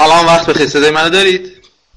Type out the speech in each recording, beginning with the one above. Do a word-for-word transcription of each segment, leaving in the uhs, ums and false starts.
سلام، وقت بخیر. صدای منو دارید؟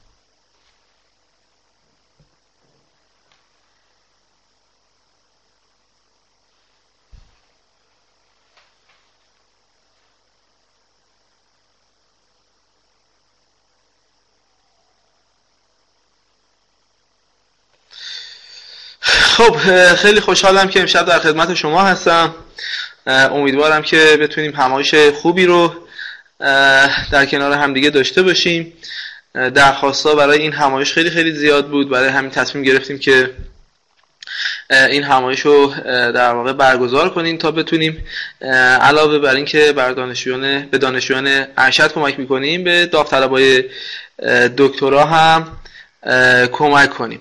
خب خیلی خوشحالم که امشب در خدمت شما هستم. امیدوارم که بتونیم همایش خوبی رو در کنار همدیگه داشته باشیم. درخواست‌ها برای این همایش خیلی خیلی زیاد بود، برای همین تصمیم گرفتیم که این همایش رو در واقع برگزار کنیم تا بتونیم علاوه بر این که بر دانشجویان به دانشجویان ارشد کمک میکنیم، به داوطلبای دکترا هم کمک کنیم.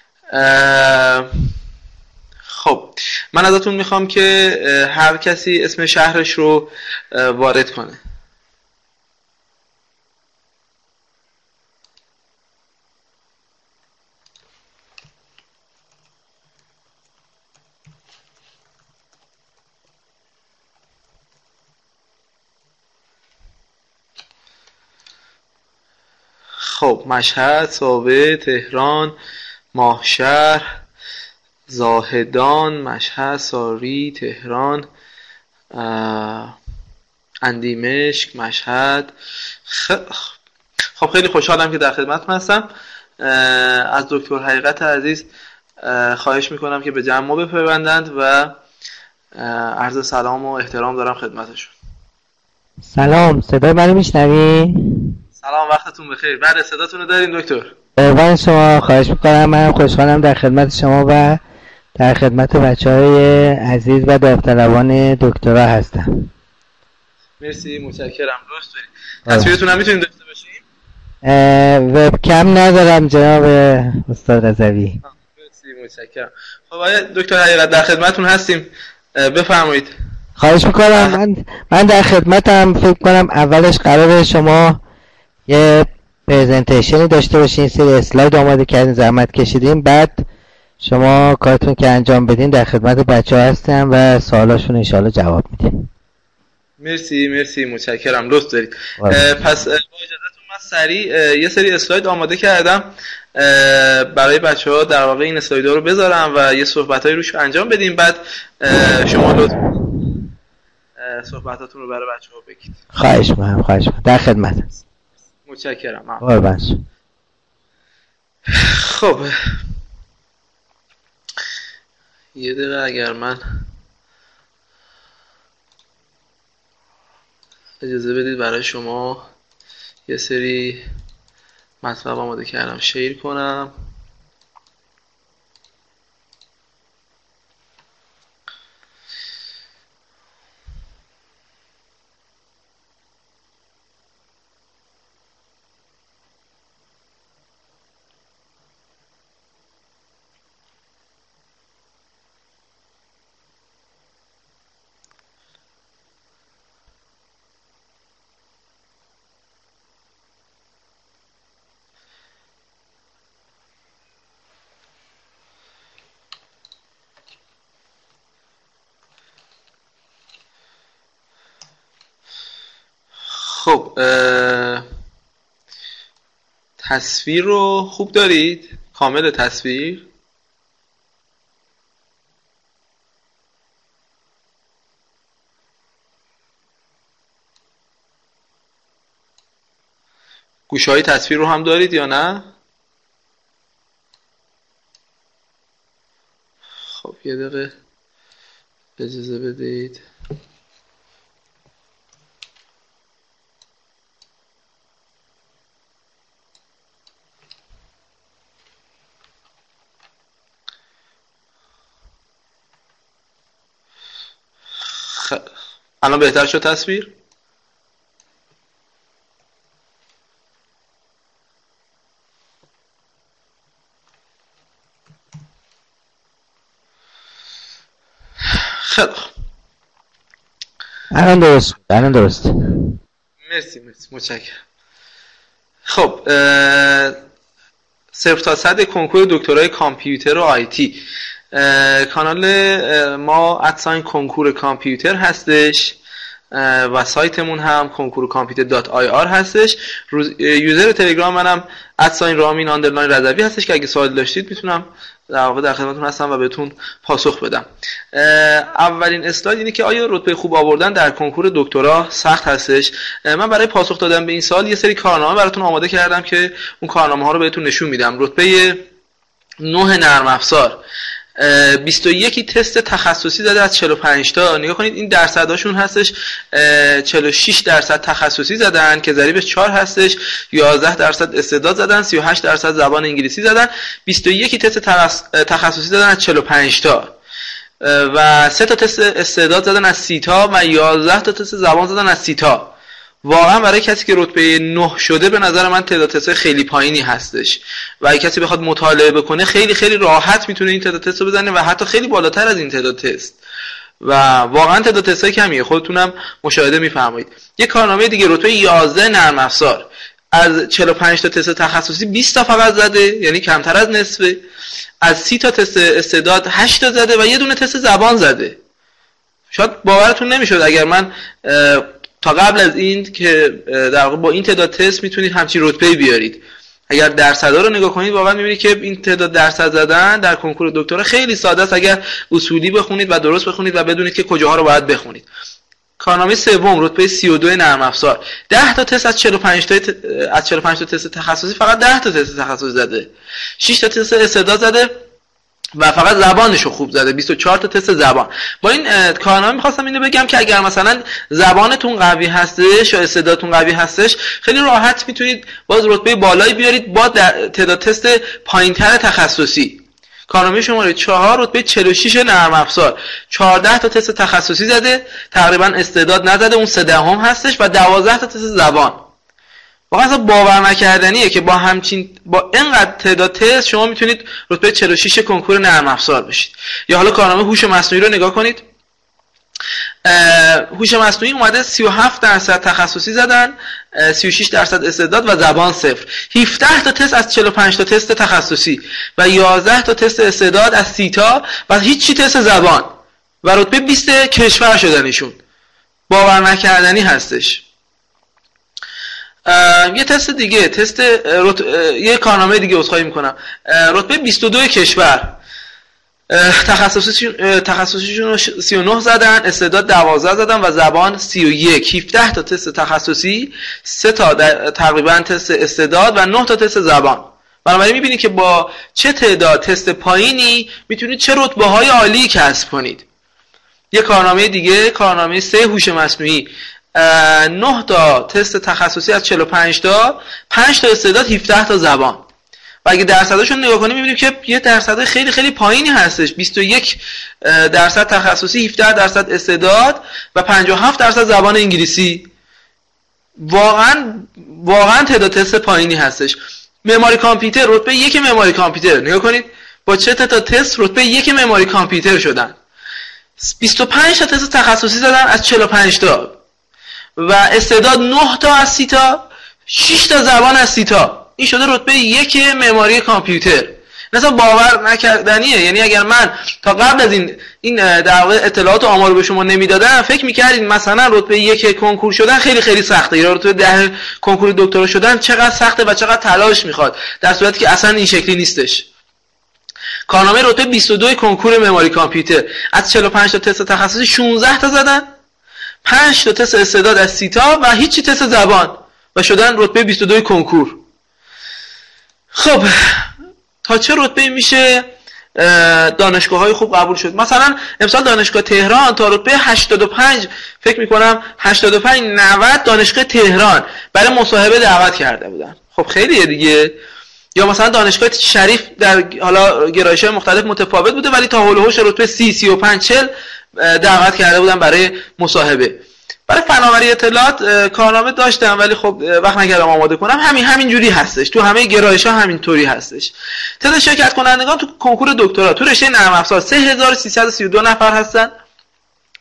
خب من ازتون میخوام که هر کسی اسم شهرش رو وارد کنه. خب مشهد، ساوه، تهران، ماهشهر، زاهدان، مشهد، ساری، تهران، اندیمشک، مشهد. خب خیلی خوشحالم که در خدمتتون هستم. از دکتر حقیقت عزیز خواهش میکنم که به جمع ما بپیوندند و عرض سلام و احترام دارم خدمتشون. سلام، صدای منو میشنوی؟ سلام، وقتتون بخیر. بله صداتون رو داریم دکتر. قربان شما، خواهش میکنم. منم خوشحالم در خدمت شما و در خدمت بچهای عزیز و داوطلبان دکترا هستم. مرسی، متشکرم. درست دارید. تصویرتون هم میتونیم داشته باشیم؟ وبکم ندارم جناب استاد رضوی. مرسی، متشکرم. خب آقای دکتر حقیقت در خدمتتون هستیم، بفرمایید. خواهش میکنم. من من در خدمتم. فکر کنم اولش قراره شما یه پرزنتیشنی داشته باشین، سری اسلاید آماده کردین، زحمت کشیدین، بعد شما کارتون که انجام بدین در خدمت بچه ها هستن و سوالاشون انشاءالله جواب میدین. مرسی مرسی، متشکرم. لطف دارید. پس با اجازهتون من سریع یه سری اسلاید آماده کردم برای بچه ها، در واقع این اسلاید ها رو بذارم و یه صحبت های روش انجام بدیم، بعد شما لطف صحبتاتون رو برای بچه ها بگید. خواهش میکنم. خواهش میکنم. در خدمت. متشکرم. قربان. خب یه دقیقه اگر من اجازه بدید برای شما یه سری مطلب آماده کردم شیر کنم. خب تصویر رو خوب دارید؟ کامل تصویر؟ گوشه های تصویر رو هم دارید یا نه؟ خب یه دقیقه اجازه بدید. الان بهتر شد تصویر؟ خیلی الان درست الان درست مرسی مرسی، متشکرم. خب صفر تا صد کنکور دکترای کامپیوتر و آیتی، کانال ما ادساین کنکور کامپیوتر هستش و سایتمون هم کنکور کامپیوتر دات آی آر هستش. یوزر تلگرام منم ادساین رامین آندرلاین رضوی هستش که اگه سوال داشتید میتونم در واقع در خدمتتون هستم و بهتون پاسخ بدم. اولین اسلاید اینه که آیا رتبه خوب آوردن در کنکور دکترا سخت هستش؟ من برای پاسخ دادن به این سوال یه سری کارنامه براتون آماده کردم که اون کارنامه ها رو بهتون نشون میدم. رتبه نه نرم افزار بیست و یک تست تخصصی داده از چهل و پنج تا. نگاه کنید این درصداشون هستش. چهل و شش درصد تخصصی زدن که ضریبش چهار هستش، یازده درصد استعداد زدن، سی و هشت درصد زبان انگلیسی زدن. بیست و یک تست تخصصی زدن از چهل و پنج تا و سه تا تست استعداد زدن از سی تا و یازده تا تست زبان زدن از سی تا. واقعا برای کسی که رتبه نه شده به نظر من تعداد تست خیلی پایینی هستش و اگه کسی بخواد مطالعه بکنه خیلی خیلی راحت میتونه این تعداد تست رو بزنه و حتی خیلی بالاتر از این تعداد تست و واقعا تعداد تست کمیه، خودتونم مشاهده میفرمایید. یه کارنامه دیگه رتبه یازده نرم افزار از چهل و پنج تا تست تخصصی بیست تا فقط زده، یعنی کمتر از نصفه. از سی تا تست استعداد هشت تا زده و یه دونه تست زبان زده. شاید باورتون نمیشد اگر من تا قبل از این که در واقع با این تعداد تست میتونید همچین رتبه‌ای بیارید. اگر درصدا رو نگاه کنید واقعا میبینید که این تعداد درصد زدن در کنکور دکترا خیلی ساده است اگر اصولی بخونید و درست بخونید و بدونید که کجاها رو باید بخونید. کارنامه سوم رتبه سی و دو نرم افزار ده تا تست از چهل و پنج تا از چهل و پنج تا تست تخصصی فقط ده تا تست تخصصی زده، شش تا تست استعداد زده و فقط زبانشو خوب زده، بیست و چهار تا تست زبان. با این کارنامه می‌خواستم اینو بگم که اگر مثلا زبانتون قوی هستش یا استعدادتون قوی هستش خیلی راحت میتونید باز رتبه بالایی بیارید با تعداد تست پایین‌تر تخصصی. کارنامه شماره چهار رتبه چهل و شش نرم افزار چهارده تا تست تخصصی زده، تقریبا استعداد نزده، اون سه دهم هستش و دوازده تا تست زبان. واقعا اصلا باور نکردنیه که با همچین با اینقدر تعداد تست شما میتونید رتبه چهل و شش کنکور نرم افزار بشید. یا حالا کارنامه هوش مصنوعی رو نگاه کنید. هوش مصنوعی اومده سی و هفت درصد تخصصی زدن، سی و شش درصد استعداد و زبان صفر. هفده تا تست از چهل و پنج تا تست تخصصی و یازده تا تست استعداد از سی تا و هیچی تست زبان و رتبه بیست کشور شدن ایشون. باور نکردنی هستش. یه تست دیگه تست رت... یه کارنامه دیگه عذرخواهی میکنم. رتبه بیست و دو کشور تخصصیشون تخصصیشون سی و نه زدن، استعداد دوازده زدن و زبان سی و یک. هفده تا تست تخصصی، سه تا تقریبا تست استعداد و نه تا تست زبان. بنابراین میبینید که با چه تعداد تست پایینی میتونید چه رتبه‌های عالی کسب کنید. یه کارنامه دیگه کارنامه سه هوش مصنوعی نه تا تست تخصصی از چهل و پنج تا، پنج تا استعداد، هفده تا زبان. و اگه درصداشون نگاه کنیم می‌بینیم که یه درصد خیلی خیلی پایینی هستش. بیست و یک درصد تخصصی، هفده درصد استعداد و پنجاه و هفت درصد زبان انگلیسی. واقعا واقعا تعداد تست پایینی هستش. معماری کامپیوتر رتبه یک معماری کامپیوتر نگاه کنید با چه تا تست رتبه یک معماری کامپیوتر شدن. بیست و پنج تا تست تخصصی زدن از چهل و پنج تا و استعداد نه تا از سی تا، شش تا زبان از سی تا. این شده رتبه یک معماری کامپیوتر. مثلا باور نکردنیه. یعنی اگر من تا قبل از این این در واقع اطلاعات و آمار رو به شما نمیدادم فکر می‌کردید مثلا رتبه یک کنکور شدن خیلی خیلی سخته یا رتبه ده کنکور دکترا شدن چقدر سخته و چقدر تلاش میخواد، در صورتی که اصلا این شکلی نیستش. کارنامه رتبه بیست و دو کنکور معماری کامپیوتر از چهل و پنج تا تست تخصصی شانزده تا زدن، پنج تا تست استعداد از سی تا و هیچی تست زبان و شدن رتبه بیست و دو کنکور. خب تا چه رتبه میشه دانشگاه‌های خوب قبول شد؟ مثلا امسال دانشگاه تهران تا رتبه هشتاد و پنج فکر می‌کنم هشتاد و پنج نود دانشگاه تهران برای مصاحبه دعوت کرده بودن. خب خیلیه دیگه. یا مثلا دانشگاه شریف در حالا گرایش‌های مختلف متفاوت بوده ولی تا هول و هوش رتبه سی، سی و پنج، چهل دعوت کرده بودن برای مصاحبه. برای فناوری اطلاعات کارنامه داشتم ولی خب وقت نکردم آماده کنم. همین همین جوری هستش. تو همه گرایش‌ها همین طوری هستش. تعداد شرکت کنندگان تو کنکور دکترا تو رشته نرم افزار سه هزار و سیصد و سی و دو نفر هستن.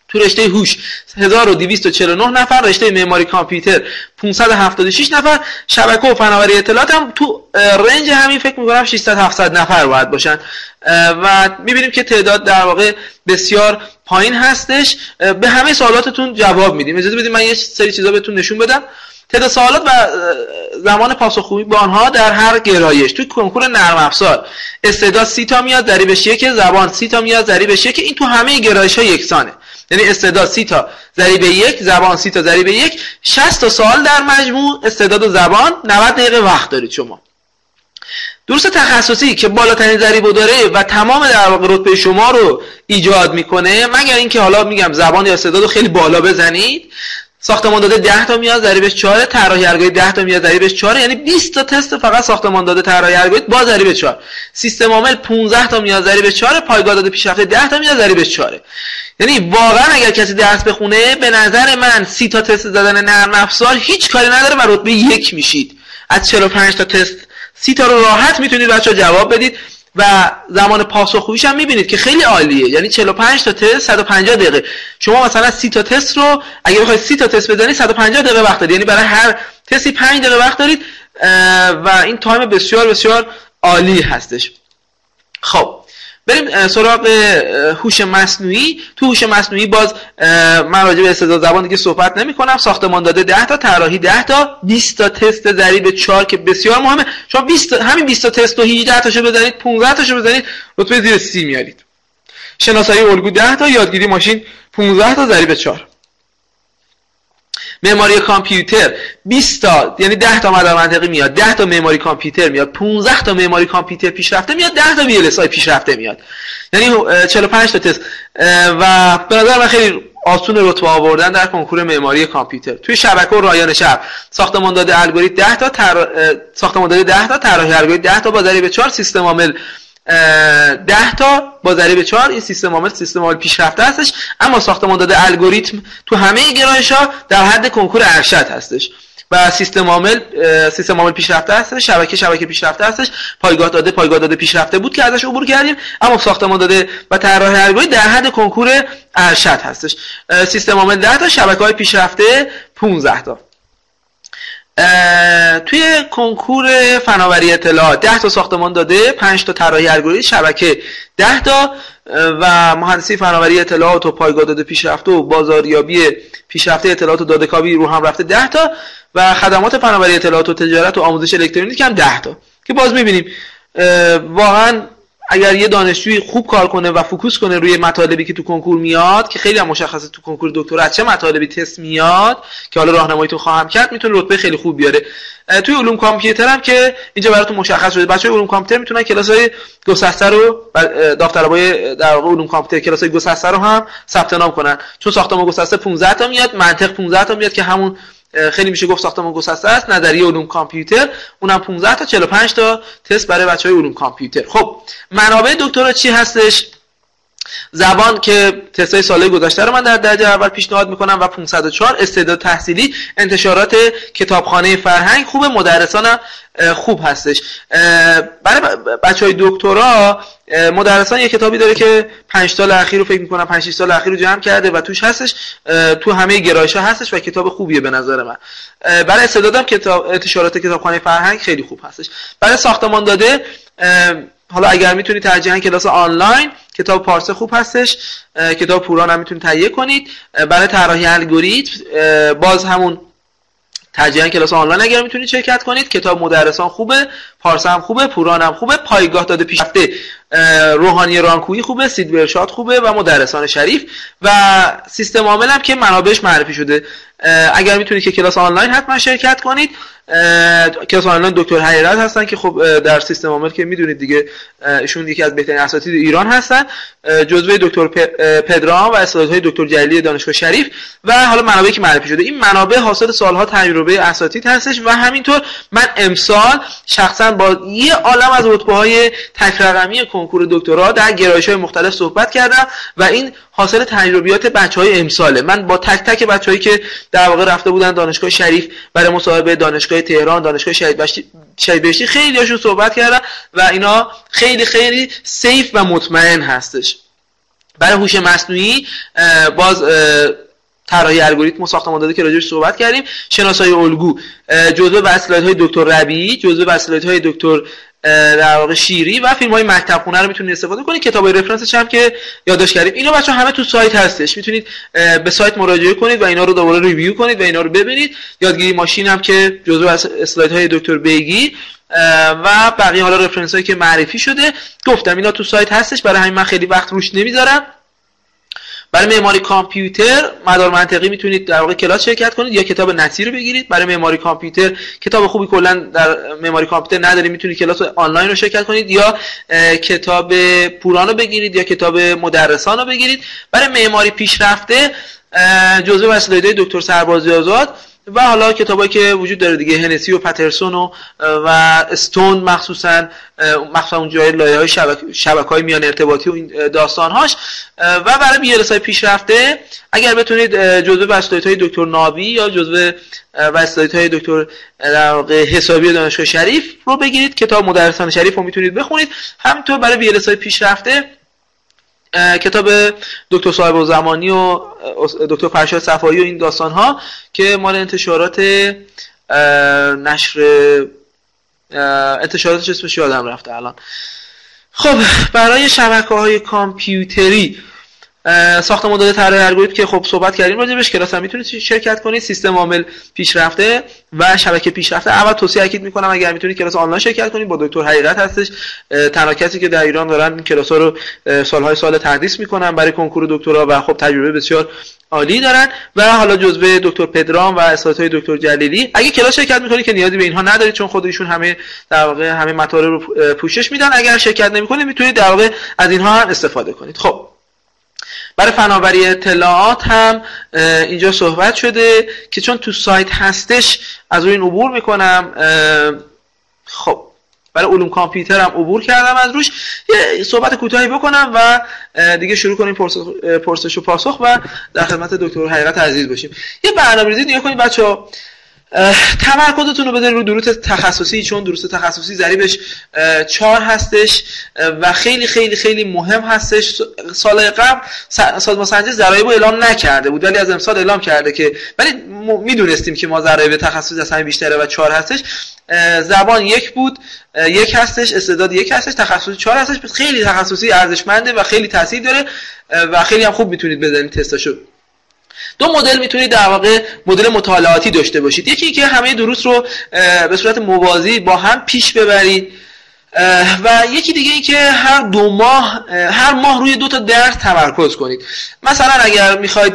تو رشته هوش هزار و دویست و چهل و نه نفر، رشته معماری کامپیوتر پانصد و هفتاد و شش نفر، شبکه و فناوری اطلاعات هم تو رنج همین فکر می‌کنم ششصد هفتصد نفر باید باشن و می‌بینیم که تعداد در واقع بسیار پایین هستش. به همه سوالاتتون جواب میدیم. اجازه بدید من یه سری چیزا بهتون نشون بدم. تعداد سوالات و زمان پاسخگویی به آنها در هر گرایش. توی کنکور نرم افزار استعداد سی تا میاد ضریبش یک، زبان سی تا میاد ضریبش یک. این تو همه گرایش‌ها یکسانه، یعنی استعداد سی تا ضریب یک، زبان سی تا ضریب یک، شصت تا سوال در مجموع استعداد و زبان، نود دقیقه وقت دارید شما. درس تخصصی که بالاترین ضریبو داره و تمام در واقع رتبه شما رو ایجاد میکنه، مگر اینکه حالا میگم زبان یا استعداد رو خیلی بالا بزنید. ساختمان داده ده تا میاد ضریبش چهار، طراحی ارگویی ده تا میاد ضریبش چهار، یعنی بیست تا تست فقط ساختمان داده طراحی ارگویی با ضریب چهار. سیستم عامل پانزده تا میاد ضریبش چهار، پایگاه داده پیشرفته ده تا میاد ضریبش چهار. یعنی واقعا اگر کسی درس بخونه به نظر من سی تا تست زدن نرم افزار هیچ کاری نداره و رتبه یک میشید. از چهل و پنج تا تست سی تا رو راحت میتونید بچه‌ها جواب بدید و زمان پاسخگوییش هم میبینید که خیلی عالیه. یعنی چهل و پنج تا تست صد و پنجاه دقیقه. شما مثلا سی تا تست رو اگه بخواید سی تا تست بزنید صد و پنجاه دقیقه وقت دارید، یعنی برای هر تستی پنج دقیقه وقت دارید و این تایم بسیار بسیار عالی هستش. خب بریم سراغ هوش مصنوعی. تو هوش مصنوعی باز من راجع به استعداد زبان دیگه صحبت نمی کنم. ساختمان داده ده تا، طراحی ده تا، بیست تا تست ضریب چهار که بسیار مهمه. شما بیست همین بیست تا تست و هجده تاشو بزنید، پانزده تاشو بزنید، رتبه زیر سی میارید. شناسایی الگو ده تا، یادگیری ماشین پانزده تا ضریب چهار. معماری کامپیوتر بیست تا، یعنی ده تا مدار منطقی میاد، ده تا معماری کامپیوتر میاد، پانزده تا معماری کامپیوتر پیشرفته میاد، ده تا وی ال اس آی پیشرفته میاد، یعنی چهل و پنج تا تست و به نظر من خیلی آسون رتبه آوردن در کنکور معماری کامپیوتر. توی شبکه و رایان شهر ساختمان داده الگوریتم ده تا، تر... ساختمان داده ده تا، طراحی الگوریتم ده تا با ضریب چهار، سیستم عامل ده تا با ضریب چهار. این سیستم عامل سیستم عامل پیشرفته هستش، اما ساختمان داده الگوریتم تو همه گرایش‌ها در حد کنکور ارشد هستش و سیستم عامل سیستم عامل پیشرفته هستش، شبکه شبکه پیشرفته هستش، پایگاه داده پایگاه داده پیشرفته بود که ازش عبور کردیم، اما ساختمان داده و طراحی الگوریتم در حد کنکور ارشد هستش. سیستم عامل ده تا، شبکه‌های پیشرفته پانزده تا. توی کنکور فناوری اطلاعات ده تا ساختمان داده، پنج تا طراحی الگوریتم، شبکه ده تا و مهندسی فناوری اطلاعات و پایگاه داده پیشرفته و بازاریابی پیشرفته اطلاعات و داده‌کاوی رو هم رفته ده تا و خدمات فناوری اطلاعات و تجارت و آموزش الکترونیک هم ده تا که باز می‌بینیم واقعا اگر یه دانشجوی خوب کار کنه و فوکوس کنه روی مطالبی که تو کنکور میاد که خیلی هم مشخصه تو کنکور دکترا چه مطالبی تست میاد که حالا راهنماییتون خواهم کرد، میتونه رتبه خیلی خوب بیاره. توی علوم کامپیوتر هم که اینجا براتون مشخص شده، بچه‌های علوم کامپیوتر میتونن کلاس‌های گسسته رو داوطلبای در واقع علوم کامپیوتر کلاس‌های گسسته رو هم ثبت نام کنن، چون ساختمان گسسته پانزده تا میاد، منطق پانزده تا میاد که همون خیلی میشه گفت ساختمان گسسته است، نظریه علوم کامپیوتر اونم پانزده تا، چهل و پنج تا تست برای بچهای علوم کامپیوتر. خب منابع دکترا چی هستش؟ زبان که تستای سال گذشته رو من در درجه اول پیشنهاد میکنم و پانصد و چهار. استعداد تحصیلی انتشارات کتابخانه فرهنگ خوبه، مدرسان هم خوب هستش. برای بچهای دکترا مدرسان یه کتابی داره که پنج سال اخیر رو فکر میکنم پنج شش سال اخیر رو جمع کرده و توش هستش، تو همه گرایش‌ها هستش و کتاب خوبیه به نظر من. برای استعدادم کتاب انتشارات کتابخانه فرهنگ خیلی خوب هستش. برای ساختمان داده حالا اگر میتونید ترجیحاً کلاس آنلاین، کتاب پارسه خوب هستش، کتاب پوران هم میتونید تهیه کنید. برای طراحی الگوریتم باز همون ترجیحاً کلاس آنلاین اگر میتونید شرکت کنید. کتاب مدرسان خوبه، پارسه هم خوبه، پوران هم خوبه، پایگاه داده پیشرفته روحانی رانکویی خوبه، سید برشاد خوبه و مدرسان شریف و سیستم عامل هم که منابعش معرفی شده. اگر میتونید که کلاس آنلاین حتما شرکت کنید. کلاس آنلاین دکتر حیرت هستن که خب در سیستم عامل که میدونید دیگه ایشون یکی از بهترین اساتید ایران هستن، جزوه دکتر پدرام و استادهای دکتر جلیلی دانشگاه شریف و حالا منابعی که معرفی شده. این منابع حاصل سالها تجربه اساتید هستش و همینطور من امسال شخصا با یه عالم از رتبه‌های تک رقمی کنکور دکترا در گرایش‌های مختلف صحبت کردم و این حاصل تجربیات بچهای امساله. من با تک تک بچه‌هایی که در واقع رفته بودن دانشگاه شریف برای مصاحبه، دانشگاه تهران، دانشگاه شهید بهشتی، خیلی هاشون صحبت کردم و اینا خیلی خیلی سیف و مطمئن هستش برای هوش مصنوعی باز طراحی الگوریتم و ساختمان داده که راجعش صحبت کردیم، شناسایی الگو جزء اسلایدهای دکتر ربیعی، جزء اسلایدهای دکتر در واقع شیری و فیلم‌های مکتب خونه رو میتونید استفاده کنید. کتابای رفرنسش هم که یادداشت کردیم اینا بچه‌ها همه تو سایت هستش، میتونید به سایت مراجعه کنید و اینا رو دوباره ریویو کنید و اینا رو ببینید. یادگیری ماشین هم که جزء اسلایدهای دکتر بیگی و بقیه حالا رفرنس‌هایی که معرفی شده گفتم اینا تو سایت هستش، برای همین من خیلی وقت روش نمیذارم. برای معماری کامپیوتر مدار منطقی میتونید در واقع کلاس شرکت کنید یا کتاب نتی رو بگیرید. برای معماری کامپیوتر کتاب خوبی کلا در معماری کامپیوتر ندارید، میتونید کلاس آنلاین رو شرکت کنید یا کتاب پوران رو بگیرید یا کتاب مدرسان رو بگیرید. برای معماری پیشرفته جزء اسلایدهای دکتر سربازی آزاد و حالا کتابایی که وجود داره دیگه، هنسی و پترسون و و استون مخصوصا مخصوصا اون جای لایه‌های شبکه شبکه‌های میان ارتباطی و این داستان‌هاش. و برای بی ال اس آی پیشرفته اگر بتونید جزء اسلایدهای دکتر ناوی یا جزء اسلایدهای دکتر در واقع حسابی دانشگاه شریف رو بگیرید، کتاب مدرسان شریف رو میتونید بخونید. همینطور برای بی ال اس آی پیشرفته کتاب دکتر صاحب زمانی و دکتر فرشاد صفایی و این داستان ها که مال انتشارات نشر انتشاراتش اسمش یادم رفته الان. خب برای شبکه‌های کامپیوتری ساختمان داده طراحی الگوریتم که خب صحبت کردیم راجعش، کلاس هم میتونید شرکت کنید. سیستم عامل پیشرفته و شبکه پیشرفته اول توصیه اکید میکنم اگر میتونید کلاس آنلاین شرکت کنید، با دکتر حقیقت هستش، تنها کسی که در ایران دارن این کلاس‌ها رو سالهای سال تدریس میکنن برای کنکور دکترا و خب تجربه بسیار عالی دارن. و حالا جزء دکتر پدرام و اساتید دکتر جلیلی اگه کلاس شرکت میکنید که نیازی به اینها ندارید چون خودشون همه در واقع همه مطالب رو پوشش میدن. اگر شرکت نمیکنید میتونید در واقع از اینها هم استفاده کنید. خب برای فناوری اطلاعات هم اینجا صحبت شده که چون تو سایت هستش از روی این عبور میکنم. خب برای علوم کامپیوتر هم عبور کردم از روش، یه صحبت کوتاهی بکنم و دیگه شروع کنیم پرسش و پاسخ و در خدمت دکتر حقیقت عزیز باشیم. یه برنامه‌ریزی نگاه کنید بچه‌ها، تمرکزتون رو بذارید رو دروس تخصصی چون دروس تخصصی ضریبش چهار هستش و خیلی خیلی خیلی مهم هستش. سال قبل سازمان سنجش ضرایب رو اعلام نکرده بود ولی از امسال اعلام کرده که ولی میدونستیم که ما ضرایب تخصصی از همین بیشتره و چهار هستش. زبان یک بود، یک هستش، استعداد یک هستش، تخصصی چهار هستش. خیلی تخصصی ارزشمنده و خیلی تاثیر داره و خیلی هم خوب میتونید بزنید تستاشو. دو مدل میتونید در واقع مدل مطالعاتی داشته باشید، یکی که همه دروس رو به صورت موازی با هم پیش ببرید و یکی دیگه ای که هر دو ماه هر ماه روی دو تا درس تمرکز کنید. مثلا اگر میخواید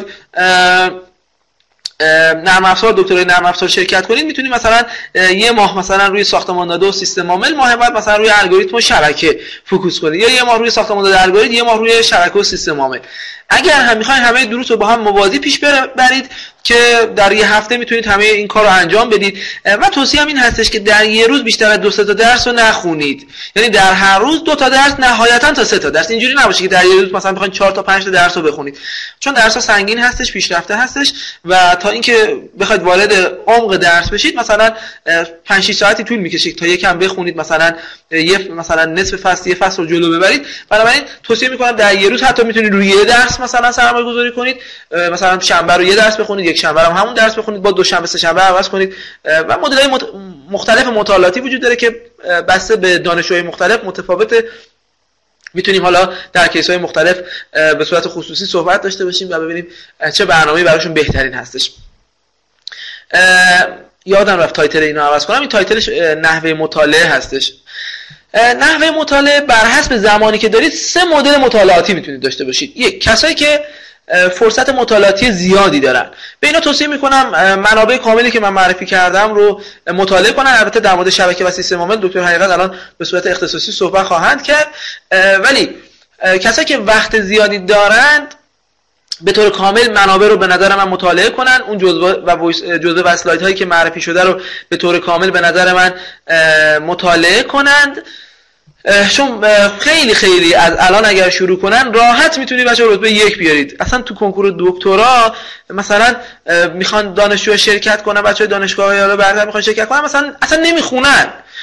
نرم افزار دکترای نرم افزار شرکت کنید میتونید مثلا یه ماه مثلا روی ساختمان داده و سیستم عامل، ماه بعد مثلا روی الگوریتم و شبکه فوکوس کنید، یا یه ماه روی ساختمان داده الگوریتم، یه ماه روی شبکه و سیستم عامل. اگر هم میخواین همه دروس رو با هم موازی پیش برید که در یه هفته میتونید همه این کار رو انجام بدید و توصیه هم این هستش که در یه روز بیشتر از دو سه تا درس رو نخونید، یعنی در هر روز دو تا درس نهایتا تا سه تا درس. اینجوری نباشه که در یه روز مثلا بخواید چهار تا پنج تا درس رو بخونید چون درس‌ها سنگین هستش، پیشرفته هستش و تا اینکه بخواید وارد عمق درس بشید مثلا پنج شش ساعتی طول میکشه تا یکم بخونید، مثلا یه مثلا نصف فصل یه فصل رو جلو ببرید. بنابراین توصیه میکنم در یه روز حتی میتونید روی یه درس مثلا سرمایه‌گذاری کنید، مثلا شنبه رو یه درس بخونید، یک شنبه هم همون درس بخونید، با دوشنبه سه شنبه عوض کنید و مدل‌های مختلف مطالعاتی وجود داره که بسته به دانشجوهای مختلف متفاوته. میتونیم حالا در کیس‌های مختلف به صورت خصوصی صحبت داشته باشیم و ببینیم چه برنامه‌ای براشون بهترین هستش. یادم رفت تایتل اینو عوض کنم، این تایتلش نحوه مطالعه هستش. نحوه مطالعه بر حسب زمانی که دارید سه مدل مطالعاتی میتونید داشته باشید. یک، کسایی که فرصت مطالعاتی زیادی دارن، به اینا توصیه میکنم منابع کاملی که من معرفی کردم رو مطالعه کنن. البته در مورد شبکه و سیستم عامل دکتر حقیقت الان به صورت اختصاصی صحبت خواهند کرد، ولی کسایی که وقت زیادی دارند به طور کامل منابع رو به نظر من مطالعه کنن. اون جزوه و جزوه و اسلاید هایی که معرفی شده رو به طور کامل به نظر من مطالعه کنند، چون خیلی خیلی از الان اگر شروع کنن راحت میتونید بچه‌ها رتبه یک بیارید. اصلا تو کنکور دکترا مثلا میخوان دانشجو شرکت کنن، بچه‌های دانشگاه‌های حالا برتر میخوان شرکت کنن، مثلا اصلا نمیخونن.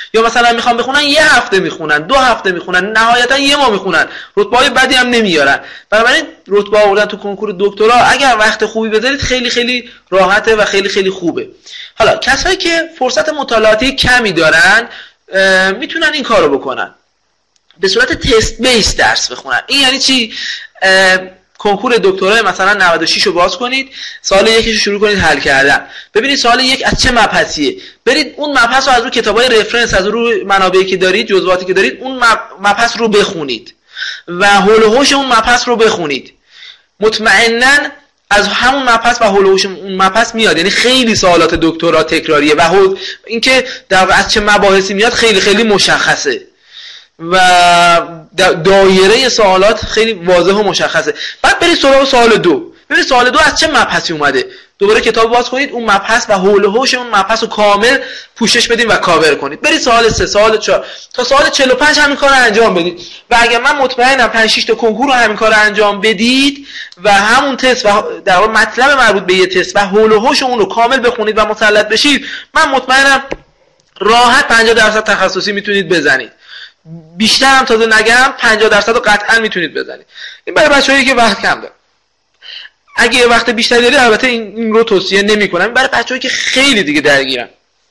یا مثلا میخوان بخونن یه هفته میخونن، دو هفته میخونن، نهایتا یه ماه میخونن، رتبه‌های بدی هم نمیارن. بنابراین رتبه آوردن تو کنکور دکترا اگر وقت خوبی بذارید خیلی خیلی راحته و خیلی خیلی خوبه. حالا کسایی که فرصت مطالعاتی کمی دارن میتونن این کارو بکنن، به صورت تست بیس درس بخونن. این یعنی چی؟ کنکور دکترا مثلا نود و شش رو باز کنید، سوال یکیش رو شروع کنید حل کردن، ببینید سوال یک از چه مبحثیه، برید اون مبحث رو از رو کتابای رفرنس، از رو منابعی که دارید، جزئیاتی که دارید، اون مبحث رو بخونید و حول و حوش اون مبحث رو بخونید. مطمئناً از همون مبحث و حول و حوش اون مبحث میاد. یعنی خیلی سوالات دکترا تکراریه و اینکه در از چه مباحثی میاد خیلی خیلی مشخصه و دایره سوالات خیلی واضح و مشخصه. بعد برید سراغ سوال دو، ببینید سوال دو از چه مبحثی اومده، دوباره کتاب باز کنید، اون مبحث و حول و حوش اون مبحث رو کامل پوشش بدید و کاور کنید. برید سوال سه، سوال چهار، تا سوال چهل و پنج همین کار رو انجام بدید و اگر من مطمئنم پنج شش تا کنکور رو همین کار رو انجام بدید و همون تست و در واقع مطلب مربوط به یه تست و حول و حوش اون رو کامل بخونید و مسلط بشید، من مطمئنم راحت پنجاه درصد تخصصی میتونید بزنید. بیشتر هم تازه نگم پنجاه درصد رو قطعا میتونید بزنید. این برای بچه‌هایی که وقت کم دارن. اگه وقت بیشتری داری البته این, این رو توصیه نمی‌کنم. این برای بچه‌هایی که خیلی دیگه درگیرن.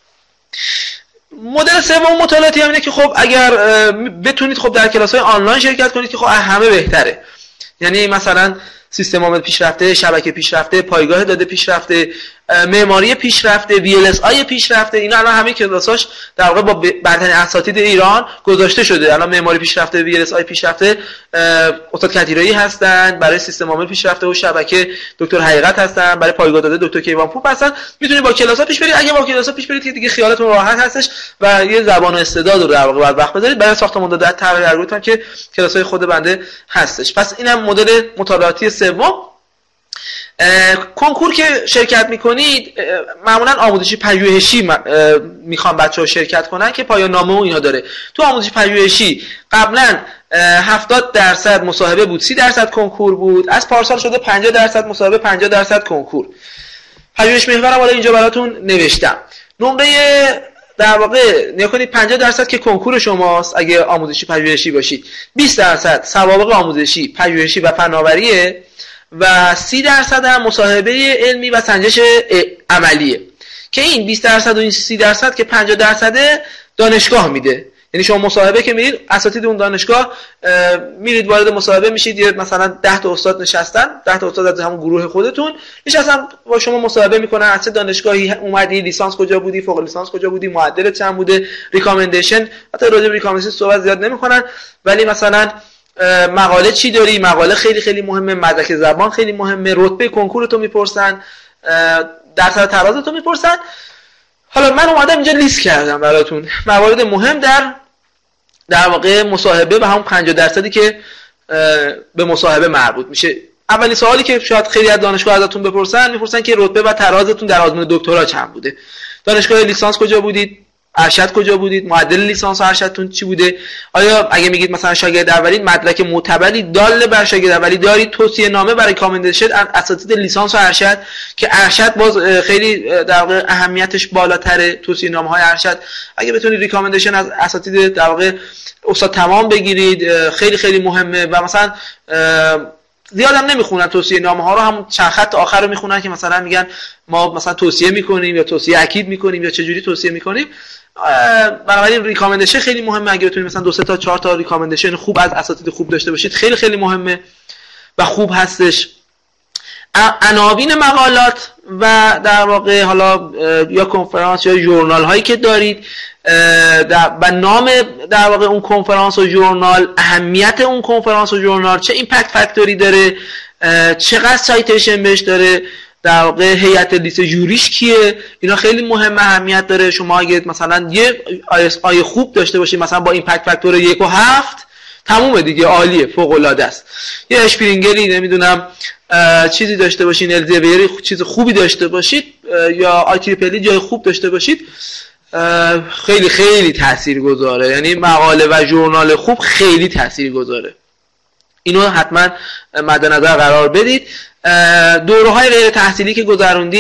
مدل سوم مطالعاتی همینه که خب اگر بتونید خب در کلاس‌های آنلاین شرکت کنید که خب همه بهتره. یعنی مثلا سیستم عامل پیشرفته، شبکه پیشرفته، پایگاه داده پیشرفته، معماری پیشرفته، وی ال اس آی پیشرفته، اینا الان همه کلاساش در واقع با برترین اساتید ایران گذاشته شده. الان معماری پیشرفته، وی ال اس آی پیشرفته استاد کدیرایی هستن، برای سیستم عامل پیشرفته و شبکه دکتر حقیقت هستن، برای پایگاه داده دکتر کیوان پور هستن. میتونید با کلاسا پیش برید. اگه با کلاسا پیش برید که دیگه خیالتون راحت هستش و یه زبان و استعداد رو در واقع بعد وقت بذارید. برای ساختمان داده طراحی الگوریتم که کلاسای خود بنده هستش. پس اینم مدل مطالعاتی سوم. کنکور که شرکت میکنید معمولا آموزشی پژوهشی میخوان بچه‌ها شرکت کنن که پایان نامه و اینا داره. تو آموزشی پژوهشی قبلا هفتاد درصد مصاحبه بود، سی درصد کنکور بود. از پارسال شده پنجاه درصد مصاحبه، پنجاه درصد کنکور. پژوهش محورم حالا اینجا براتون نوشتم. نمره در واقع نگاه کنید پنجاه درصد که کنکور شماست اگه آموزشی پژوهشی باشید، بیست درصد سوابق آموزشی پژوهشی و فناوریه و سی درصد هم مصاحبه علمی و سنجش عملیه که این بیست درصد و این سی درصد که پنجاه درصد دانشگاه میده. یعنی شما مصاحبه که میرید، اساتید اون دانشگاه میرید وارد مصاحبه میشید، یه مثلا ده تا استاد نشستن، ده تا استاد از همون گروه خودتون نشستن با شما مصاحبه میکنن. از چه دانشگاهی اومدی، لیسانس کجا بودی، فوق لیسانس کجا بودی، معدل چند بوده، ریکامندیشن. حتی راجع به ریکامندیشن صحبت زیاد نمیکنن، ولی مثلا مقاله چی داری، مقاله خیلی خیلی مهمه، مدرک زبان خیلی مهمه، رتبه کنکورتو میپرسن، درصد ترازتو میپرسن. حالا من اومدم اینجا لیست کردم براتون موارد مهم در در واقع مصاحبه و همون پنجاه درصدی که به مصاحبه مربوط میشه. اولین سوالی که شاید خیلی از دانشگاه ازتون بپرسن، میپرسن که رتبه و ترازتون در آزمون دکترا چند بوده، دانشگاه لیسانس کجا بودید، ارشد کجا بودید، معدل لیسانس و ارشدتون چی بوده، آیا اگه میگید مثلا شاگرد اولی مدرک معتبری دال بر شاگرد اولی دارید، توصیه نامه برای ریکامندیشن اساتید لیسانس و ارشد که ارشد باز خیلی در واقع اهمیتش بالاتره، توصیه نامه های ارشد اگه بتونید ریکامندیشن از اساتید در واقع استاد تمام بگیرید خیلی خیلی مهمه. و مثلا زیادم نمیخونن توصیه نامه ها رو، همون چند خط آخر رو میخونن که مثلا میگن ما مثلا توصیه میکنیم یا توصیه اکید میکنیم یا چه جوری توصیه میکنیم. بنابراین ریکامندیشن خیلی مهمه. اگه بتونید مثلا دو سه تا چهار تا ریکامندیشن خوب از اساتید خوب داشته باشید خیلی خیلی مهمه و خوب هستش. عناوین مقالات و در واقع حالا یا کنفرانس یا ژورنال هایی که دارید و نام در واقع اون کنفرانس و ژورنال، اهمیت اون کنفرانس و ژورنال، چه ایمپکت فاکتوری داره، چقدر سایتیشن بهش داره، در واقع هیئت لیست جوریش کیه، اینا خیلی مهم اهمیت داره. شما اگه مثلا یه آی اس آی خوب داشته باشید مثلا با ایمپکت فاکتور یک و هفت تمومه دیگه، عالیه، فوق العاده است. یه اشپرینگری نمیدونم چیزی داشته باشین، الزویری چیز خوبی داشته باشید یا آی تریپلی جای خوب داشته باشید خیلی خیلی تاثیرگذاره. یعنی مقاله و ژورنال خوب خیلی تاثیرگذاره. اینو حتما مد نظر قرار بدید. دوره‌های غیر تحصیلی که گذروندید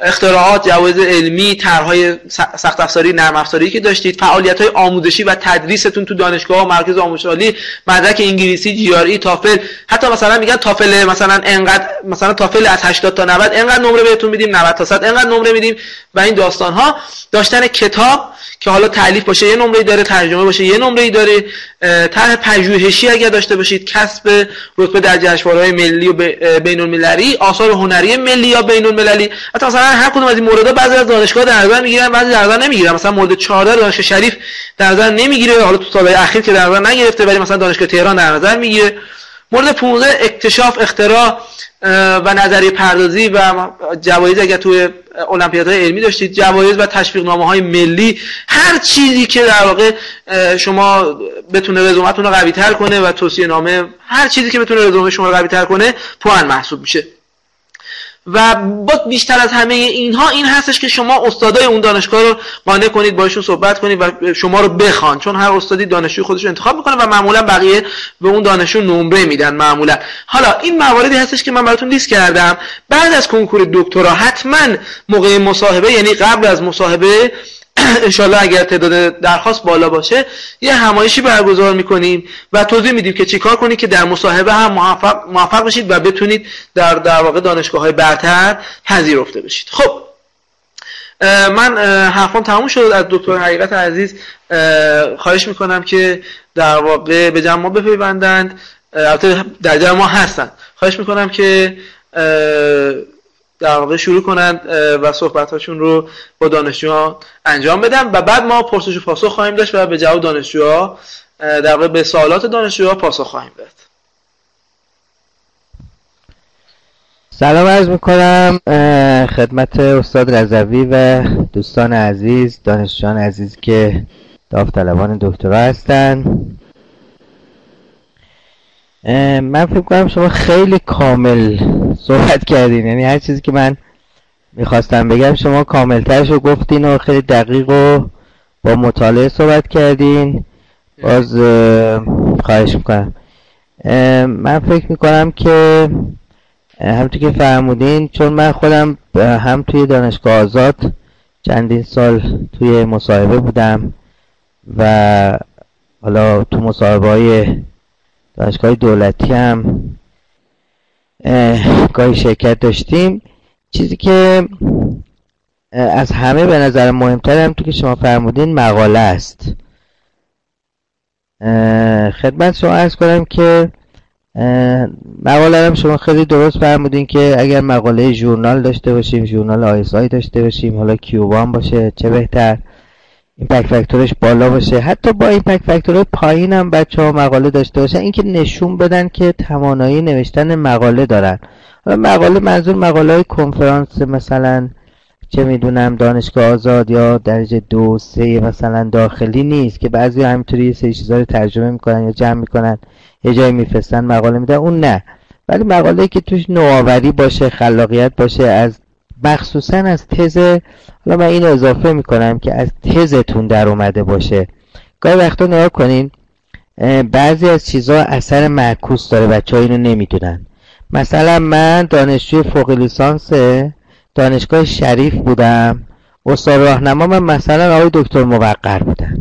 اختراعات، جوایز علمی، طرح‌های سخت افزاری، نرم افزاری که داشتید، فعالیت‌های آموزشی و تدریستون تو دانشگاه و مرکز آموزش عالی، مدرک انگلیسی، جی آر ای، تافل، حتی مثلا میگن تافل مثلا انقدر، مثلا تافل از هشتاد تا نود انقدر نمره بهتون میدیم، نود تا صد انقدر نمره میدیم و این داستان‌ها. داشتن کتاب که حالا تالیف باشه یه نمره‌ای داره، ترجمه باشه یه نمره‌ای داره، طرح پژوهشی اگر داشته باشید، کسب رتبه در جشنواره‌های ملی و بین‌المللی، آثار هنری ملی یا بین‌المللی. حتی مثلا هر کدوم از این موردها بعضی از دانشگاه در نظر میگیرن، بعضی در نظر نمیگیرن. مثلا مورد چهارده دانشگاه شریف در نظر نمیگیره، حالا تو سال‌های اخیر که در نظر نگرفته، ولی مثلا دانشگاه تهران در نظر میگیره. مورد پانزده اکتشاف، اختراع و نظریه پردازی و جوایز اگر توی المپیادهای علمی داشتید، جوایز و تشویقنامه‌های ملی، هر چیزی که در واقع شما بتونه رزومتون رو قوی‌تر کنه و توصیه‌نامه، هر چیزی که بتونه رزومه شما رو قوی‌تر کنه پوان محسوب میشه. و با بیشتر از همه اینها این هستش که شما استادای اون دانشگاه رو قانع کنید، باشون صحبت کنید و شما رو بخوان، چون هر استادی دانشجوی خودش رو انتخاب میکنه و معمولا بقیه به اون دانشجو نمره میدن معمولا. حالا این مواردی هستش که من براتون لیست کردم. بعد از کنکور دکترا حتما موقع مصاحبه، یعنی قبل از مصاحبه انشالله اگر تعداد درخواست بالا باشه، یه همایشی برگزار میکنیم و توضیح میدیم که چیکار کنید که در مصاحبه هم موفق موفق بشید و بتونید در در واقع دانشگاه‌های برتر پذیرفته بشید. خب من حرفم تموم شد. از دکتر حقیقت عزیز خواهش میکنم که در واقع به جمع ما بپیوندند، البته در جمع ما هستن. خواهش میکنم که در واقع شروع کنند و صحبتاشون رو با دانشجوها انجام بدن و بعد ما پرسش و پاسخ خواهیم داشت و به جواب دانشجوها، در واقع به سوالات دانشجوها پاسخ خواهیم داد. سلام عرض میکنم خدمت استاد رضوی و دوستان عزیز، دانشجویان عزیز که داوطلبان دکترا هستن. من فکر کنم شما خیلی کامل صحبت کردین، یعنی هر چیزی که من میخواستم بگم شما کاملترش رو گفتین و خیلی دقیق و با مطالعه صحبت کردین. باز خواهش میکنم. من فکر میکنم که همونطور که فرمودین، چون من خودم هم توی دانشگاه آزاد چندین سال توی مصاحبه بودم و حالا تو مصاحبه های دانشگاه دولتی هم گاهی شرکت داشتیم. چیزی که از همه به نظر مهمتر هم تو که شما فرمودین مقاله است. خدمت شما عرض کنم که مقاله هم شما خیلی درست فرمودین که اگر مقاله ژورنال داشته باشیم، ژورنال آی اس آی داشته باشیم، حالا کیوبان باشه چه بهتر، ایمپکت فاکتورش بالا باشه. حتی با ایمپکت فاکتور پایین هم بچه ها مقاله داشته باشن، این که نشون بدن که توانایی نوشتن مقاله دارن. حالا مقاله منظور مقاله های کنفرانس مثلا چه میدونم دانشگاه آزاد یا درجه دو سه مثلا داخلی نیست که بعضی همینطوری یه سری چیزا رو ترجمه میکنن یا جمع میکنن یه جایی میفرستن مقاله میدن، اون نه. ولی مقاله‌ای که توش نوآوری باشه، خلاقیت باشه، از مخصوصا از تز، حالا من اینو اضافه میکنم که از تزتون در اومده باشه. گاهی وقتا نگاه کنین بعضی از چیزها اثر معکوس داره، بچه‌ها اینو نمیدونن. مثلا من دانشجوی فوق لیسانس دانشگاه شریف بودم، استاد راهنما من مثلا آقای دکتر موقر بودن.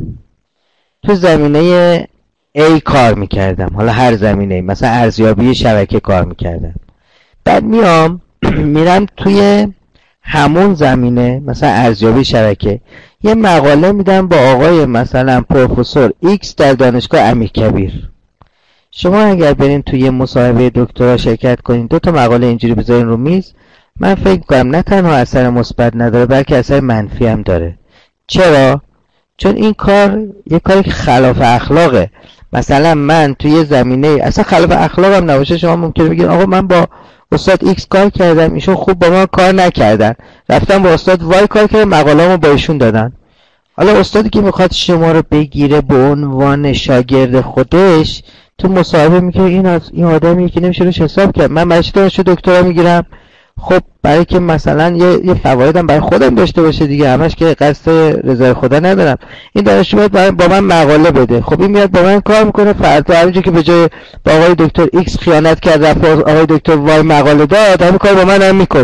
تو زمینه A کار میکردم، حالا هر زمینه، مثلا ارزیابی شبکه کار میکردم. بعد میام میرم توی همون زمینه مثلا ارزیابی شبکه یه مقاله میدم با آقای مثلا پروفسور ایکس در دانشگاه امیرکبیر. شما اگر برین توی مصاحبه دکترا شرکت کنین، دو تا مقاله اینجوری بذارین رو میز، من فکر کنم نه تنها اثر مثبت نداره بلکه اثر منفی هم داره. چرا؟ چون این کار یه کاری که خلاف اخلاقه. مثلا من توی زمینه اصلا خلاف اخلاق هم نباشه، شما ممکنه بگید آقا من با استاد ایکس کار کردم، ایشون خوب با ما کار نکردن، رفتم با استاد وای کار کردم، مقاله‌مو با ایشون دادن. حالا استادی که میخواد شما رو بگیره به عنوان شاگرد خودش، تو مصاحبه میگه این از این آدمی که نمیشه روش حساب کرد. من برای چی دانشجو دکترا میگیرم؟ خب برای که مثلا یه یه فوایدم برای خودم داشته باشه دیگه، همش که قصد رضای خدا ندارم. این دانشجو باید با من مقاله بده. خب این میاد با من کار میکنه، فردا همینجوری که به جای با آقای دکتر ایکس خیانت کرد رفت آقای دکتر وای مقاله داد، همین کار با من هم میکنه.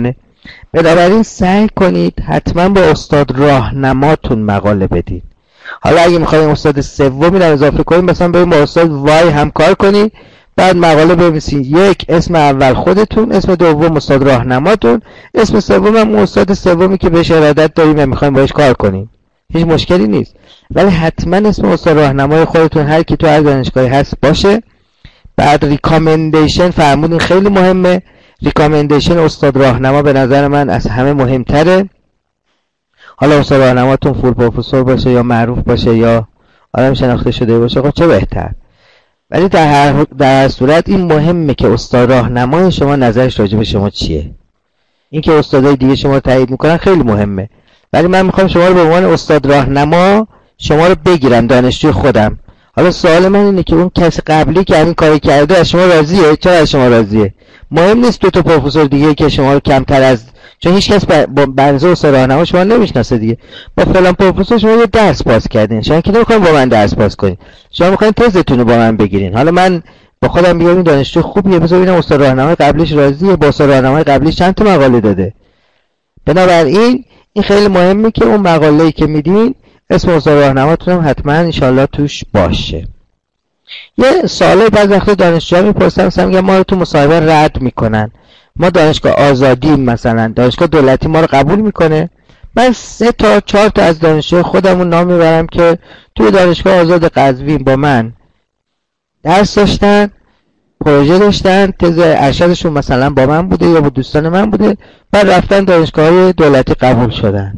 بنابراین سعی کنید حتما با استاد راهنماتون مقاله بدید. حالا اگه میخواید استاد سومی رو اضافه کنید، مثلا برید با استاد وای همکار کنید، بعد مقاله بنویسید. یک، اسم اول خودتون، اسم دوم استاد راهنماتون، اسم سوم هم استاد سومی که بهش ارادت داریم و میخوایم باهاش کار کنیم. هیچ مشکلی نیست، ولی حتما اسم استاد راهنمای خودتون هر کی تو هر دانشگاهی هست باشه. بعد ریکامندیشن فرمودین، خیلی مهمه. ریکامندیشن استاد راهنما به نظر من از همه مهمتره. حالا استاد راهنماتون فول پروفسور باشه یا معروف باشه یا آدم شناخته شده باشه، خب چه بهتر. ولی در هر در هر صورت این مهمه که استاد راهنمای شما نظرش راجع به شما چیه. این که استادای دیگه شما رو تایید میکنن خیلی مهمه، ولی من میخوام شما رو به عنوان استاد راهنما شما رو بگیرم، دانشجوی خودم. حالا سوال من اینه که اون کسی قبلی که همین کاری کرده از شما راضیه؟ چرا از شما راضیه؟ مهم نیست دو تا پروفسور دیگه که شما رو کمتر از، چون هیچ کس با بنظر استاد راهنما شما نمیشناسه دیگه. با فلان پروفسور شما یه درس پاس کردین، شما که نمیخواین با من درس پاس کنین، شما میخواین تزتون رو با من بگیرین. حالا من با خودم میگم این دانشجو خوبیه، بذار ببینم استاد راهنمای قبلیش راضیه، با استاد راهنمای قبلیش چند تا مقاله داده. بنابراین این خیلی مهمه که اون مقاله‌ای که میدین اسم استاد راهنماتون هم حتما ان شاءالله توش باشه. یه سوالی بعضی وقتا دانشجوها میپرسن، مثلا میگن ما رو تو مصاحبه رد میکنن، ما دانشگاه آزادی، مثلا دانشگاه دولتی ما رو قبول میکنه. من سه تا چهار تا از دانشجوی خودمون نام میبرم که توی دانشگاه آزاد قزوین با من درس داشتن، پروژه داشتن، تز ارشدشون مثلا با من بوده یا با دوستان من بوده، بعد رفتن دانشگاه دولتی قبول شدن.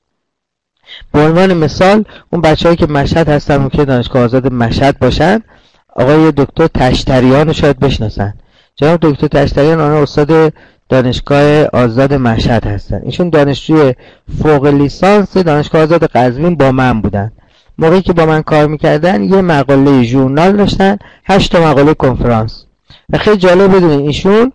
به عنوان مثال اون بچه‌هایی که مشهد هستن ممکنه دانشگاه آزاد مشهد باشن، آقای دکتر تشتریان رو شاید بشناسن. جناب دکتر تشتریان آنها استاد دانشگاه آزاد مشهد هستن. ایشون دانشجوی فوق لیسانس دانشگاه آزاد قزوین با من بودن. موقعی که با من کار میکردن یه مقاله ژورنال داشتن، هشت تا مقاله کنفرانس. و خیلی جالب بدونین ایشون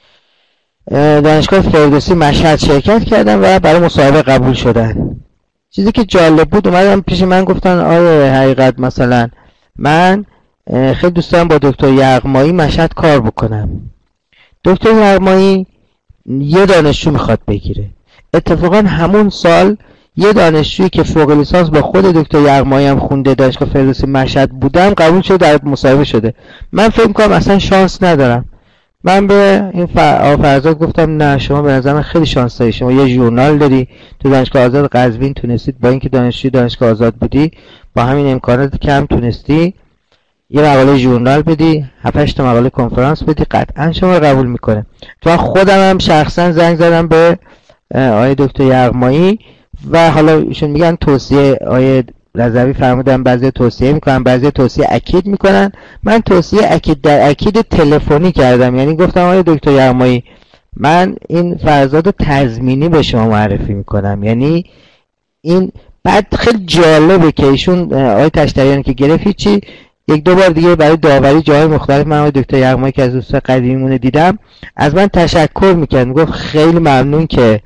دانشگاه فردوسی مشهد شرکت کردن و برای مصاحبه قبول شدن. چیزی که جالب بود، اومدن پیش من گفتن آره حقیقت مثلا من خیلی دوست دارم با دکتر یغمایی مشهد کار بکنم. دکتر یغمایی یه دانشجو میخواد بگیره. اتفاقا همون سال یه دانشجویی که فوق لیسانس با خود دکتر یغمایی هم خونده دانشگاه فردوسی مشهد بودم قبول شده، در مصاحبه شده. من فکر می‌کنم اصلا شانس ندارم. من به این فرزاد گفتم نه شما به نظر من خیلی شانس داری، شما یه ژورنال داری تو دانشگاه آزاد قزوین، تونستید با اینکه دانشجوی دانشگاه آزاد بودی با همین امکانات کم تونستی یه مقاله ژورنال بدی، هفت هشت تا مقاله کنفرانس بدی، قطعا شما رو قبول میکنه. تو خودم هم شخصا زنگ زدم به آقای دکتر یغمایی و حالا ایشون میگن توصیه آقای رضوی فرمودن بعضی توصیه میکنن بعضی توصیه اکید میکنن. من توصیه اکید در اکید تلفنی کردم، یعنی گفتم آقای دکتر یغمایی من این فرزاد تضمینی به شما معرفی میکنم. یعنی این بعد خیلی جالبه که ایشون آقای تشتریان که گرفت چی یک دو بار دیگه برای داوری جای مختلف من آقای دکتر یغمایی که از دوستان قدیمیمون دیدم از من تشکر میکرد، میگفت خیلی ممنون که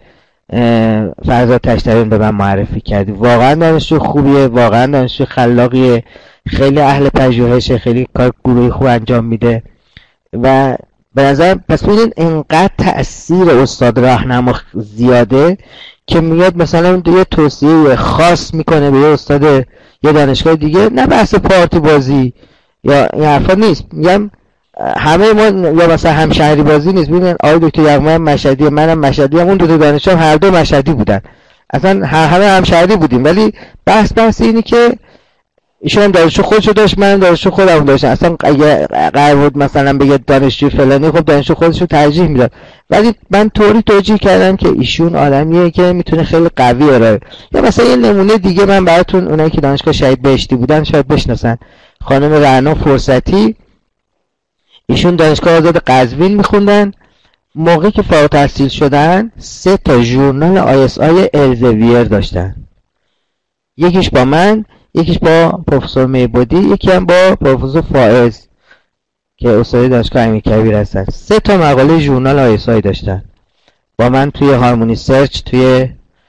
فرزاد تشتریان به من معرفی کردی، واقعا دانشجو خوبیه، واقعا دانشجو خلاقیه، خیلی اهل پژوهشه، خیلی کار گروهی خوب انجام میده. و به نظر پس ببینید اینقدر تأثیر استاد راهنما زیاده که میاد مثلا یه توصیه خاص میکنه به یه استاد یه دانشگاه دیگه، نه بحث پارتی بازی یا این حرفا نیست، میگم همه ما یا مثلا همشهری بازی نیست. ببینن آقای دکتر یغمایی مشهدی، منم مشهدی، اون دو تا دانشجو هر دو مشهدی بودن، اصلا همه همشهری بودیم، ولی بحث بحث اینی که ایشون هم دانشجو خودشو داشت، من دانشجو خودم داشتم. اصلا اگه قرار بود مثلا بگه دانشجو فلانی، خب دانشجو خودشو ترجیح میداد، ولی من طوری توجیه کردم که ایشون آدمیه که میتونه خیلی قوی ارائه. یا مثلا یه نمونه دیگه من براتون، اونایی که دانشگاه شهید بهشتی بودن شاید بشناسن، خانم رعنا فرصتی، ایشون دانشگاه آزاد قزوین میخوندن. موقعی که فارغ التحصیل شدن سه تا ژورنال آی اس آی الزویر داشتن، یکیش با من، یکیش با پروفسور میبودی، یکی هم با پروفسور فائز که استاد دانشگاه امیرکبیر هستن. سه تا مقاله ژورنال آی اس آی داشتن، با من توی هارمونی سرچ توی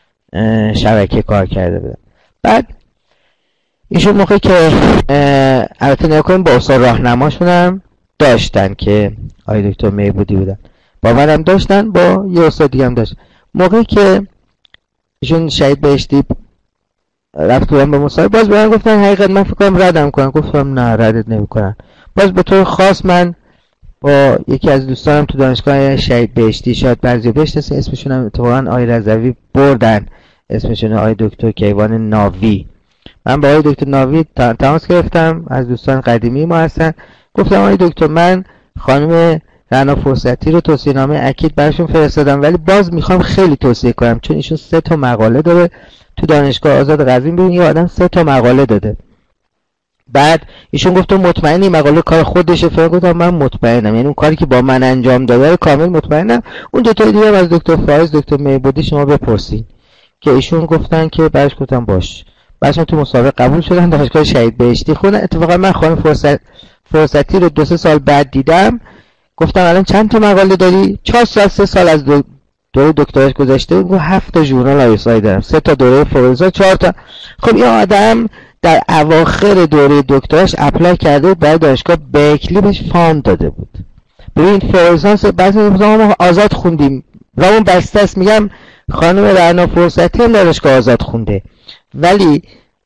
شبکه کار کرده بودن. بعد ایشون موقعی که البته نگاه کنیم با استاد راهنماشون هم داشتن که آقای دکتر میبودی بودن، با منم داشتن، با یه استاد دیگه هم داشتن. موقعی که ایشون شهید بهشتی رفت بودن به مصاحبه، باز به من گفتن حقیقت من فکر کنم ردم کنن. گفتم نه ردت نمیکنن. باز به طور خاص من با یکی از دوستانم تو دانشگاه شهید بهشتی، شاید بعضی بشناسن اسمشون هم اتفاقا آقای رضوی بردن، اسمشون آقای دکتر کیوان ناوی. من با آقای دکتر ناوی تماس گرفتم، از دوستان قدیمی ما هستن. گفتم آقای دکتر من خانم رعنا فرصتی رو توصیه‌نامه اکید براشون فرستادم، ولی باز میخوام خیلی توصیه کنم، چون ایشون سه تا مقاله داره تو دانشگاه آزاد قزوین. ببین یه آدم سه تا مقاله داده. بعد ایشون گفت مطمئنی مقاله کار خودشه؟ فکر گفتم من مطمئنم، یعنی اون کاری که با من انجام داده رو کامل مطمئنم. اون دو تا دیگه از دکتر فایز دکتر میبودی شما بپرسین، که ایشون گفتن که بعدش گفتم باش. بعدش تو مسابقه قبول شدن، دانشگاه شهید بهشتی خوندن. اتفاقا من خانم فرصت فرصتی رو دو سه سال بعد دیدم، گفتم الان چند تا مقاله داری؟ چهار سال سه سال از دو دوره دکتراش گذشته، گفت هفت تا ژورنال آی اس آی دارم، سه تا دوره فوق لیسانس، چهار تا. خب این آدم در اواخر دوره دکتراش اپلای کرده بود برای دانشگاه برکلی، بهش فاند داده بود. ببین فوق لیسانس بعضی ما آزاد خوندیم، رامون بسته است. میگم خانم رعنا فرصتی هم دانشگاه آزاد خونده، ولی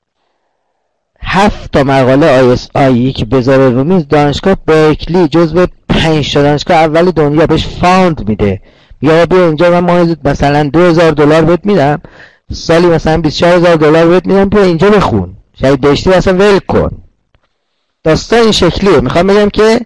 هفت تا مقاله آی اس آی که بذاره رو میز، دانشگاه برکلی جزو پنج تا دانشگاه اول دنیا بهش فاند میده. یا بیا اینجا من ماهی مثلا دو هزار دلار بهت میدم، سالی مثلا بیست و چهار هزار دلار بهت میدم، بیا اینجا بخون، شاید بهشتی اصلا ول کن. داستان این شکلیه. میخوام بگم که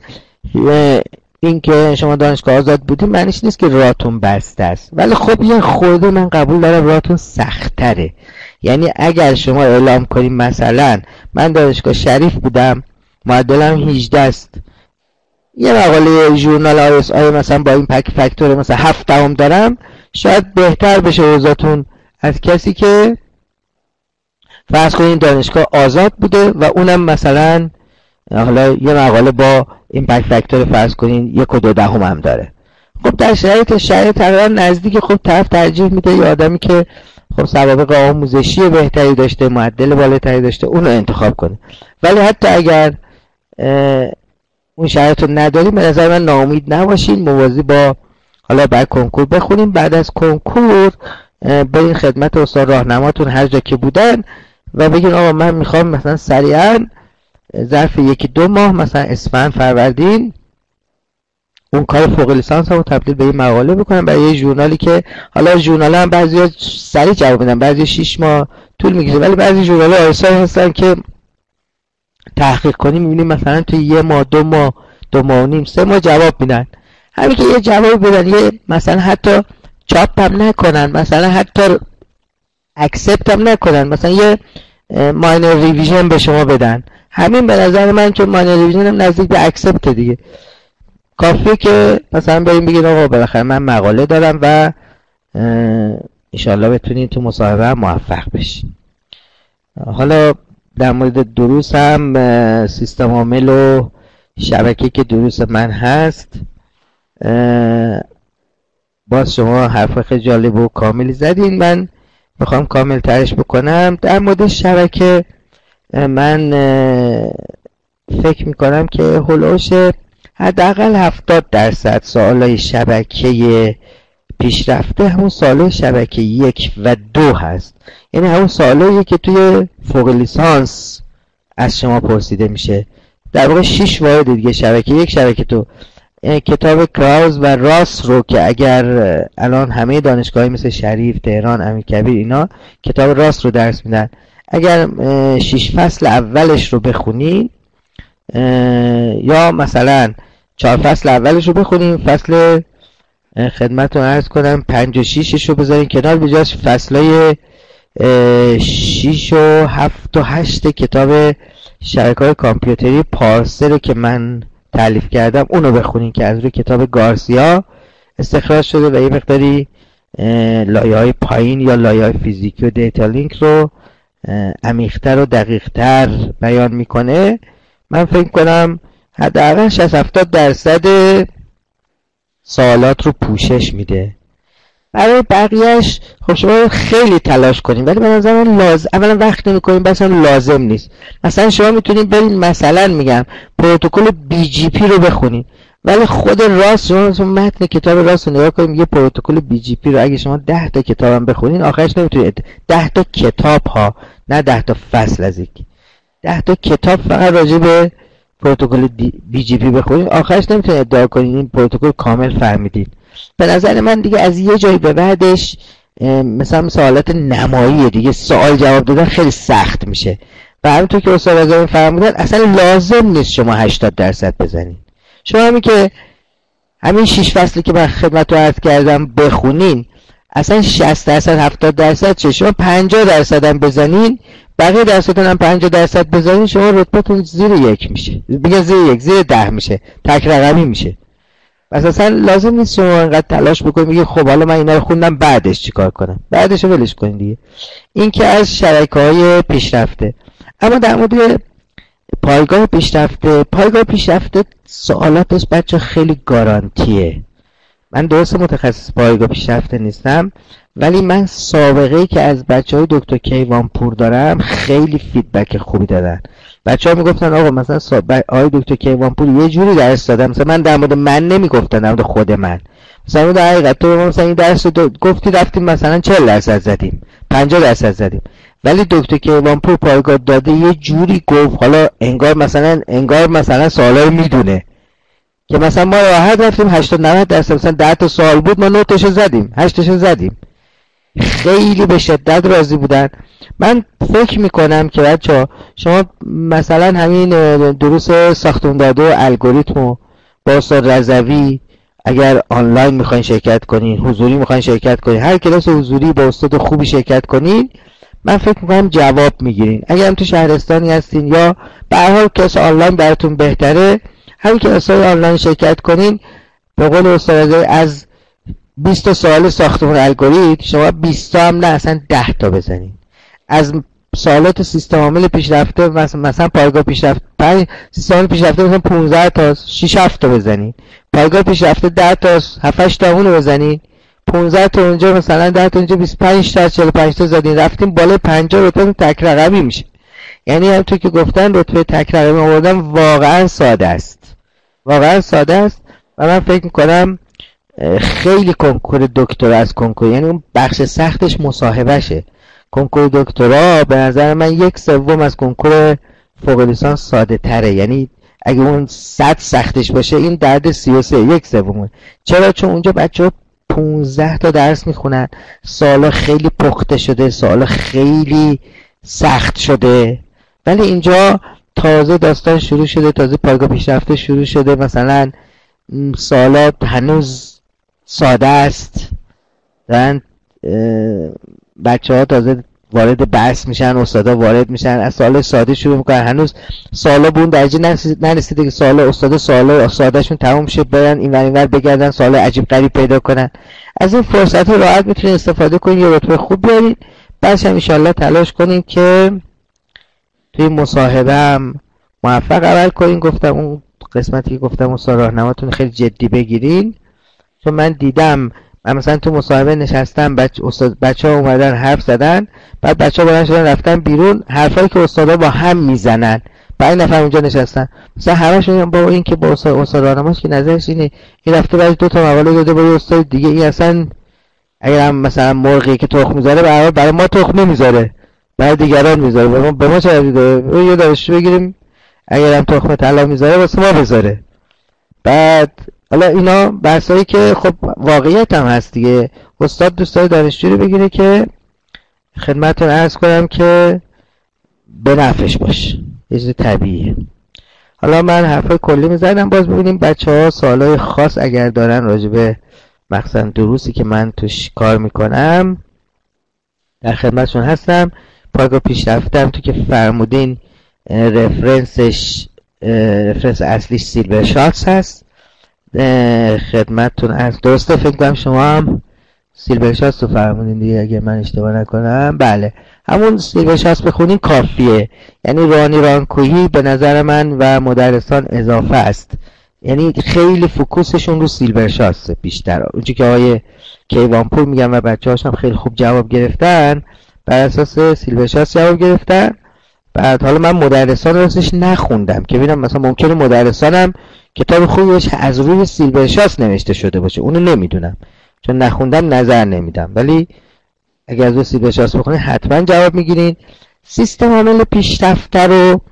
این که شما دانشگاه آزاد بودیم معنیش نیست که راهتون بسته است، ولی خب یه خورده من قبول دارم راهتون سخت‌تره. یعنی اگر شما اعلام کنیم مثلا من دانشگاه شریف بودم، معدلم هجده است، یه مقاله ژورنال آی اس آی مثلا با این پک فاکتور مثلا هفت دهم دارم، شاید بهتر بشه اوضاعتون از کسی که فرض کنین دانشگاه آزاد بوده و اونم مثلا حالا یه مقاله با این پک فاکتور فرض کنین یک و دو دهم هم داره. خب در شرایط شرایط تقریبا نزدیک، خب طرف ترجیح میده یه آدمی که خب سوابق آموزشی بهتری داشته، معدل بالاتری داشته، اون رو انتخاب کنه. ولی حتی اگر اون شرایط رو نداریم، به نظر من ناامید نباشین، موازی با حالا بعد کنکور بخونیم، بعد از کنکور برین خدمت استاد راهنماتون هر جا که بودن و بگین آقا من میخوام مثلا سریعا ظرف یکی دو ماه مثلا اسفند فروردین اون کار فوق لیسانس رو تبدیل به یه مقاله بکنم برای یه ژورنالی که حالا ژورنال هم بعضیا سریع جواب میدن، بعضی شش ماه طول میکشه، ولی بعضی ژورنال آیسای هستن که تحقیق کنی میبینیم مثلا تو یه ماه دو ماه دو ماه و نیم سه ماه جواب میدن. همین که یه جواب بدن، یه مثلا حتی چاپ هم نکنن، مثلا حتی اکسپت هم نکنن، مثلا یه ماینر ریویژن به شما بدن، همین به نظر من که ماینر ریویژن هم نزدیک به اکسپت دیگه. کافیه که مثلا بریم بگید آقا بالاخره من مقاله دارم و انشالله بتونید تو مصاحبه هم موفق بشین. حالا در مورد دروس هم سیستم عامل و شبکه که دروس من هست، باز شما حرف خیلی جالب و کاملی زدین، من میخوام کامل ترش بکنم. در مورد شبکه من فکر میکنم که هولوش حداقل هفتاد درصد سوالای شبکه پیشرفته همون سوالای شبکه یک و دو هست، یعنی همون سوالایی که توی فوق لیسانس از شما پرسیده میشه. در واقع شش واحد دیگه شبکه یک، شبکه دو. کتاب کراوز و راس رو که اگر الان همه دانشگاهی مثل شریف، تهران، امیرکبیر اینا کتاب راس رو درس میدن، اگر شش فصل اولش رو بخونین یا مثلا چهار فصل اولش رو بخونین، فصل خدمتتون عرض کنم پنج و شیشش رو بذارین کنار، بجاش فصلای شیش و هفت و هشت کتاب شبکه‌های کامپیوتری پارسر که من تالیف کردم اونو بخونین که از روی کتاب گارسیا استخراج شده و یه مقداری لایه‌های پایین یا لایه‌های فیزیکی و دیتا لینک رو عمیق‌تر و دقیق‌تر بیان میکنه. من فکر کنم حداقل شصت هفتاد درصد سوالات رو پوشش میده. برای بقیهش خب شما خیلی تلاش کنیم، ولی به نظر من لازم اولا وقت نمی‌کنیم، مثلا لازم نیست. مثلا شما میتونید برید مثلا میگم پروتکل بی جی پی رو بخونید، ولی خود راست شما شما متن کتاب راست رو نگاه کنیم، یه پروتکل بی جی پی رو اگه شما ده تا کتاب هم بخونین آخرش نمیتونید، ده تا کتاب ها نه ده تا فصل از یک، ده تا کتاب فقط راجع به پروتکل بی جی پی بخونین آخرش نمیتونید ادعا کنین این پروتکل کامل فهمیدین. به نظر من دیگه از یه جایی به بعدش مثلا سوالات نمایی دیگه سوال جواب دادن خیلی سخت میشه و همونطور که استاد رضایی فرمودن اصلا لازم نیست شما هشتاد درصد بزنین. شما همین که همین شش فصلی که من خدمت رو عرض کردم بخونین اصلا شصت درصد هفتاد درصد چه، شما پنجاه درصد هم بزنین بقیه درصد هم پنجاه درصد بزنین شما رتبتون زیر یک میشه، بگه زیر یک زیر ده میشه، تک رقمی میشه. پس اصلا لازم نیست شما انقدر تلاش بکنید میگه خب حالا من اینا رو خوندم بعدش چیکار کنم، بعدش رو ولش کنید دیگه. این که از شبکه‌های پیشرفته. اما در مورد پایگاه پیشرفته، پایگاه پیشرفته سوالاتش بچه خیلی گارانتیه. من درست متخصص پایگاه پیشرفته نیستم ولی من سابقه‌ای که از بچهای دکتر کیوانپور دارم خیلی فیدبک خوبی دادن. بچه‌ها میگفتن آقا مثلا آقای دکتر کیوانپور یه جوری درس دادن، مثلا من در مورد من نمیگفتن، در مورد خود من مثلا در حقیقت تو مثلا این درس رو گفتی رفتیم مثلا چهل درصد زدیم، پنجاه درصد زدیم، ولی دکتر کیوانپور پایگاه داده یه جوری گفت حالا انگار مثلا انگار مثلا سوالا رو میدونه که مثلا ما راحت رفتیم هشتاد نود درصد، مثلا ده تا سوال بود ما نه تاشو زدیم، هشت تاشو زدیم. خیلی به شدت راضی بودن. من فکر میکنم که بچه‌ها شما مثلا همین دروس ساختماندادی و الگوریتم با استاد رضوی اگر آنلاین میخواین شرکت کنین، حضوری میخواین شرکت کنین، هر کلاس حضوری با استاد خوبی شرکت کنین من فکر میکنم جواب میگیرین. اگر هم تو شهرستانی هستین یا به هر حال کلاس آنلاین براتون بهتره، همین کلاس‌های آنلاین شرکت کنین. به قول استاد رضوی از بیست تا سوال ساختمان الگوریتم شما بیست تا هم نه اصلا ده تا بزنین. از سوالات سیستم عامل پیشرفته مثلا مثلا پایگاه پیشرفته پنج سیستم پیشرفته مثلا پانزده تا شش هفت تا بزنین، پایگاه پیشرفته ده تا هفت هشت تا اون بزنین، پانزده تا اونجا مثلا ده تا اونجا بیست و پنج تا چهل و پنج تا زدین، رفتیم بالای پنجاه رتبه تک رقمی میشه. یعنی همونطور که گفتن رتبه تک رقمی آوردن واقعا ساده است، واقعا ساده است و من فکر میکنم خیلی کنکور دکترا از کنکور، یعنی اون بخش سختش مصاحبهشه. کنکور دکترا به نظر من یک سوم از کنکور فوق لیسانس ساده تره، یعنی اگه اون صد سختش باشه این درد سی و سه یک سومه. چرا؟ چون اونجا بچه‌ها پانزده تا درس میخونن، سوالا خیلی پخته شده، سوالا خیلی سخت شده، ولی اینجا تازه داستان شروع شده، تازه پایگاه پیشرفته شروع شده، مثلا سوالات هنوز ساده است، دارن بچه ها تازه وارد بحث میشن، استادا وارد میشن، از سوال ساده شروع میکنن، هنوز سوالا به اون درجه نرسیده که سوال استادا سوال سادهشون تموم شه برن این ور این ور بگردن سوال عجیب غریب پیدا کنن. از این فرصت ها راحت میتونید استفاده کنید، یه رتبه خوب بیارید. بعدش هم انشالله تلاش کنید که توی مصاحبه هم موفق عمل کنید. گفتم اون قسمتی که گفتم استاد راهنماتون خیلی جدی بگیرین، چون من دیدم من مثلا تو مصاحبه نشستم بچه استاد بچه‌ها اومدن حرف زدن، بعد بچه‌ها بلند شدن رفتن بیرون، حرفایی که استادا با هم میزنن پنج نفر اونجا نشستن، مثلا همشون با این که با استاد استاد راهنماست که نظرش اینه این رفته بعد دو تا مقاله داده با استاد دیگه، این اصلا اگر هم مثلا مرغی که تخم میذاره برای برای ما تخم نمیذاره، برای دیگران میذاره، به ما به ما چه داره؟ یه دانشجو بگیریم اگر هم تخم طلا میذاره واسه ما بذاره. بعد حالا اینا بحثایی که خب واقعیت هم هست دیگه. استاد دوست داره دانشجو رو بگیره که خدمتتون عرض کنم که به نفعش باشه، یه چیز طبیعیه. حالا من حرفای کلی میزنم، باز ببینیم بچه‌ها سوالای خاص اگر دارن راجع به مخصوصا دروسی که من توش کار میکنم در خدمتشون هستم. پایگاه پیشرفتم تو که فرمودین رفرنسش رفرنس اصلیش سیلور شاتس هست، خدمتتون از درسته فکر کنم شما هم سیلور شاتس رو فرمودین دیگه اگه من اشتباه نکنم. بله همون سیلور شاتس بخونین کافیه، یعنی رانی رانکویی به نظر من و مدرسان اضافه است، یعنی خیلی فوکوسشون رو سیلور شاتس بیشتر، اونجوری که آقای کیوانپور میگن و بچه‌هاش هم خیلی خوب جواب گرفتن بر اساس سیلور شاتس جواب گرفتن. بعد حالا من مدرسان راستش نخوندم که ببینم مثلا ممکنه مدرسانم کتاب خوبی باشه از روی سیلبرشاس نوشته شده باشه، اونو نمیدونم چون نخوندم نظر نمیدم، ولی اگر از روی سیلبرشاس بخونید حتما جواب میگیرین. سیستم عامل پیشرفته رو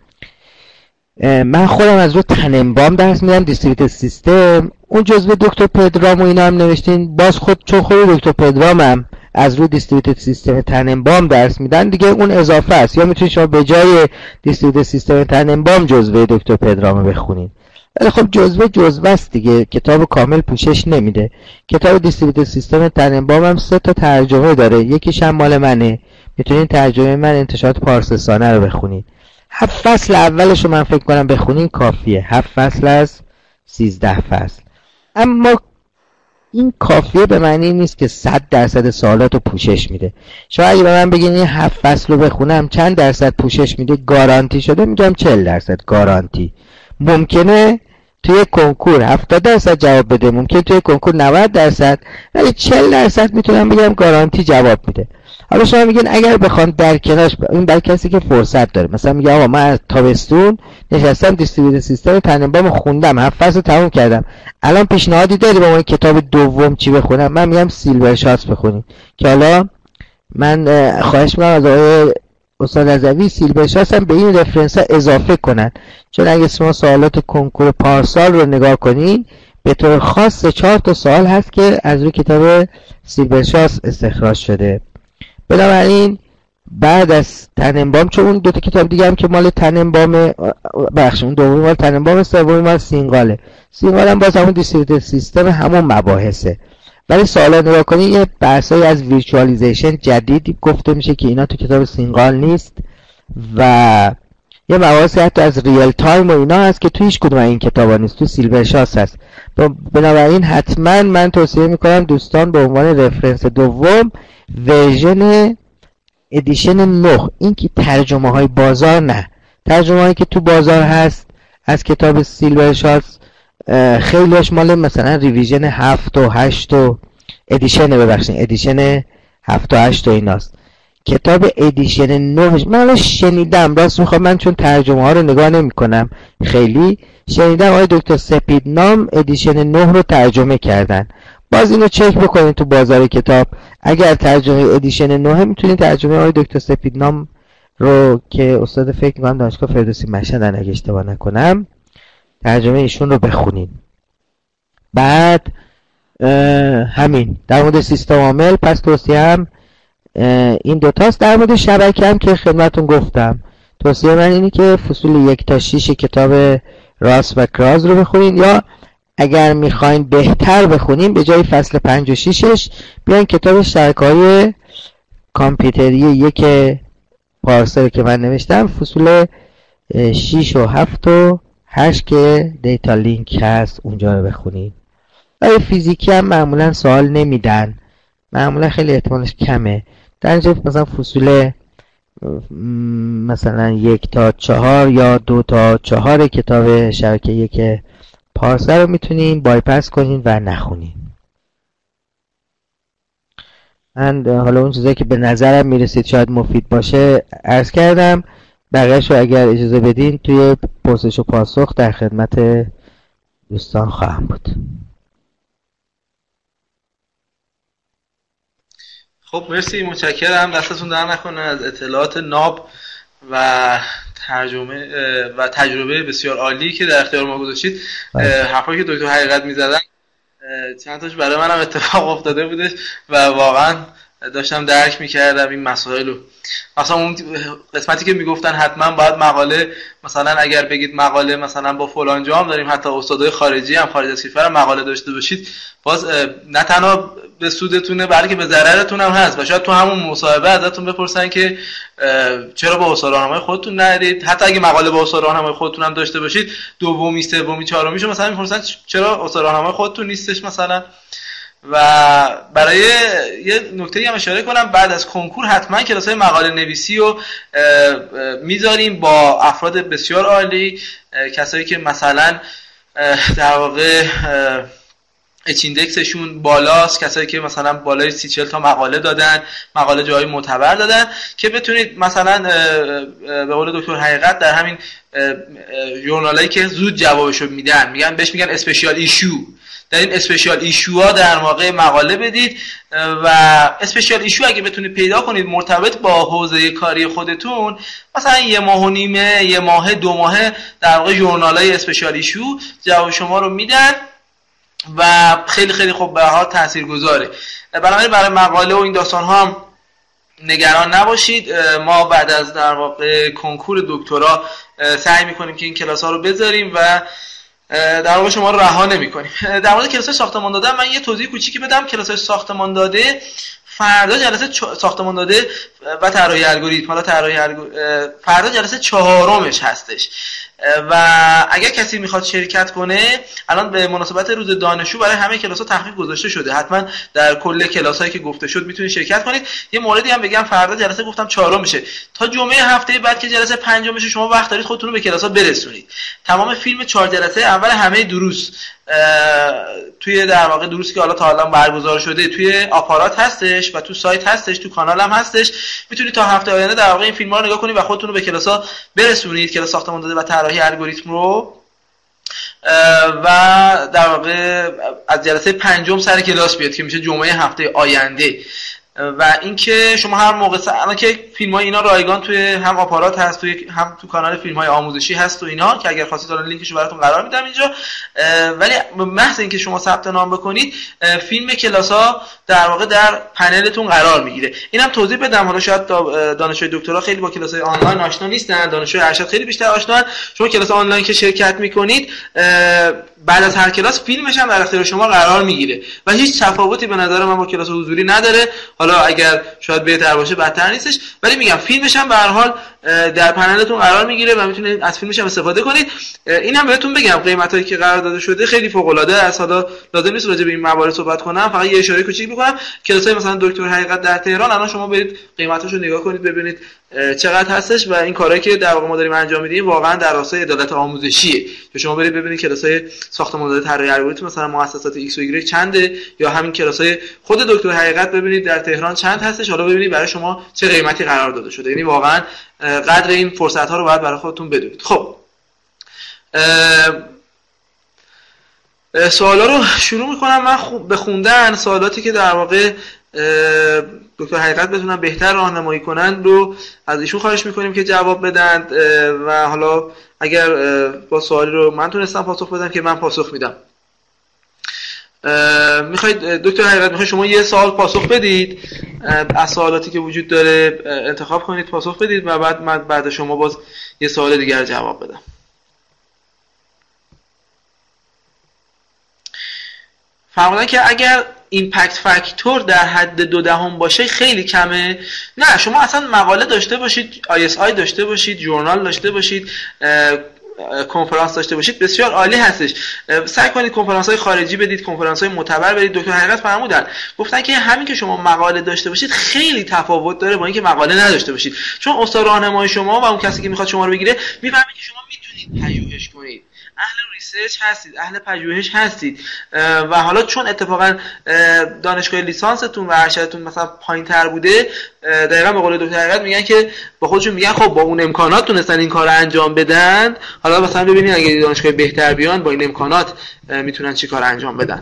من خودم از روی تننبام درس میدم، دیستریبیوتد سیستم، اون جزء دکتر پدرام و اینا هم نوشتین، باز خود چون خود دکتر پدرام هم از روی دیستریبیوتد سیستم تننبام درس میدن دیگه اون اضافه است، یا میتونید شما به جای دیستریبیوتد سیستم تننبام جزوه دکتر پدرام بخونید، ولی خب جزوه جزوه است دیگه، کتاب کامل پوشش نمیده. کتاب دیستریبیوتد سیستم تننبام هم سه تا ترجمه داره، یکیش هم مال منه، میتونید ترجمه من انتشارات پارسستانه رو بخونید. هفت فصل اولش رو من فکر کنم بخونین کافیه، هفت فصل از سیزده فصل. اما این کافیه به معنی نیست که صد درصد سوالات رو پوشش میده. شما اگه به من بگین این هفت فصل رو بخونم چند درصد پوشش میده گارانتی شده، میگم چهل درصد گارانتی. ممکنه توی کنکور هفتاد درصد جواب بده، ممکنه توی کنکور نود درصد، ولی چهل درصد میتونم بگم گارانتی جواب میده. حالا شما میگین اگر بخوان در کنارش ب... این برای کسی که فرصت داره، مثلا میگه آقا من از تابستون نشستم دیستریبیوتد سیستم تننبام خوندم، هفت فصل تموم کردم، الان پیشنهادی داری با من کتاب دوم چی بخونم؟ من میگم سیلبرشاس بخونیم، که حالا من خواهش میکنم از آقای استاد رضوی سیلبرشاس هم به این رفرنس ها اضافه کنن، چون اگه شما سوالات کنکور پارسال رو نگاه کنین به طور خاص چهار تا سوال هست که از روی کتاب سیلبرشاس استخراج شده. بنابراین بعد از تننبام، چون اون دو تا کتاب دیگه هم که مال تننبام، بخش اون دومی مال تننبام، سومی مال سینگاله، سینگال هم باز همون دیستریبیوتد سیستم همون مباحثه، ولی سوالا نگاه کنید یه بحثایی از ویرچوالیزیشن جدید گفته میشه که اینا تو کتاب سینگال نیست، و یه مباحثی حتی از ریل تایم و اینا هست که تو هیچ کدوم این کتابا نیست، تو سیلبرشاس هست. بنابراین حتما من توصیه میکنم دوستان به عنوان رفرنس دوم ورژن ادیشن نه، این که ترجمه های بازار نه، ترجمه هایی که تو بازار هست از کتاب سیلبرشاس خیلیش مال مثلا ریویژن هفت و هشت و ادیشن ببخشید ادیشن هفت و هشت و ایناست. کتاب ادیشن نه من شنیدم، راست میخوام من چون ترجمه ها رو نگاه نمی کنم خیلی، شنیدم آقای دکتر سپیدنام ادیشن نه رو ترجمه کردن، باز اینو چک بکنید تو بازار کتاب، اگر ترجمه ادیشن نه میتونید ترجمه آقای دکتر سپیدنام رو که استاد فکر میکنم دانشگاه فردوسی مشهدن اگه اشتباه نکنم، ترجمه ایشون رو بخونید. بعد همین در مورد سیستم عامل پس توصیه هم این دوتاست. در مورد شبکه هم که خدمتون گفتم توصیه من اینه که فصول یک تا شیش کتاب راس و کراز رو بخونید، یا اگر میخواین بهتر بخونیم به جای فصل پنج و شیشش بیاین کتاب شبکه‌های کامپیوتری یک پارسال که من نوشتم، فصول شیش و هفت و هشت که دیتا لینک هست اونجا رو بخونید. ولی فیزیکی هم معمولا سوال نمیدن، معمولا خیلی احتمالش کمه، در اینجا مثلا فصول مثلا یک تا چهار یا دو تا چهار کتاب شبکه یک پارسه رو میتونین بایپس کنین و نخونین. من حالا اون چیزایی که به نظرم میرسید شاید مفید باشه عرض کردم، بقیه‌شو اگر اجازه بدین توی پرسش و پاسخ در خدمت دوستان خواهم بود. خب مرسی، متشکرم، دستتون در نکنه از اطلاعات ناب و ترجمه و تجربه بسیار عالی که در اختیار ما گذاشتید. حرفایی که دکتر حقیقت می‌زدن چند تاش برای منم اتفاق افتاده بودش و واقعا داشتم درک می‌کردم این مسائل رو. مثلا اون قسمتی که میگفتن حتما باید مقاله، مثلا اگر بگید مقاله مثلا با فلان جام داریم، حتی استادای خارجی هم خارج از کشور مقاله داشته باشید، باز نه تنها به سودتونه بلکه به ضررتون هم هست و شاید تو همون مصاحبه ازتون بپرسن که چرا با استاد راهنمای خودتون نرید. حتی اگه مقاله با استاد راهنمای خودتون هم داشته باشید، دومی سومی چهارمیشو مثلا میپرسن چرا استاد راهنمای خودتون نیستش مثلا. و برای یه نکته‌ای هم اشاره کنم، بعد از کنکور حتما کلاس‌های مقاله نویسی رو میذاریم با افراد بسیار عالی، کسایی که مثلا در واقع اچ ایندکسشون بالاست، کسایی که مثلا بالای سی چهل تا مقاله دادن، مقاله جای معتبر دادن، که بتونید مثلا به قول دکتر حقیقت در همین ژورنالایی که زود جوابشو میدن، میگن بهش میگن اسپشیال ایشو، در این اسپشیال ایشو ها در واقع مقاله بدید و اسپشیال ایشو اگه بتونید پیدا کنید مرتبط با حوزه کاری خودتون، مثلا یه ماه و نیمه، یه ماه، دو ماه، در واقع ژورنالای اسپشیال ایشو جواب شما رو میدن و خیلی خیلی خوب به هر حال تاثیرگذاره. بنابراین برای مقاله و این داستان ها هم نگران نباشید. ما بعد از در واقع کنکور دکترا سعی میکنیم که این کلاس ها رو بذاریم و در واقع شما رو رها نمی‌کنیم. در مورد کلاس ساختمان داده من یه توضیح کوچیکی بدم. کلاس ساختمان داده فردا جلسه ساختمان داده و طراحی الگوریتم، حالا طراحی فردا جلسه چهارمش هستش و اگر کسی میخواد شرکت کنه، الان به مناسبت روز دانشجو برای همه کلاس‌ها تخفیف گذاشته شده، حتما در کل کلاس‌هایی که گفته شد میتونید شرکت کنید. یه موردی هم بگم، فردا جلسه گفتم چهارم میشه، تا جمعه هفته بعد که جلسه پنجم میشه شما وقت دارید خودتون رو به کلاس‌ها برسونید. تمام فیلم چهار جلسه اول همه دروس توی در واقع دروسی که حالا تا الان برگزار شده توی آپارات هستش و تو سایت هستش، تو کانال هم هستش. میتونید تا هفته آینده در واقع این فیلم‌ها رو نگاه کنید و خودتون رو به کلاس‌ها برسونید، کلاس ساختمان داده و طراحی الگوریتم رو. و در واقع از جلسه پنجم سر کلاس بیاد که میشه جمعه هفته آینده. و اینکه شما هر موقع الان که فیلم‌های اینا رایگان توی هم آپارات هست، توی هم تو کانال فیلم‌های آموزشی هست و اینا، که اگر خواستید الان لینکش رو براتون قرار میدم اینجا. ولی محض اینکه شما ثبت نام بکنید فیلم کلاس‌ها در واقع در پنلتون قرار میگیره. اینم توضیح بدم، حالا شاید دانشجوی دکترا خیلی با کلاس‌های آنلاین آشنا نیستن، دانشجوی ارشد خیلی بیشتر آشنان. شما کلاس آنلاین که شرکت میکنید بعد از هر کلاس فیلمش هم در اختیار شما قرار میگیره و هیچ تفاوتی به نظر من با کلاس حضوری نداره. حالا اگر شاید بهتر باشه بدتر نیستش، ولی میگم فیلمش هم به هر حال در پنلتون قرار میگیره و میتونید از فیلمش هم استفاده کنید. اینم بهتون بگم قیمتایی که قرار داده شده خیلی فوق العاده است. حالا لازم نیست راجع به این موارد صحبت کنم، فقط یه اشاره کوچیک میکنم. کلاسای مثلا دکتر حقیقت در تهران الان شما برید قیمتاشو نگاه کنید ببینید چقدر هستش و این کارهایی که در واقع ما داریم انجام میدیم واقعا در راستای عدالت آموزشیه. که شما برید ببینید کلاسای ساختمان داده طراحی الگوریتم مثلا مؤسسات ایکس و ایگرگ چنده، یا همین کلاسای خود دکتر حقیقت ببینید در تهران چند هستش، حالا ببینید برای شما چه قیمتی قرار داده شده. یعنی واقعا قدر این فرصت ها رو باید برای خودتون بدونید. خب سوالا رو شروع میکنم من به خوندن. سوالاتی که در واقع دکتر حقیقت بتونن بهتر راهنمایی کنن رو از ایشون خواهش میکنیم که جواب بدن و حالا اگر با سوالی رو من تونستم پاسخ بدم که من پاسخ میدم. میخواید دکتر حقیقت میخواید شما یه سوال پاسخ بدید از سوالاتی که وجود داره، انتخاب کنید پاسخ بدید و بعد من بعد شما باز یه سوال دیگر جواب بدم. فرمودن که اگر ایمپکت فاکتور در حد دو دهم باشه خیلی کمه. نه، شما اصلا مقاله داشته باشید، آی اس آی داشته باشید، ژورنال داشته باشید، کنفرانس داشته باشید، بسیار عالی هستش. سعی کنید کنفرانس های خارجی بدید، کنفرانس های معتبر برید. دکتر حقیقت فرمودن گفتن که همین که شما مقاله داشته باشید خیلی تفاوت داره با اینکه مقاله نداشته باشید، چون استاد راهنمای شما و اون کسی که میخواد شما رو بگیره میفهمه که شما میتونید پژوهش کنید، اهل ریسرچ هستید، اهل پژوهش هستید و حالا چون اتفاقا دانشگاه لیسانستون و ارشدتون مثلا پایین‌تر بوده، دقیقاً به قول دکتر حقیقت میگن که با خودشون میگن خب با اون امکانات تونستن این کارو انجام بدن، حالا مثلا ببینید اگه دانشگاه بهتر بیان با این امکانات میتونن چی کار انجام بدن.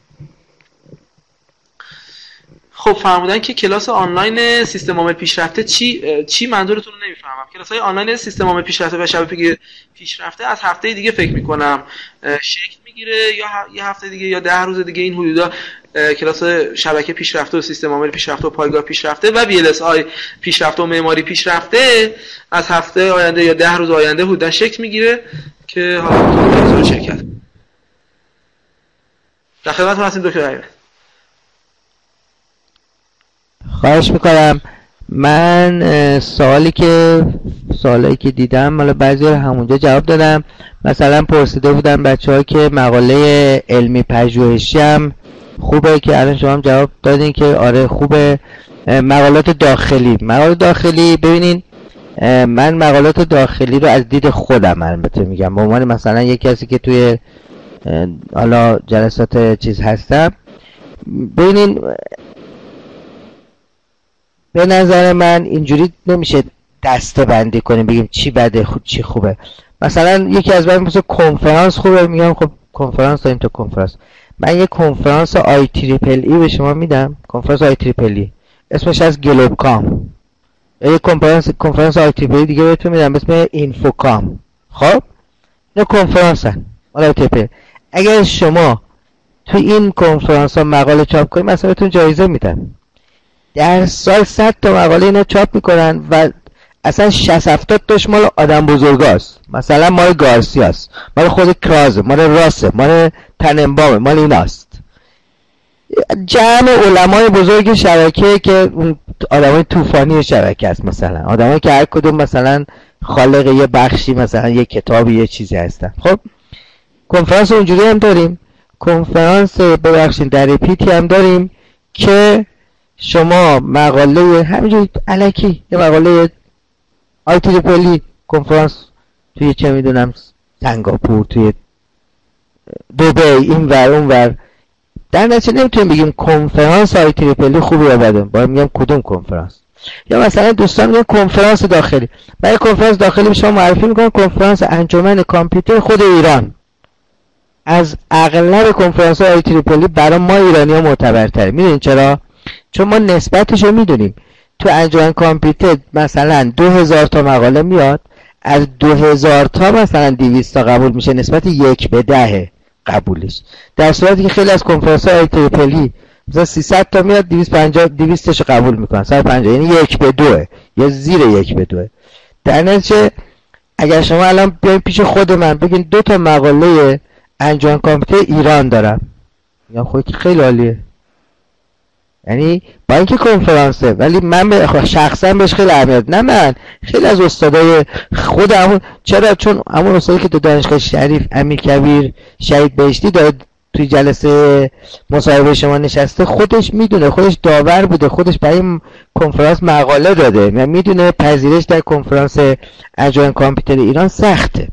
خب فرمودن که کلاس آنلاین سیستم عامل پیشرفته چی چی منظورتون رو نمیفهمم. کلاس‌های آنلاین سیستم عامل پیشرفته و شبکه پیشرفته از هفته دیگه فکر می‌کنم شکل میگیره، یا یه هفته دیگه یا ده روز دیگه این حدودا کلاس شبکه پیشرفته و سیستم عامل پیشرفته و پایگاه پیشرفته و وی ال اس آی پیشرفته و معماری پیشرفته از هفته آینده یا ده روز آینده حدودا شکل میگیره که حالا تو شرکت. در خدمتتون هستیم دکتر حقیقت. خواهش میکنم. من سوالی که سوالی که دیدم مال بعضی رو همونجا جواب دادم. مثلا پرسیده بودن بچه‌ها که مقاله علمی پژوهشی هم خوبه، که الان شما هم جواب دادین که آره خوبه. مقالات داخلی مقالات داخلی ببینین، من مقالات داخلی رو از دید خودم البته میگم، به عنوان مثلا یک کسی که توی حالا جلسات چیز هستم. ببینین به نظر من اینجوری نمیشه دسته بندی کنیم بگیم چی بده خود چی خوبه. مثلا یکی از من مثلا کنفرانس خوبه، میگم خب کنفرانس داریم تو کنفرانس. من یک کنفرانس آی تریپل ای به شما میدم، کنفرانس آی تریپل ای اسمش از گلوب کام. یک کنفرانس کنفرانس آی تریپل ای دیگه بهتون میدم اسم اینفوکام. خب اینا کنفرانس هست آی تریپل ای. اگر شما تو این کنفرانس ها مقاله چاپ کنید مثلا بهتون جایزه میدن. در سال صد تا مقاله اینا چاپ میکنن و اصلا شصت هفتاد تاش مال آدم بزرگاست، مثلا مال گارسیاست، مال خود کرازه، مال راسه، مال تننبامه، مال ایناست. جمع علمای بزرگ شبکه که اون آدمای طوفانی شبکه است، مثلا آدمایی که هر کدوم مثلا خالق یه بخشی مثلا یه کتابی یه چیزی هستن. خب کنفرانس اونجوری هم داریم، کنفرانس ببخشید در ریپیتی هم داریم که شما مقاله همینجوری الکی یه مقاله آی تریپلی کنفرانس توی چه میدونم سنگاپور، توی دبی، این ور اون ور، در نتیجه نمیتونیم بگیم کنفرانس آی تریپلی خوبه یا بده، باید میگم کدوم کنفرانس. یا مثلا دوستان میگن کنفرانس داخلی، برای کنفرانس داخلی به شما معرفی میکنم کنفرانس انجمن کامپیوتر خود ایران. از اغلب کنفرانس آی تریپلی برای ما ایرانی ها معتبرتره. میدونین چرا؟ چون ما نسبتش رو میدونیم. تو انجمن کامپیوتر مثلا دو هزار تا مقاله میاد، از دو هزار تا مثلا دویست تا قبول میشه، نسبت یک به ده قبولش. در صورتی که خیلی از کنفرانس های آی تریپلی مثلا سیصد تا میاد، دویست و پنجاه دویست تاشو قبول میکنن، صد و پنجاه، یعنی یک به دوه یا زیر یک به دوه. در نتیجه اگر شما الان بیاین پیش خود من بگین دو تا مقاله انجمن کامپیوتر ایران دارم، میگم خب خیلی عالیه، یعنی با اینکه کنفرانسه ولی من به شخصا بهش خیلی اهمیت، نه من خیلی از استادای خودمون. چرا؟ چون همون استادی که تو دانشگاه شریف امیرکبیر شهید بهشتی داره توی جلسه مصاحبه شما نشسته، خودش میدونه، خودش داور بوده، خودش برای این کنفرانس مقاله داده، من میدونه پذیرش در کنفرانس انجمن کامپیوتر ایران سخته.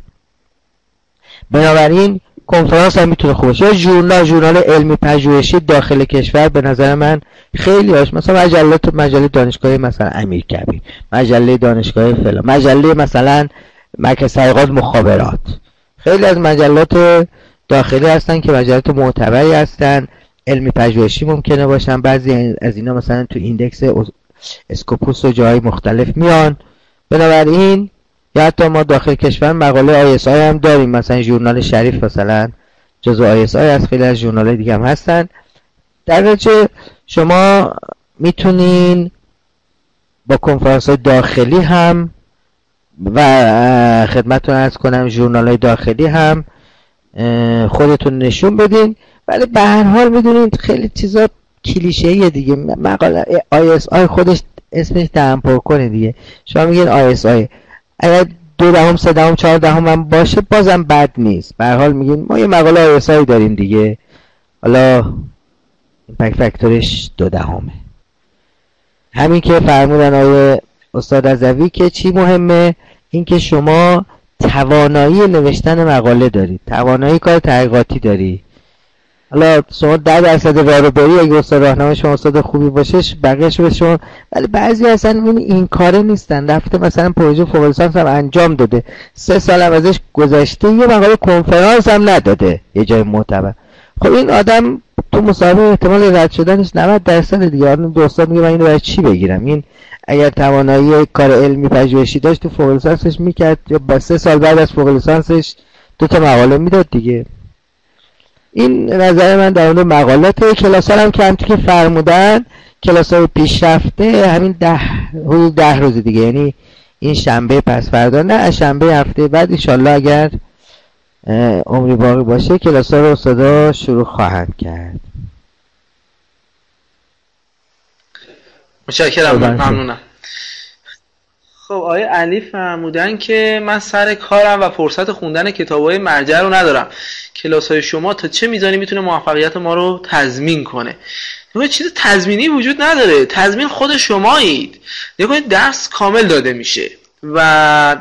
بنابراین کنفرانس هم میتونه خوبه. یا ژورنال ژورنال علمی پژوهشی داخل کشور به نظر من خیلی هاش، مثلا مجلات مجله دانشگاهی مثلا امیرکبیر، مجله دانشگاهی فلان، مجله مثلا مرکز تحقیقات مخابرات، خیلی از مجلات داخلی هستن که مجلات معتبری هستن، علمی پژوهشی ممکنه باشن، بعضی از اینا مثلا تو ایندکس اسکوپوس و جای مختلف میان. بنابراین یا حتی ما داخل کشور مقاله آی اس آی هم داریم، مثلا ژورنال شریف مثلا جزو آی اس آی از، خیلی از ژورنال دیگه هم هستن. در نتیجه شما میتونین با کنفرانس داخلی هم و خدمتتون عرض کنم ژورنال های داخلی هم خودتون نشون بدین، ولی به هر حال میدونید خیلی چیزا کلیشه‌ایه دیگه. مقاله آی اس آی خودش اسمش دهن پر کنه دیگه، شما میگین آی اس آی، اگر دو دهم سه دهم چهار دهم هم باشه بازم بد نیست. به هر حال میگین ما یه مقاله آی اس آی داریم دیگه، حالا ایمپکت فاکتورش دو دهمه. همین که فرمودن آقای استاد رضوی که چی مهمه، این که شما توانایی نوشتن مقاله داری، توانایی کار تحقیقاتی داری. حالا شما ده درصد راه رو بری، اگه استاد راهنمای شما استاد خوبی باشه بقیه‌اش به شما، ولی بعضی اصلا این این کاره نیستن. رفته مثلا پروژه فوق لیسانس هم انجام داده، سه سال هم ازش گذشته، یه مقاله کنفرانس هم نداده یه جای معتبر. خب این آدم تو مسابقه احتمال رد شدنش نود درصد دیگه. آدم دوستان میگه من اینو برای چی بگیرم؟ این اگر توانایی کار علمی پژوهشی داشت تو فوق لیسانسش میکرد، یا با سه سال بعد از فوق لیسانسش دو تا مقاله میداد دیگه. این نظر من در مورد مقالات. کلاس‌ها هم که همونطور که فرمودن کلاس‌های پیشرفته همین ده حدود ده روز دیگه، یعنی این شنبه پس فردا نه شنبه هفته بعد ان شاءالله اگر عمری باقی باشه کلاس‌ها رو استادا شروع خواهند کرد. متشکرم، ممنونم. خب آقای علی فرمودن که من سر کارم و فرصت خوندن کتاب‌های مرجع رو ندارم، کلاس‌های شما تا چه میزانی میتونه موفقیت ما رو تضمین کنه؟ یه چیز تضمینی وجود نداره، تضمین خود شمایید. نگاه درس کامل داده میشه و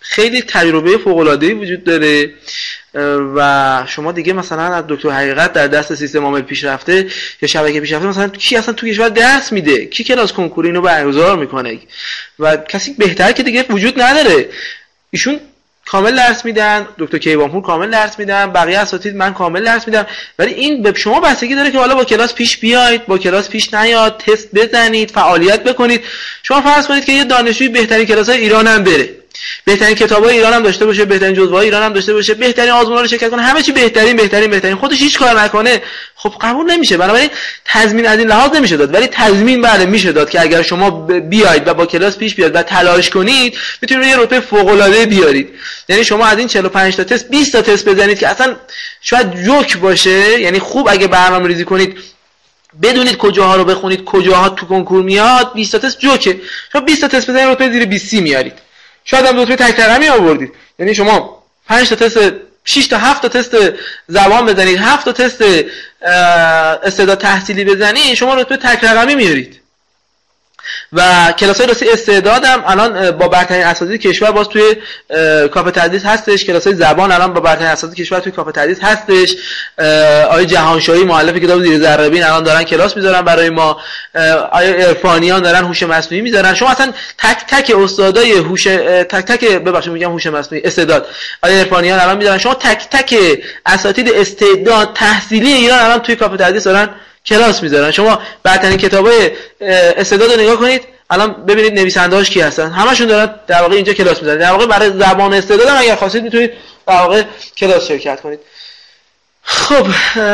خیلی تجربه فوق‌العاده‌ای وجود داره و شما دیگه مثلا از دکتر حقیقت در دست سیستم عامل پیشرفته یا شبکه پیشرفته مثلا کی اصلا تو کشور درس میده، کی کلاس کنکور اینو برگزار میکنه و کسی بهتر که دیگه وجود نداره. ایشون کامل درس میدن، دکتر کیوانپور کامل درس میدن، بقیه اساتید من کامل درس میدم، ولی این به شما بستگی داره که حالا با کلاس پیش بیاید، با کلاس پیش نیاد، تست بزنید، فعالیت بکنید. شما فرض کنید که یه دانشجوی بهترین کلاس‌های ایران هم بره، بهترین کتابای ایران هم داشته باشه، بهترین جزوه‌های ایران هم داشته باشه، بهترین آزمون‌ها رو شرکت کنه، همه چی بهترین بهترین بهترین، خودش هیچ کار نکنه، خب قبول نمیشه. بنابراین تضمین از این لحاظ نمیشه داد، ولی تضمین بله میشه داد که اگر شما بیاید و با کلاس پیش بیاید و تلاش کنید میتونید یه رتبه فوق‌العاده بیارید. یعنی شما از این چهل و پنج تا تست بیست تا تست بزنید که اصلا شاید جوک باشه، یعنی خوب اگه برنامه‌ریزی کنید بدونید کجاها رو بخونید، کجاها تو کنکور میاد، بیست تا تست جوکه. شما بیست تا تست بزنید رتبه زیر بیست میارید. شاید هم رتبه تک رقمی آوردید. یعنی شما پنج تا تست، شش تا هفت تا تست زبان بزنید، هفت تا تست استعداد تحصیلی بزنید، شما رتبه تک رقمی میارید. و کلاس‌های راستی استعداد هم الان با برترین اساتید کشور باز توی کاف تدریس هستش. کلاس‌های زبان الان با برترین اساتید کشور توی کاف تدریس هستش. آقای جهانشاهی مؤلف کتاب زیر ذره بین الان دارن کلاس میذارن برای ما. آقای عرفانیان دارن هوش مصنوعی میذارن. شما اصلا تک تک استادای هوش تک تک ببخشید میگم هوش مصنوعی استعداد، آقای عرفانیان الان میذارن. شما تک تک اساتید استعداد تحصیلی ایران الان توی کاف تدریس دارن کلاس میذارن. شما برترین کتابای استعداد رو نگاه کنید، الان ببینید نویسنده‌هاش کی هستن، همشون دارن در واقع اینجا کلاس میذارن. در واقع برای زبان استعداد هم اگر خواستید میتونید در واقع کلاس شرکت کنید. خب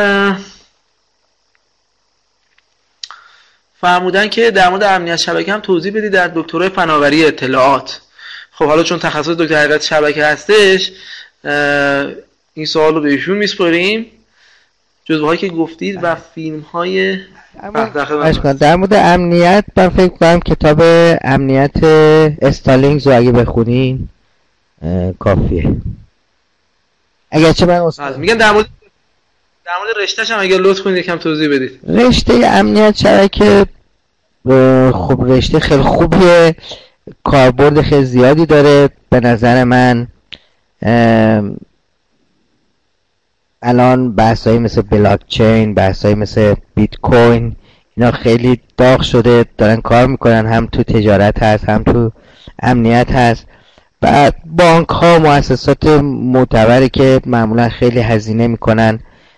فرمودن که در مورد امنیت شبکه هم توضیح بدید در دکترای فناوری اطلاعات. خب حالا چون تخصص دکتر حقیقت شبکه هستش این سوال رو به ایشون میسپاریم. جزوهایی که گفتید و فیلم های در مورد امنیت من فکر کنم کتاب امنیت استالینگز رو اگه بخونین کافیه. اگرچه من اصلا میگم در مورد در مورد رشته‌ش هم اگه لطف کنید یکم توضیح بدید. رشته امنیت شبکه خب رشته خیلی خوبیه، کاربرد خیلی زیادی داره به نظر من. الان بحثایی مثل بلاک چین، بحثایی مثل بیت کوین، اینا خیلی داغ شده، دارن کار میکنن، هم تو تجارت هست هم تو امنیت هست. و بانک ها مؤسسات معتبری که معمولا خیلی هزینه میکنن،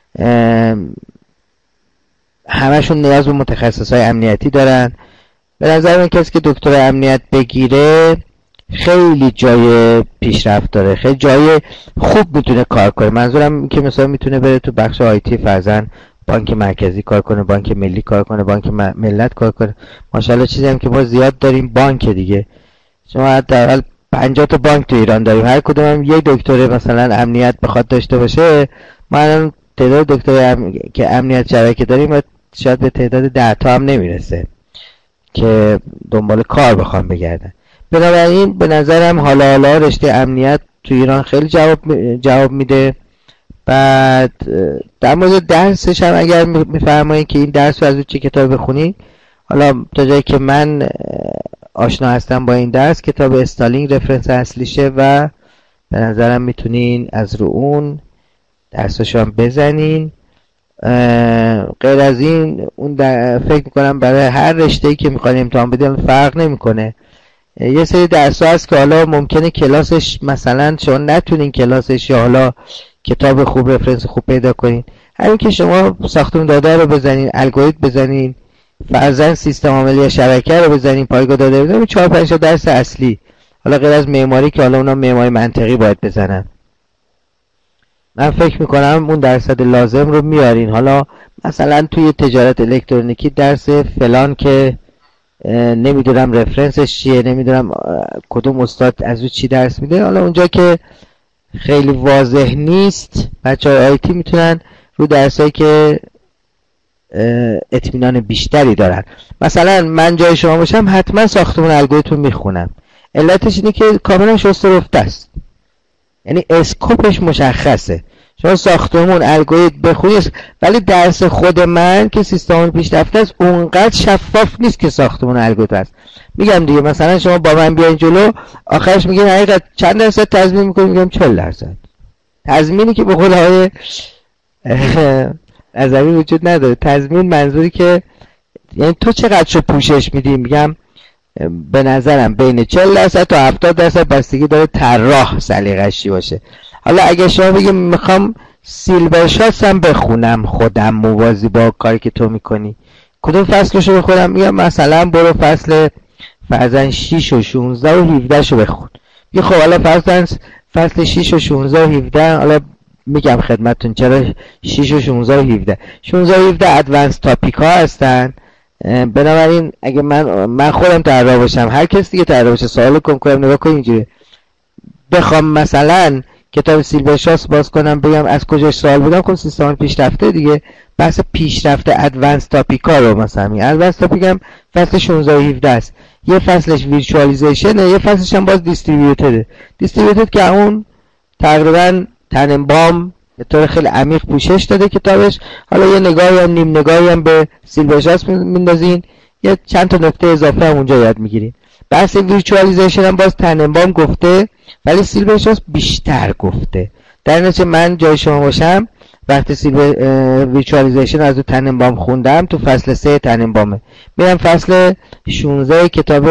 همشون نیاز به متخصص های امنیتی دارن. به نظر من کسی که دکتر امنیت بگیره خیلی جای پیشرفت داره، خیلی جای خوب میتونه کار کنه. منظورم این که مثلا میتونه بره تو بخش آیتی، فرضاً بانک مرکزی کار کنه، بانک ملی کار کنه، بانک ملت کار کنه. ماشاءالله چیزی هم که ما زیاد داریم بانک دیگه. شما حداقل پنجاه تا بانک تو ایران داریم، هر کدوم هم یه دکتر مثلا امنیت بخواد داشته باشه. ما الان تعداد دکتر ام... که امنیت شبکه داریم شاید به تعداد ده تا هم نمیرسه که دنبال کار بخوام بگردن. بنابراین به نظرم حالا حالا رشته امنیت تو ایران خیلی جواب جواب میده. بعد در مورد درسش هم اگر میفرمایید که این درس رو از چه کتاب بخونید، حالا تا جایی که من آشنا هستم با این درس کتاب استالینگ رفرنس اصلیشه و به نظرم میتونین از رو اون درسش هم بزنین. غیر از این اون فکر میکنم برای هر رشته‌ای که میخواین امتحان بدین فرق نمیکنه. یه سری درس هست که حالا ممکنه کلاسش مثلا شما نتونین کلاسش یا حالا کتاب خوب رفرنس خوب پیدا کنین. همین که شما ساختمون داده رو بزنین، الگوریتم بزنین، فرضاً سیستم عاملی یا شبکه رو بزنین، پایگاه داده بزنین، چهار پنج تا درس اصلی، حالا غیر از معماری که حالا اونا معماری منطقی باید بزنن. من فکر میکنم اون درصد لازم رو میارین. حالا مثلا توی تجارت الکترونیکی درس فلان که نمیدونم رفرنسش چیه، نمیدونم کدوم استاد از او چی درس میده، حالا اونجا که خیلی واضح نیست بچه‌های آیتی میتونن رو درسایی که اطمینان بیشتری دارن. مثلا من جای شما باشم حتما ساختمون الگوریتم میخونم. علتش اینه که کاملا شسته رفته است، یعنی اسکوپش مشخصه. شما ساختمون الگوریتم بخونید، ولی درس خود من که سیستم پیشرفته است اونقدر شفاف نیست که ساختمون الگوریتم است. میگم دیگه مثلا شما با من بیاین جلو، آخرش میگین حقیقت چند درصد تضمین میکنیم؟ میگم چهل درصد. تضمینی که به قول های نظری وجود نداره. تضمین منظوری که یعنی تو چقدرشو پوشش میدی. میگم به نظرم بین چهل درصد تا هفتاد درصد بستگی داره طراح سلیقه‌اش چی باشه. حالا اگه شما بگیم میخوام سیلور شاتس هم بخونم خودم موازی با کاری که تو میکنی، کدوم فصلشو بخونم؟ میگم مثلا برو فصل فرضاً شش و شانزده و هفده شو بخون. یه خب حالا فرضاً فصل شش و شانزده و هفده، حالا میگم خدمتتون چرا شش و شانزده و هفده. شانزده و هفده ادوانس تاپیک ها هستن. بنابراین اگه من من خودم طراح باشم، هر کسی دیگه طراح باشه، سوال کنکورم نگاه کن اینجوری بخوام مثلا کتاب سیلور شاتس باز کنم بگم از کجاش سوال بودم، خب سیستم پیشرفته دیگه بحث پیشرفته ادوانس تاپیک ها رو مثلا می ادوانس تاپیک هم فصل شانزده و هفده است. یه فصلش ویرچوالیزیشن، یه فصلش هم باز دیستریبیوتد. دیستریبیوتد که اون تقریبا تننبام به طور خیلی عمیق پوشش داده کتابش. حالا یه نگاهی هم نیم نگاهی هم به سیلور شاتس میندازین، یه چند تا نکته اضافه هم اونجا یاد میگیرین. بحث ویرچوالیزیشن هم باز تننبام گفته ولی سیلور شاتس بیشتر گفته. در نتیجه من جای شما باشم وقتی سیلور ویرچوالیزیشن از تو تننبام خوندم، تو فصل سه تننبامه، میرم فصل شانزده کتاب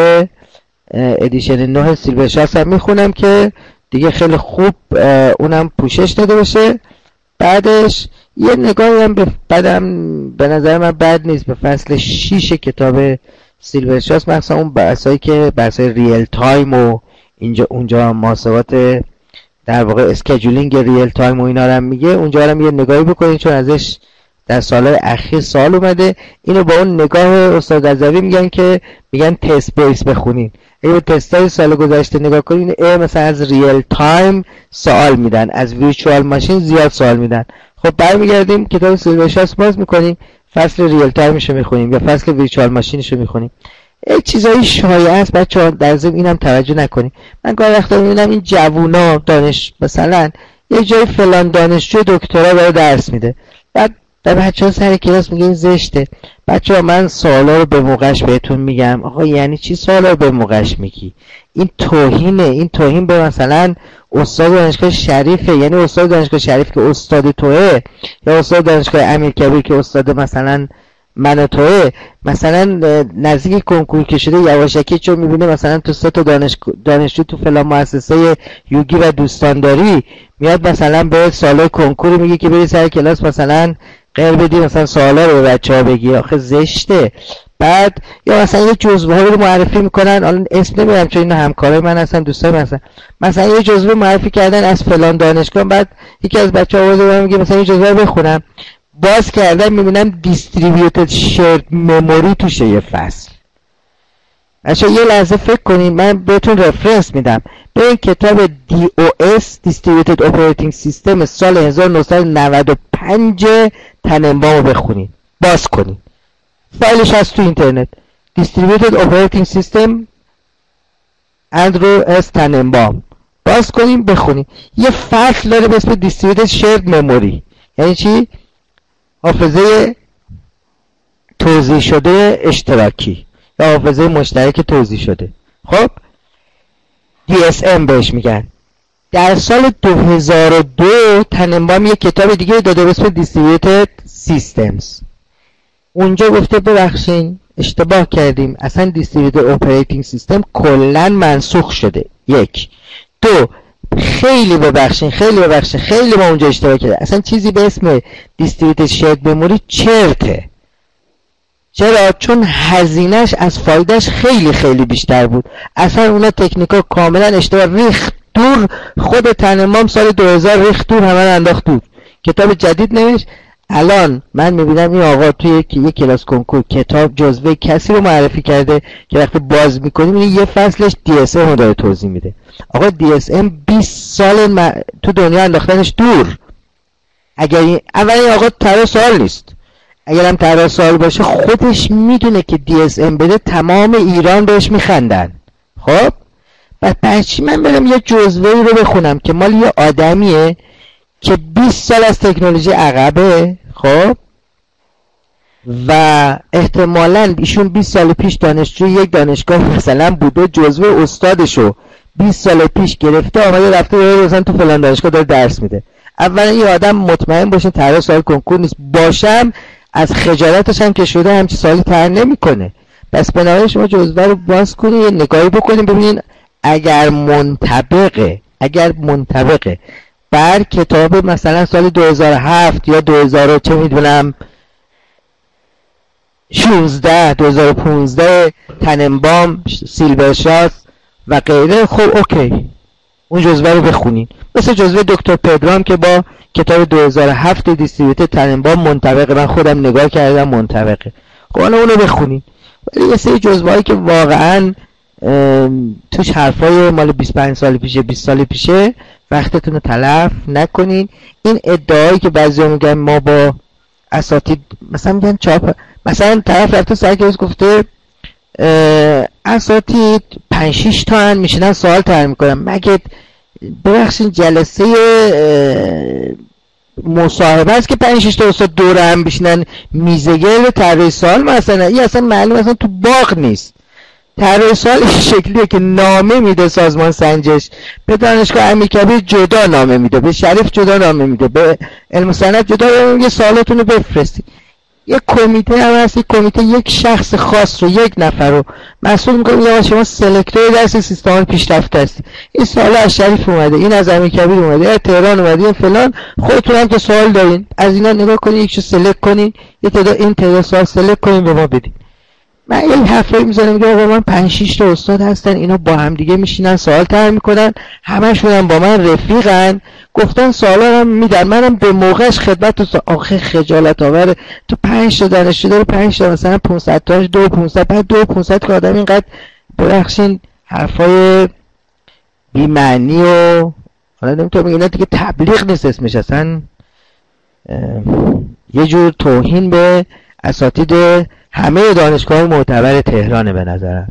ادیشن نه سیلور شاتس هم میخونم که دیگه خیلی خوب اونم پوشش داده باشه. بعدش یه نگاهی هم به بعدم به نظر من بد نیست به فصل شش کتاب سیلور شاتس، مثلا اون بحثایی که بحثای ریل تایم و اینجا اونجا محاسبات در واقع اسکیجولینگ ریل تایم و اینا رو هم میگه، اونجا هم یه نگاهی بکنین چون ازش در سالهای اخیر سوال اومده. اینو با اون نگاه استاد رضوی میگن که میگن تست بیس بخونین. اگه به تستای سال گذشته نگاه کنین، ای مثلا از ریل تایم سوال میدن، از ویرچوال ماشین زیاد سوال میدن. خب برمیگردیم کتاب سیلور شاتس باز میکنیم، فصل ریل تایمشو میخونیم یا فصل ویرچوال ماشینشو میخونیم. ای چیزایی شایع است بچه‌ها، در ضمن اینم توجه نکنیم. من گاهی وقتا میبینم این جوونا دانش مثلا یه جای فلان دانشجو دکترا داره درس میده، بعد در بچه‌ها سر کلاس میگه این زشته. بچه‌ها من سوالا رو به موقعش بهتون میگم. آقا یعنی چی سوالا رو به موقعش میگی؟ این توهینه. این توهین به مثلا استاد دانشگاه شریفه، یعنی استاد دانشگاه شریف که استاد توئه، یا استاد دانشگاه امیرکبیر که استاد مثلا من توئه. مثلا نزدیک کنکور که شده یواشکی چون میبینه مثلا تو سه تا دانش دانشجو تو فلان مؤسسه یوگی و دوستانداری میاد مثلا به سوالای کنکور میگه که بری سر کلاس مثلا غیر بدی مثلا سوالا رو به بچه‌ها بگی. آخه زشته. بعد یا مثلا یه جزوه رو معرفی میکنن، الان اسم نمیبرم چون اینا همکارای من هستن، دوستای من هستن، مثلا یه جزوه معرفی کردن از فلان دانشگاه، بعد یکی از بچه‌ها آورده میگه مثلا این جزوه رو بخونم، باز کردن میبینم دیستریبیوتد شیرد مموری توشه یه فصل. اچھا یه لحظه فکر کنین، من بهتون رفرنس میدم به این کتاب دی او اس Distributed Operating System سال هزار و نهصد و نود و پنج تننبام رو بخونین، باز کنین، فایلش هست تو اینترنت. Distributed Operating System اندرو اس تننبام، باز کنین بخونین. یه فصل داره به اسم Distributed Shared Memory. یعنی چی؟ حافظه توزیع شده اشتراکی یا حافظه مشترک توزیع شده. خب دی اس ام بهش میگن. در سال دو هزار و دو تننبام یک کتاب دیگه داده به اسم Distributed Systems. اونجا گفته ببخشین اشتباه کردیم، اصلا Distributed Operating System کلن منسوخ شده. یک. دو، خیلی ببخشین خیلی ببخشین خیلی ما اونجا اشتباه کرده، اصلا چیزی به اسم Distributed Shared Memory چرته. چرا؟ چون هزینهش از فایدهش خیلی خیلی بیشتر بود. اصلا اونا تکنیکا کاملا اشتباه، ریخت دور. خود تننبام سال دو هزار ریخت دور، همه رو انداخت دور، کتاب جدید نوشت. الان من میبینم این آقا توی یک, یک کلاس کنکور کتاب جزوه کسی رو معرفی کرده که وقتی باز میکنیم یه فصلش دی اس ام رو داره توضیح میده. آقا دی اس ام بیست سال م... تو دنیا انداختنش دور. اگر این... اول این آقا طرح سوال نیست، اگر هم طرح سوال باشه خودش میدونه که دی اس ام بده تمام ایران بهش میخندن. خب بعد بچی من برم یه جزوه رو بخونم که مال یه آدمیه که بیست سال از تکنولوژی عقبه، خب، و احتمالاً ایشون بیست سال پیش دانشجوی یک دانشگاه مثلا بوده، جزو استادشو بیست سال پیش گرفته آمده رفته مثلا تو فلان دانشگاه داره درس میده. اولا این آدم مطمئن باشین طرح سوال کنکور نیست، باشم از خجالتش هم که شده همچین سوالی طرح نمیکنه. پس بنابراین شما جزوه رو باز کنید، یه نگاهی بکنید ببینید اگر منطبقه اگر منطبقه بر کتاب مثلا سال دو هزار و هفت یا دو هزار چه میدونم شانزده دو هزار و پانزده تننبام، سیلبرشاس و غیره، خب اوکی اون جزوه رو بخونین. مثل جزوه دکتر پدرام که با کتاب دو هزار و هفت دیستریبیوتر تننبام منطبقه، من خودم نگاه کردم منطبقه، خب اون رو بخونین. ولی یه سری جزوه‌ای که واقعاً توش حرفای مال بیست و پنج سال پیشه بیست سال پیشه وقتتون رو تلف نکنین. این ادعایی که بعضیا میگن ما با اساتید مثلا میگن چاپ، مثلا طرف رفته سرکلاس گفته اساتید پنج شش تا هن میشینن سوال طرح میکنن، مگه ببخشید جلسه مصاحبه است که پنج شش تا استاد دوره هم بشینن میزه گرد طرح سوال؟ مثلا این اصلا معلومه اصلا تو باغ نیست. طرح سوال این شکلیه که نامه میده سازمان سنجش، به دانشگاه امیرکبیر جدا نامه میده، به شریف جدا نامه میده، به علم صنعت جدا، یه سوالاتون رو بفرستید. یک کمیته هم هست، یک کمیته یک شخص خاص رو، یک نفر رو مسئول میکنه، یا شما سلکتور درس سیستم پیشرفته هستی، این سوال از شریف اومده، این از امیرکبیر اومده، این تهران اومده، این فلان، خودتون هم که سوال دارین از اینا نگاه کنین، یکشو سلکت کنین، یه تعداد این تعداد سوال سلکت کنین به ما بدین. من این حرفایی میزنم میگم آقا من پنج شش تا استاد هستن، اینا با هم دیگه میشینن سوال طرح میکنن، همشون هم با من رفیقن، گفتن سوالا هم میدن، منم به موقعش خدمت تو. آخه خجالت آوره تو پنج تا دانشجو داره، پنج تا مثلا پانصد تاش دو پانصد، بعد دو پانصد که آدم اینقدر ببخشین حرفای بی معنی و حالا نمیتونم اینا دیگه تبلیغ نیست اسمش، اصلا یه جور توهین به اساتید همه دانشگاه معتبر تهرانه به نظرم.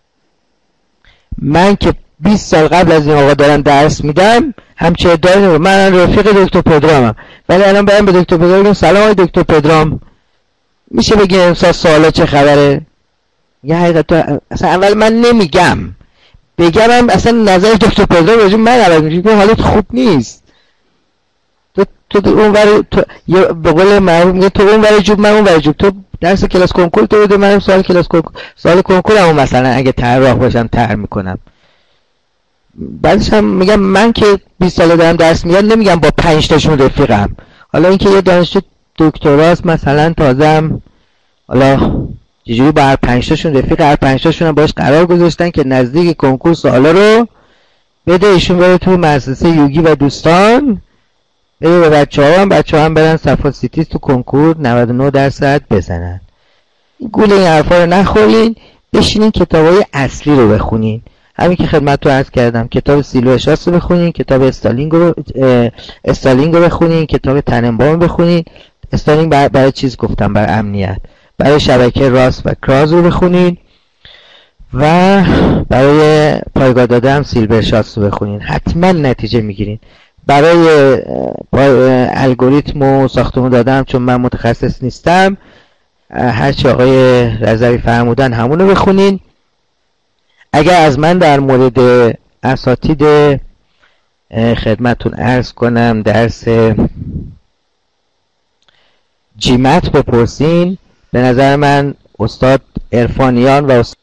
من که بیست سال قبل از این آقا دارم درس میدم همچه ادعایی نمیم، من رفیق دکتر پدرامم، ولی الان برم به دکتر پدرام بگم سلام آقای دکتر پدرام میشه بگی امسال سوالا چه خبره؟ یه حقیقت اصلا اول من نمیگم، بگم هم اصلا نظر دکتر پدرام راجع من عوض میشه که حالت خوب نیست. تو تو اون ور تو به قول معروف میگه تو اون ور جوب من اون ور جوب، تو درس کلاس کنکور تو بده، منم سوال کلاس کنکور سوال کنکورمو مثلا اگه طراح باشم طرح میکنم. بعدش هم میگم من که بیست سال دارم درس میدم نمیگم با پنج تاشون رفیقم. حالا اینکه یه دانشجو دکتراست مثلا تازم، حالا یه جوری با هر پنج تاشون رفیق، هر پنج تاشون هم باش قرار گذاشتن که نزدیک کنکور سوالا رو بده، ایشون بره تو مؤسسه یوگی و دوستان بده به بچه‌ها، هم بچه‌ها هم برن صفا سیتیز تو کنکور نود و نه درصد بزنن. این گول این حرفا رو نخورین، بشینین کتابای اصلی رو بخونین. همین که خدمت رو عرض کردم، کتاب سیلبرشاس رو بخونین، کتاب استالینگ رو استالینگ رو بخونین، کتاب تننبام بخونین. استالینگ برای, برای چیز گفتم، برای امنیت، برای شبکه راست و کراز رو بخونین و برای پایگاه داده هم سیلبرشاس رو بخونین، حتما نتیجه میگیرین. برای الگوریتم و ساختمون دادم چون من متخصص نیستم، هرچی آقای رضوی فرمودن همون رو بخونین. اگر از من در مورد اساتید خدمتون عرض کنم درس جیمت بپرسین، به نظر من استاد عرفانیان و استاد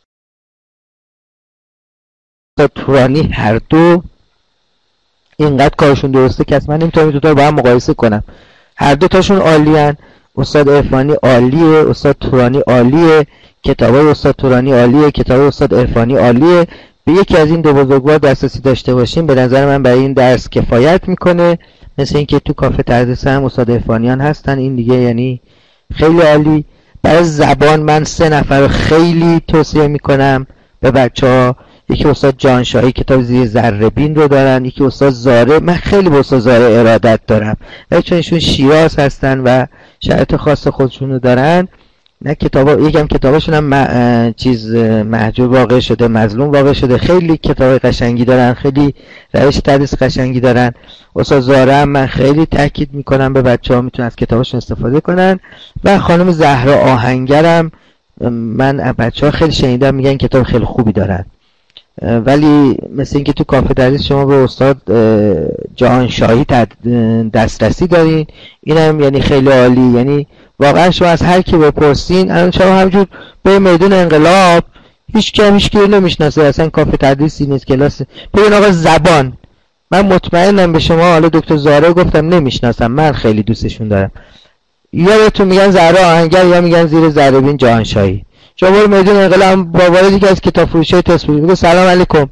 تورانی هر دو اینقدر کارشون درسته که اصلا نمیتونم این دوتا رو با هم مقایسه کنم. هر دو تاشون عالیان. استاد عرفانی عالیه، استاد تورانی عالیه، کتابای استاد تورانی عالیه، کتاب استاد عرفانی عالیه. به یکی از این دو بزرگوار دسترسی داشته باشیم به نظر من برای این درس کفایت میکنه. مثل اینکه تو کافه تدریس هم استاد عرفانیان هستن، این دیگه یعنی خیلی عالی. برای زبان من سه نفر رو خیلی توصیه میکنم به بچه‌ها. یکی استاد جانشاهی کتاب زیر ذره بین رو دارن، یکی استاد زاره. من خیلی به استاد زاره ارادت دارم ولی چون ایشون شیراز هستن و شرایط خاص خودشون رو دارن نه کتابا، یکم کتاباشون هم م... چیز محجور واقع شده، مظلوم واقع شده. خیلی کتاب قشنگی دارن، خیلی روش تدریس قشنگی دارن. استاد زهره هم من خیلی تاکید میکنم به بچه‌ها میتونن از کتاباشون استفاده کنن. و خانم زهرا آهنگرم من بچه‌ها خیلی شنیدم میگن کتاب خیلی خوبی دارن. ولی مثل اینکه تو کافه تدریس شما به استاد جهانشاهی دسترسی دارین، اینم یعنی خیلی عالی. یعنی واقعا شما از هر کی بپرسین، الان شما همجور به میدون انقلاب هیچ کم هیچ کی نمیشناسه، اصلا کافه تدریسی نیست، کلاس. ببین آقا زبان، من مطمئنم به شما، حالا دکتر زهره گفتم نمیشناسم، من خیلی دوستشون دارم، یا بهتون میگن زهرا آهنگر یا میگن زیر ذره‌بین جهانشاهی. شما برو میدون انقلاب با واردی که از کتاب فروشی تسبیح میگه سلام علیکم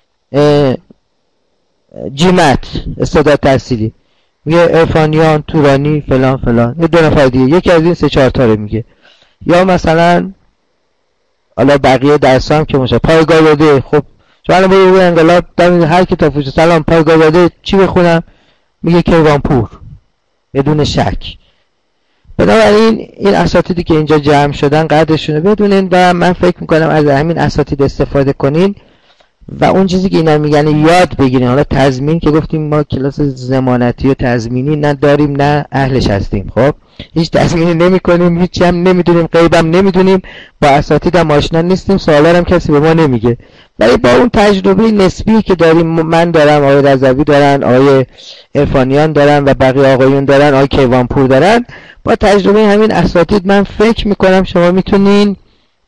جیمت استعداد تحصیلی، میگه عرفانیان تورانی فلان فلان، یه دو نفر دیگه یکی از این سه چهار تا رو میگه. یا مثلا حالا بقیه درسا هم که میشه پایگاه داده. خب شما الان برو انقلاب در هر کتاب فروشی سلام پایگاه داده چی بخونم، میگه کیوانپور بدون شک. بنابراین این اساتیدی که اینجا جمع شدن قدرشونه بدونین و من فکر میکنم از همین اساتید استفاده کنین و اون چیزی که اینا میگن یاد بگیرین. حالا تضمین که گفتیم ما کلاس ضمانتی و تضمینی نه داریم نه اهلش هستیم، خب هیچ تضمینی نمی کنیم، هیچ هم نمیدونیم، غیبم نمیدونیم، با اساتید هم آشنا نیستیم، سوالا هم کسی به ما نمیگه. ولی با اون تجربه نسبی که داریم، من دارم، آقای رضوی دارن، آقای عرفانیان دارن و بقیه آقایون دارن، آقای کیوانپور دارن، با تجربه همین اساتید من فکر میکنم شما میتونین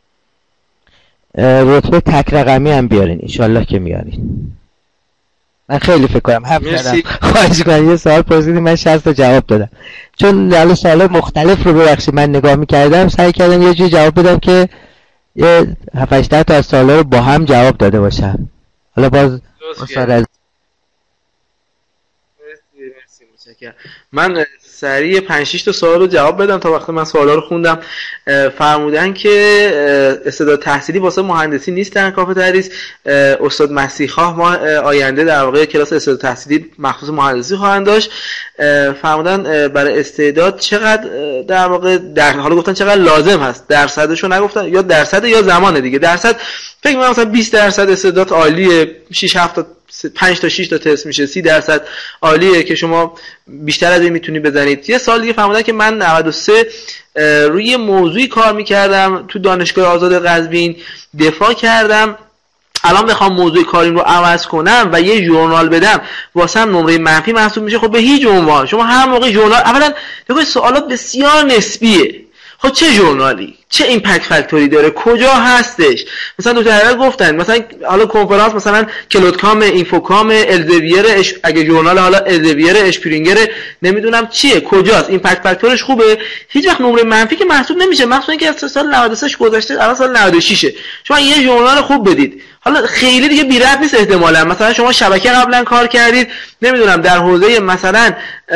رتبه تک رقمی هم بیارین، انشالله که میارین. من خیلی فکر کنم حرف زدم، خواهش کنم. یه سوال پرسیدیم من شصت تا جواب دادم، چون حالا سوالات مختلف رو ببخشید من نگاه میکردم، سعی کردم یه جوری جواب بدم که یه هفت هشت تا از سوالا رو با هم جواب داده باشم. حالا باز استاد از من سریع پنج شش تا سوال رو جواب بدم. تا وقتی من سوالا رو خوندم فرمودن که استعداد تحصیلی واسه مهندسی نیستن کافه تدریس. استاد مسیح‌خواه ما آینده در واقع کلاس استعداد تحصیلی مخصوص مهندسی خواهند داشت. فرمودن برای استعداد چقدر در واقع در حالا گفتن چقدر لازم هست، درصدشو نگفتن، یا درصد یا زمان دیگه. درصد فکر می‌کنم مثلا بیست درصد استعداد عالیه، شش هفت تا پنج تا شش تا تست میشه، سی درصد عالیه که شما بیشتر از این میتونی بزنید. یه سال دیگه فهمیدن که من نود و سه روی موضوعی کار میکردم تو دانشگاه آزاد قزوین، دفاع کردم، الان بخوام موضوع کاریم رو عوض کنم و یه ژورنال بدم واسم نمره منفی محسوب میشه. خب به هیچ عنوان شما هر موقع ژورنال، اولا بگید سوالات بسیار نسبیه. خب چه ژورنالی، چه ایمپکت فاکتوری داره، کجا هستش؟ مثلا دکتر هرال گفتن مثلا حالا کنفرانس مثلا کلودکام، اینفوکام، الزویر، اش... اگه ژورنال حالا الزویر، اشپرینگر، نمیدونم چیه، کجاست، ایمپکت فاکتورش خوبه. هیچ وقت نمره منفی که محسوب نمیشه، مخصوصا اینکه از سال نود و سه گذشته، الان سال نود و شش. شما یه ژورنال خوب بدید، حالا خیلی دیگه بی ربط نیست احتمالاً. مثلا شما شبکه قبلا کار کردید، نمیدونم در حوزه مثلا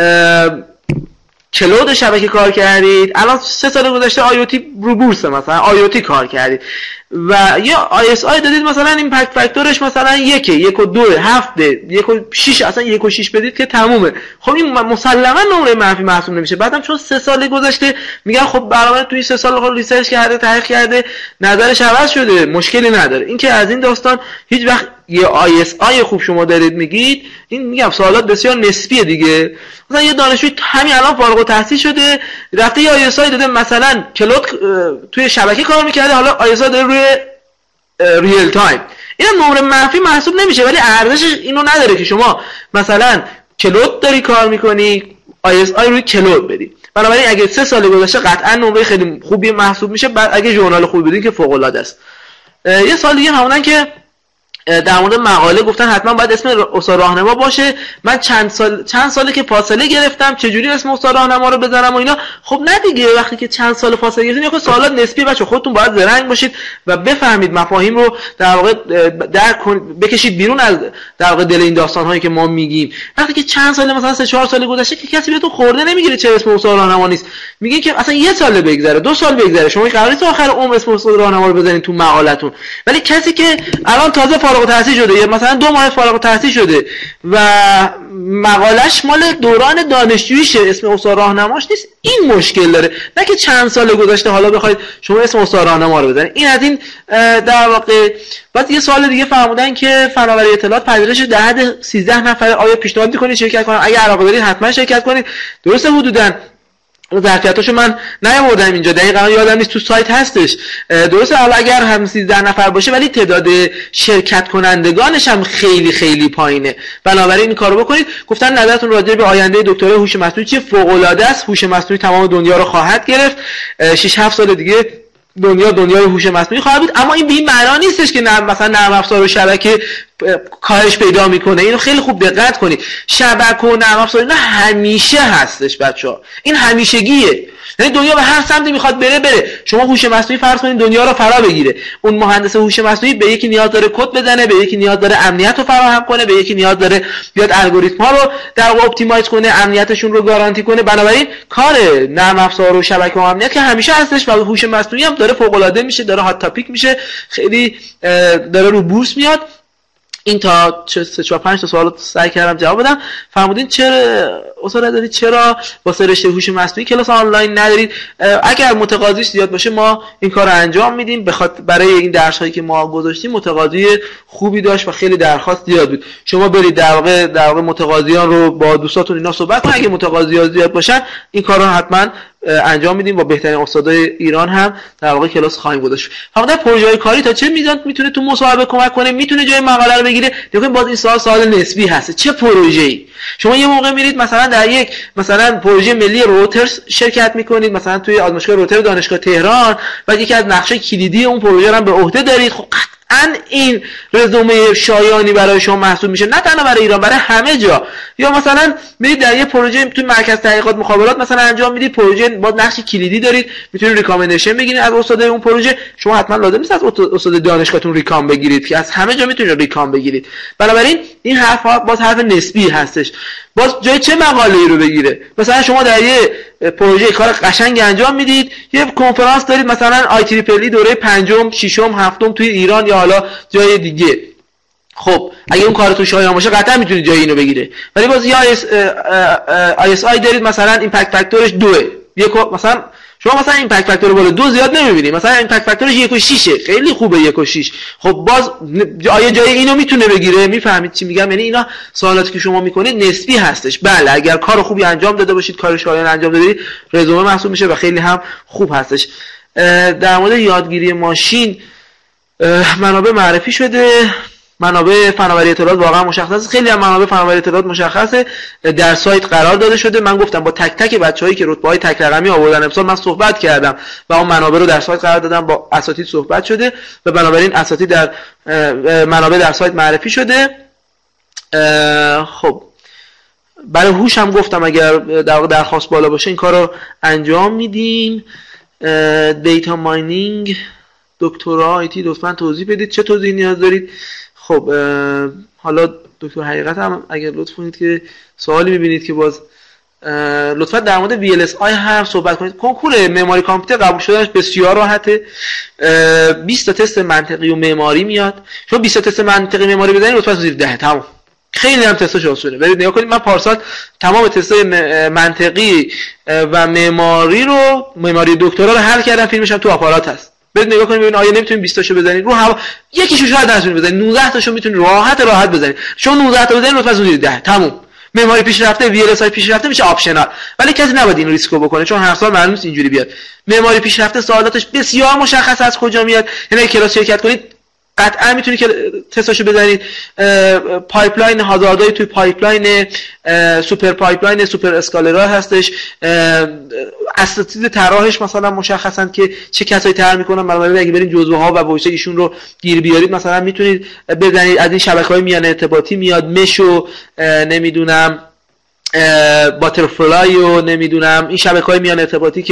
کلود شبکه کار کردید، الان سه سال گذشته آی او تی رو بورس مثلا آی او تی کار کردید و یا آی اس آی دادید، مثلا ایمپکت فاکتورش مثلا یکه، یک و دو، هفته، یک و شیش، اصلا یک و شیش بدید که تمومه. خب این مسلما نمره منفی محسوب نمیشه. بعدم چون سه سال گذشته میگن خب برابر توی سه سال خود ریسرچ کرده، تحقیق کرده، نظرش عوض شده، مشکلی نداره. این که از این داستان هیچ وقت یه آی اس آی خوب شما دارید میگید، این میگم سوالات بسیار نسبیه دیگه. مثلا یه دانشجوی همین الان فارغ التحصیل شده، رفته یه آی اس آی داده، مثلا کلود توی شبکه کار میکرده، حالا آی اس آی داره روی ریل تایم، این نمره منفی محسوب نمیشه. ولی ارزشش اینو نداره که شما مثلا کلود داری کار میکنی، آی اس آی روی کلود بدی. بنابراین اگه سه سال گذشته قطعا نمره خیلی خوبی محسوب میشه. بعد اگه ژورنال خوبی بدین که فوق العاده است. یه سال دیگه همونن که در مورد مقاله گفتن حتما باید اسم استاد راهنما باشه. من چند سال چند ساله که فاصله گرفتم، چجوری اسم استاد راهنما رو بذارم و اینا. خب نه دیگه، وقتی که چند سال فاصله گرفتین یه سوالات نسبی، بچه خودتون باید زرنگ باشید و بفهمید مفاهیم رو در واقع درک بکشید بیرون از در واقع دل این داستان هایی که ما میگیم. وقتی که چند سال مثلا سه چهار سال گذشته که کسی بهتون خورده نمیگیره چه اسم استاد راهنما نیست، میگه که اصلا یه سال بگذره، دو سال بگذره، شما قراره تا آخر عمر اسم استاد راهنما رو بزنید تو مقالتون. ولی کسی که الان تازه فارغ التحصیل شده یا مثلا دو ماه فارغ التحصیل شده و مقالش مال دوران دانشجوییشه، اسم استاد راهنماش نیست، این مشکل داره. نه که چند سال گذشته حالا بخواید شما اسم استاد راهنما رو بزنید. این از این در واقع. بعد یه سوال دیگه فرمودن که فناوری اطلاعات پذیرش در حد سیزده نفر آیا پیشنهاد می‌کنید شرکت کنم؟ اگه علاقه دارید حتما شرکت کنید. درسته حدوداً ظرفیتاشو من نیاوردم اینجا، دقیقاً یادم نیست، تو سایت هستش. درسته حالا اگر هم سیزده نفر باشه ولی تعداد شرکت کنندگانش هم خیلی خیلی پایینه، بنابراین این کارو بکنید. گفتن نظرتون راجع به آینده دکترای هوش مصنوعی چیه؟ فوق العاده است. هوش مصنوعی تمام دنیا رو خواهد گرفت. شش هفت سال دیگه دنیا دنیای هوش مصنوعی خواهد بود. اما این به این معنا نیستش که نرم مثلا نرم افزار و شبکه کاهش پیدا میکنه. اینو خیلی خوب دقت کنید، شبکه و نرم افزار اینا همیشه هستش بچه‌ها، این همیشگیه. یعنی دنیا به هر سمتی میخواد بره بره. شما هوش مصنوعی فرض کنید دنیا رو فرا بگیره، اون مهندس هوش مصنوعی به یکی نیاز داره کد بزنه، به یکی نیاز داره امنیت رو فراهم کنه، به یکی نیاز داره بیاد الگوریتم ها رو در واقع اپتیمایز کنه، امنیتشون رو گارانتی کنه. بنابراین کار نرم افزار و شبکه و امنیت که همیشه هستش و هوش مصنوعی هم داره فوق العاده میشه، داره هات تاپیک میشه، خیلی داره رو بورس میاد. این تا سه چهار پنج تا سوال سعی کردم جواب بدم. فرمودین چرا استاد دارید چرا واسه رشته هوش مصنوعی کلاس آنلاین ندارید؟ اگر متقاضیش زیاد باشه ما این کارو انجام میدیم. بخاطر برای این درس هایی که ما گذاشتیم متقاضی خوبی داشت و خیلی درخواست زیاد بود. شما برید در واقع در واقع متقاضیان رو با دوستاتون اینا صحبت کنید. اگه متقاضی‌ها زیاد باشن این کارو حتما انجام میدیم. با بهترین استادای ایران هم در واقع کلاس خواهیم گذاشت. فقط پروژه کاری تا چه میزان میتونه تو مصاحبه کمک کنه، میتونه جای مقاله رو بگیره. دیگه باز این سوال سوال نسبی هست. چه پروژه‌ای؟ شما یه موقع میرید مثلا در یک مثلا پروژه ملی روترز شرکت میکنید، مثلا توی آزمایشگاه روتر دانشگاه تهران، و یکی از نقشه کلیدی اون پروژه رو به عهده دارید. خب قطعاً این رزومه شایانی برای شما محسوب میشه، نه تنها برای ایران، برای همه جا. یا مثلا میرید در یه پروژه تو مرکز تحقیقات مخابرات مثلا انجام میدید، پروژه با نقش کلیدی دارید، میتونید ریکامندیشن بگیرید از استادای اون پروژه. شما حتما لازم نیست از استاد دانشگاهتون ریکام بگیرید که از همه جا میتونید ریکام بگیرید. بنابراین این حرف باز حرف نسبی هستش. باز جای چه مقاله‌ای رو بگیره؟ مثلا شما در یه پروژه کار قشنگ انجام میدید، یه کنفرانس دارید مثلا آی تریپل ای دوره پنجم، ششم، هفتم توی ایران یا حالا جای دیگه. خب اگه اون کارتون شایان باشه قطعا میتونید جای اینو بگیره. ولی باز یا آی اس آی دارید مثلا ایمپکت فاکتورش دوه، یک مثلا شما مثلا ایمپکت فاکتور بالا دو زیاد نمیبینید، مثلا ایمپکت فاکتورش یک و شش، خیلی خوبه یک و شش. خب باز آیا جای اینو میتونه بگیره؟ میفهمید چی میگم؟ یعنی اینا سوالاتی که شما میکنید نسبی هستش. بله اگر کار خوبی انجام داده باشید، کار شایان انجام دادید، رزومه محسوب میشه و خیلی هم خوب هستش. در مورد یادگیری ماشین منابع معرفی شده. منابع فناوری اطلاعات واقعا مشخصه، خیلی هم منابع فناوری اطلاعات مشخصه در سایت قرار داده شده. من گفتم با تک تک بچه‌هایی که رتبه‌های تک رقمی آوردن امسال من صحبت کردم و اون منابع رو در سایت قرار دادم، با اساتید صحبت شده و بنابراین اساتید در منابع در سایت معرفی شده. خب برای هوش هم گفتم اگر در واقع درخواست بالا باشه این کارو انجام میدیم. دیتا ماینینگ دکترا آیتی لطفاً توضیح بدید، چه توضیحی نیاز دارید؟ خب حالا دکتر حقیقت هم اگر لطف کنید که سوالی میبینید که باز لطفا در مورد وی ال اس آی هم صحبت کنید. کنکور معماری کامپیوتر قبول شدنش بسیار راحته. بیست تا تست منطقی و معماری میاد. شما بیست تا تست منطقی معماری بزنید لطفا زیر ده تمام. خیلی هم تستاش آسونه. برید نگاه کنید، من پارسال تمام تستای منطقی و معماری رو، معماری دکترا رو حل کردم، فیلمش هم تو آپارات هست. برید نگاه کنید ببینید آیا نمیتونید بیست تاشو بزنید رو هوا، یکیشو شاید نتونید بزنید، نوزده تاشو میتونید راحت راحت بزنید. شما نوزده تا بزنید لطفا زیر ده تموم. معماری پیشرفته، وی ال اس آی پیشرفته میشه آپشنال، ولی کسی نباید این ریسکو بکنه چون هر سال معلوم نیست اینجوری بیاد. معماری پیشرفته سوالاتش بسیار مشخص از کجا میاد، یعنی کلاس شرکت کنید قطعا میتونید که تستاشو بزنید. پایپلاین هازاردای توی پایپلاین، سوپر پایپلاین، سوپر اسکالرها هستش. اساتید طراحش مثلا مشخصن که چه کسایی طراحی میکنن، بنابراین اگه برید جزوه ها و وایس ایشون رو گیر بیارید مثلا میتونید بزنید. از این شبکه‌های میان ارتباطی میاد، مشو نمیدونم باترفلای و نمیدونم این شبکه‌های میان ارتباطی که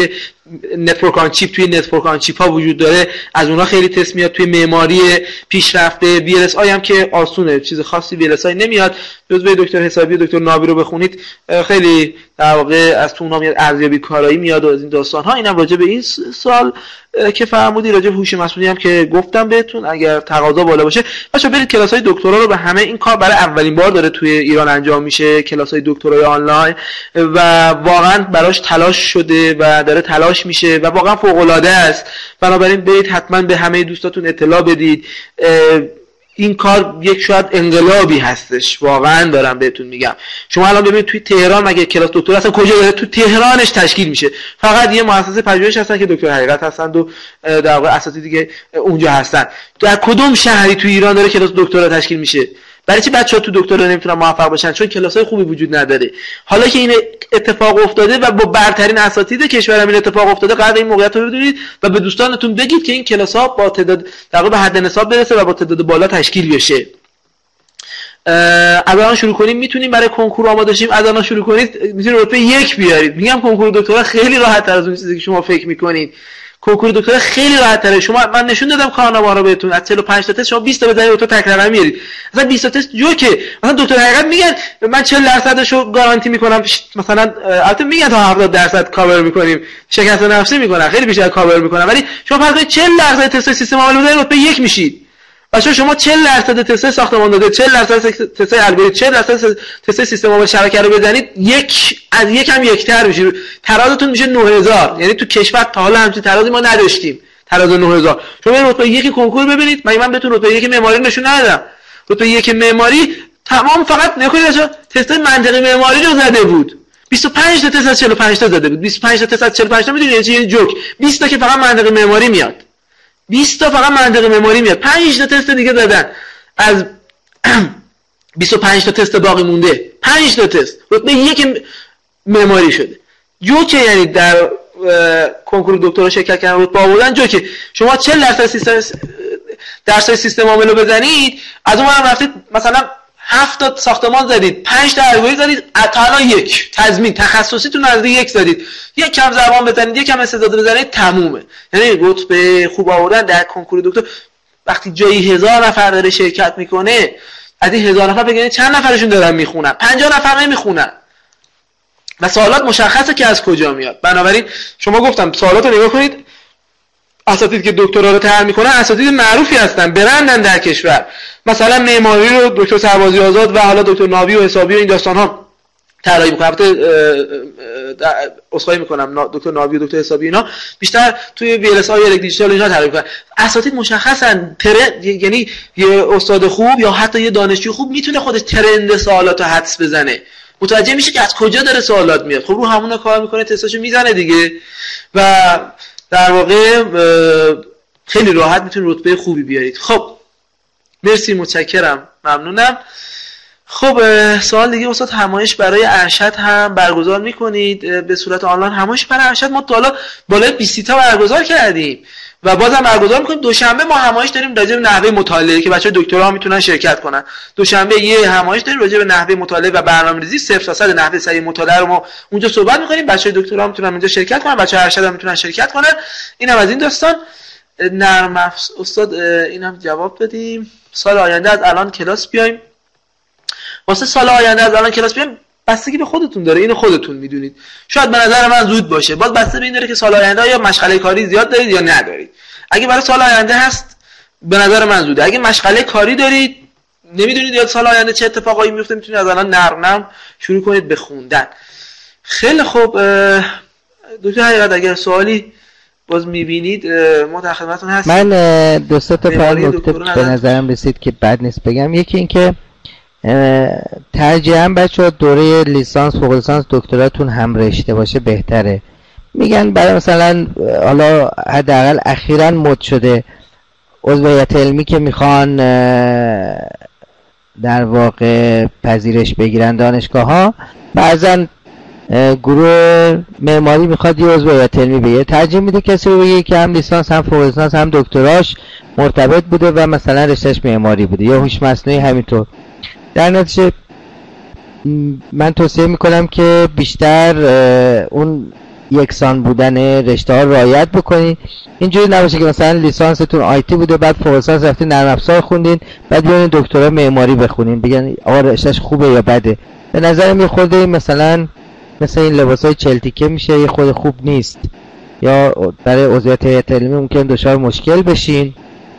نتورک آن چیپ توی نتورک آن چیپ ها وجود داره، از اونها خیلی تست میاد. توی معماری پیشرفته وی ال اس آی هم که آسونه، چیز خاصی وی ال اس آی نمیاد. جزء دکتر حسابی و دکتر ناوی رو بخونید خیلی در واقع از تو اونها میاد، ارزیابی کارایی میاد و از این داستان ها. اینم راجع به این سوال که فرمودی، راجع به هوش مصنوعی هم که گفتم بهتون، اگر تقاضا بالا باشه بچه‌ها برید کلاس‌های دکترا رو به همه. این کار برای اولین بار داره توی ایران انجام میشه، کلاس‌های دکترای آنلاین، و واقعا براش تلاش شده و داره تلاش میشه و واقعا فوق‌العاده است. بنابراین برید حتما به همه دوستاتون اطلاع بدید. این کار یک شاید انقلابی هستش، واقعا دارم بهتون میگم. شما الان ببینید توی تهران مگه کلاس دکتر اصلا کجا داره؟ تو تهرانش تشکیل میشه. فقط یه مؤسسه پژوهش هستن که دکتر حقیقت هستند و در واقع اساتید دیگه اونجا هستن. در کدوم شهری تو ایران داره کلاس دکترا تشکیل میشه؟ برای چی بچه‌ها تو دکترا نمیتونن موفق باشن؟ چون کلاس‌های خوبی وجود نداره. حالا که این اتفاق افتاده و با برترین اساتید کشور این اتفاق افتاده، قدر این موقعیت رو بدونید و به دوستانتون بگید که این کلاس‌ها با تعداد در واقع به حد نصاب برسه و با تعداد بالا تشکیل بشه. از الان شروع کنیم، میتونیم برای کنکور آماده شیم. از الان شروع کنید، میتونید رتبه یک بیارید. میگم کنکور دکترا خیلی راحت‌تر از اون چیزی که شما فکر می‌کنید. کنکور دکترا خیلی راحت تره. شما من نشون دادم کارنامه رو بهتون، از چهل و پنج تا تست شما بیست تا بزنید تو تک رقم میارید. مثلا بیست تا تست جوکه. مثلا دکتر حقیقت میگن من چهل درصدشو گارانتی میکنم، مثلا البته میگن تا هفتاد درصد کاور میکنیم، شکست نفسی میکنن، خیلی بیشتر کاور میکنن، ولی شما فرض چهل درصد تست سیستم عامل بزنید رتبه یک میشید. بچه‌ها شما چهل درصد تست ساختمان داده، چهل درصد تست الگوریتم، چهل درصد تست سیستم عامل شبکه رو بزنید، یک از یک هم یکتر میشه. ترازتون میشه نه هزار. یعنی تو کشور تا حالا همچین ترازی ما نداشتیم. تراز نه هزار. شما رتبه یک کنکور ببینید. من من بهتون رتبه یک معماری نشون ندادم. رتبه یک معماری تمام فقط نکنید بچه‌ها تست منطقی معماری رو زده بود. بیست و پنج تا تست از چهل و پنج تا زده بود. بیست و پنج تا تست از چهل و پنج تا میدونید یعنی جوک. بیست تا که فقط منطقی معماری میاد. بیست تا فقط منطقی معماری میاد. پنج تا تست دیگه دادن. از بیست و پنج تا تست باقی مونده. پنج تا تست. رتبه یک معماری شده. جوکه یعنی در کنکور دکترا شرکت کردن رتبه آوردن جوکه. شما چهل درصد سیستم درصد سیستم عامل رو بزنید، از اون هم رفتید مثلا هفت تا ساختمان زدید، پنج تا الگوریتم زدید، تا یک تضمین تخصصیتون از یک زدید، یک کم زبان بزنید، یک کم استعداد بزنید، تمومه. یعنی رتبه خوب آوردن در کنکور دکتر وقتی جایی هزار نفر داره شرکت میکنه، از این هزار نفر بگید چند نفرشون دارن میخونن؟ پنجاه نفر نمیخونن. و سوالات مشخصه که از کجا میاد. بنابراین شما گفتم سوالات رو نگاه کنید. اساتید که دکترا رو طرح میکنن اساتید معروفی هستن، برندن در کشور. مثلا معماری رو دکتر سربازی آزاد و حالا دکتر ناوی و حسابی و این داستان ها طراحی میکنن. البته اسخای میکنم دکتر ناوی و دکتر حسابی اینا بیشتر توی وی ال اس آی دیجیتال اینا طراحی میکنن. اساتید مشخصن. ترند یعنی یه استاد خوب یا حتی یه دانشجو خوب میتونه خودش ترند سوالاتو حدس بزنه، متوجه میشه که از کجا داره سوالات میاد. خب رو همون کار میکنه، تستاشو میزنه دیگه و در واقع خیلی راحت میتونید رتبه خوبی بیارید. خب مرسی، متشکرم، ممنونم. خب سوال دیگه استاد، همایش برای ارشد هم برگزار میکنید به صورت آنلاین؟ همایش برای ارشد ما تا حالا بالای بیست تا برگزار کردیم و بازم برگزار میکنیم. دوشنبه ما همایش داریم راجع به نحوه مطالعه که بچه‌ها دکترا هم میتونن شرکت کنن. دوشنبه یه همایش داریم راجع به نحوه مطالعه و برنامه‌ریزی صفر تا صد نحوه سریع مطالعه رو ما اونجا صحبت میکنیم. بچه‌های دکترا هم میتونن اونجا شرکت کنن، بچه‌های ارشد هم میتونن شرکت کنن. اینم از این داستان. نرم افز استاد اینم جواب بدیم. سال آینده از الان کلاس بیایم. واسه سال آینده از الان کلاس بیایم بستگی به خودتون داره، اینو خودتون میدونید. شاید به نظر من زود باشه، باز بسته به این داره که سال آینده یا مشغله کاری زیاد دارید یا ندارید. اگه برای سال آینده هست به نظر من زوده. اگه مشغله کاری دارید نمیدونید یا سال آینده چه اتفاقایی میفته، میتونید از الان نرم نرم شروع کنید به خوندن. خیلی خوب دکتر حقیقت اگر سوالی باز میبینید ما در خدمتتون هستیم. من دو سه تا فعال نکته به نظرم رسید که بد نیست بگم. یکی این که ترجیحاً بچه‌ها دوره لیسانس فوق لیسانس دکتراتون هم رشته باشه بهتره. میگن برای مثلا حالا حداقل اخیراً مد شده عضویت علمی که میخوان در واقع پذیرش بگیرن دانشگاه ها، بعضا گروه معماری میخواد یه عضویت علمی بگیره، ترجیح میده کسی رو بگیره که هم لیسانس هم فوق لیسانس هم دکتراش مرتبط بوده و مثلا رشتهش معماری بوده یا هوش مصنوعی همینطور. در نتیجه من توصیه میکنم که بیشتر اون یکسان بودن رشته ها رعایت بکنین. اینجوری نباشه که مثلا لیسانستون آیتی بوده بعد فوق لیسانس رفتین نرم افزار خوندین بعد بیاین دکترا معماری بخونین بگن آقا رشتهش خوبه یا بده. به نظرم یه خورده مثلا مثلا این لباسای چلتیکه میشه، یه خود خوب نیست، یا برای عضویت هیئت علمی ممکن دچار مشکل بشین.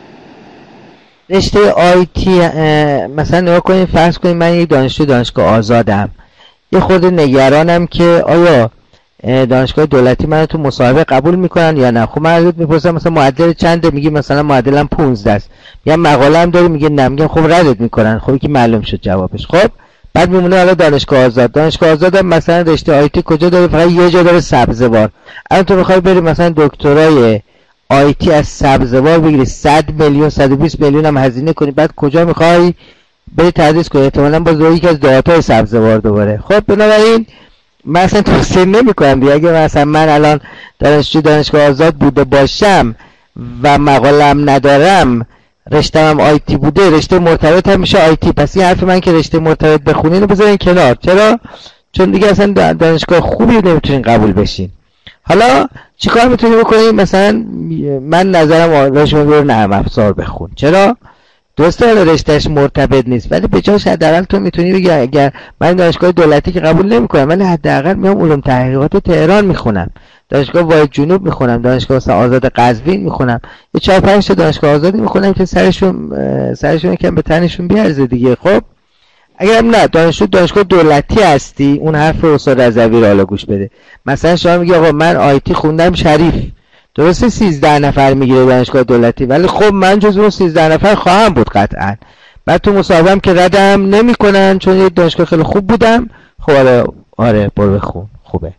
رشته آیتی مثلا نگاه کنین، فرض کنین من یک دانشجو دانشگاه آزادم، یه خورده نگرانم که آیا دانشگاه دولتی منو تو مصاحبه قبول میکنن یا نه. خب من ازت میپرسم مثلا معدل چنده، میگی مثلا معدلم پانزده است، یا مقاله هم داری میگه نه، میگم خب ردت میکنن. خب که معلوم شد جوابش. خب بعد میمونه حالا دانشگاه آزاد. دانشگاه آزاد هم مثلا رشته آیتی کجا داره؟ فقط یه جا داره، سبزوار. الان تو بخوای بری مثلا دکترای آیتی از سبزوار بگیری صد میلیون صد و بیست میلیون هم هزینه کنی، بعد کجا میخوای بری تدریس کنی؟ احتمالاً باز روی یکی از دهاتای سبزوار دوباره. خب بنابراین من اصلا توصیه نمی‌کنم دیگه. اگه مثلا من الان دانشجو دانشگاه آزاد بوده باشم و مقاله‌ام ندارم، رشته‌ام آیتی بوده، رشته مرتبط هم میشه آیتی، پس این حرف من که رشته مرتبط بخونین رو بذارین کنار. چرا؟ چون دیگه اصلا دانشگاه خوبی نمیتونین قبول بشین. حالا چیکار میتونی بکنی؟ مثلا من نظرم راجع به نرم افزار بخون. چرا؟ درسته حالا رشتهش مرتبط نیست، ولی به جاش حداقل تو میتونی بگی اگر من دانشگاه دولتی که قبول نمیکنم، ولی حداقل میام علوم تحقیقات تهران میخونم، دانشگاه واحد جنوب میخونم، دانشگاه مثلا آزاد قزوین میخونم، یه چهار پنج تا دانشگاه آزادی میخونم که سرشون سرشون یکم به تنشون بیارزه دیگه. خب اگرم نه دانشجو دانشگاه دولتی هستی، اون حرف استاد رضوی رو حالا گوش بده. مثلا شما میگی آقا من آیتی خوندم شریف، درسته سیزده نفر میگیره دانشگاه دولتی، ولی خب من جز اون سیزده نفر خواهم بود قطعا. بعد تو مصاحبه‌ام که ردم نمیکنن چون یه دانشگاه خیلی خوب بودم. خب آره آره برو بخون، خوبه.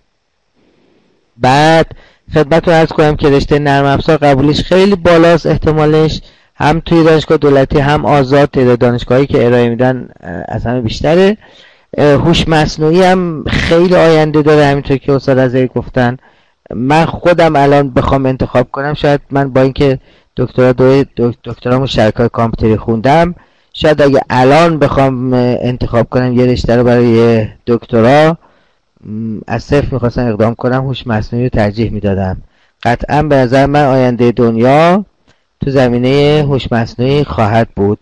بعد خدمتتون عرض کنم که رشته نرم افزار قبولش خیلی بالاست، احتمالش هم توی دانشگاه دولتی هم آزاد. تعداد دانشگاهایی که ارائه میدن از همه بیشتره. هوش مصنوعی هم خیلی آینده داره، همینطور که استاد رضوی گفتن. من خودم الان بخوام انتخاب کنم، شاید من با اینکه دکترا دو دکترامو شبکه‌های کامپیوتری خوندم، شاید اگه الان بخوام انتخاب کنم یه رشته رو برای دکترا، از صفر میخواستم اقدام کنم هوش مصنوعی رو ترجیح میدادم. قطعا به نظر من آینده دنیا تو زمینه هوش مصنوعی خواهد بود.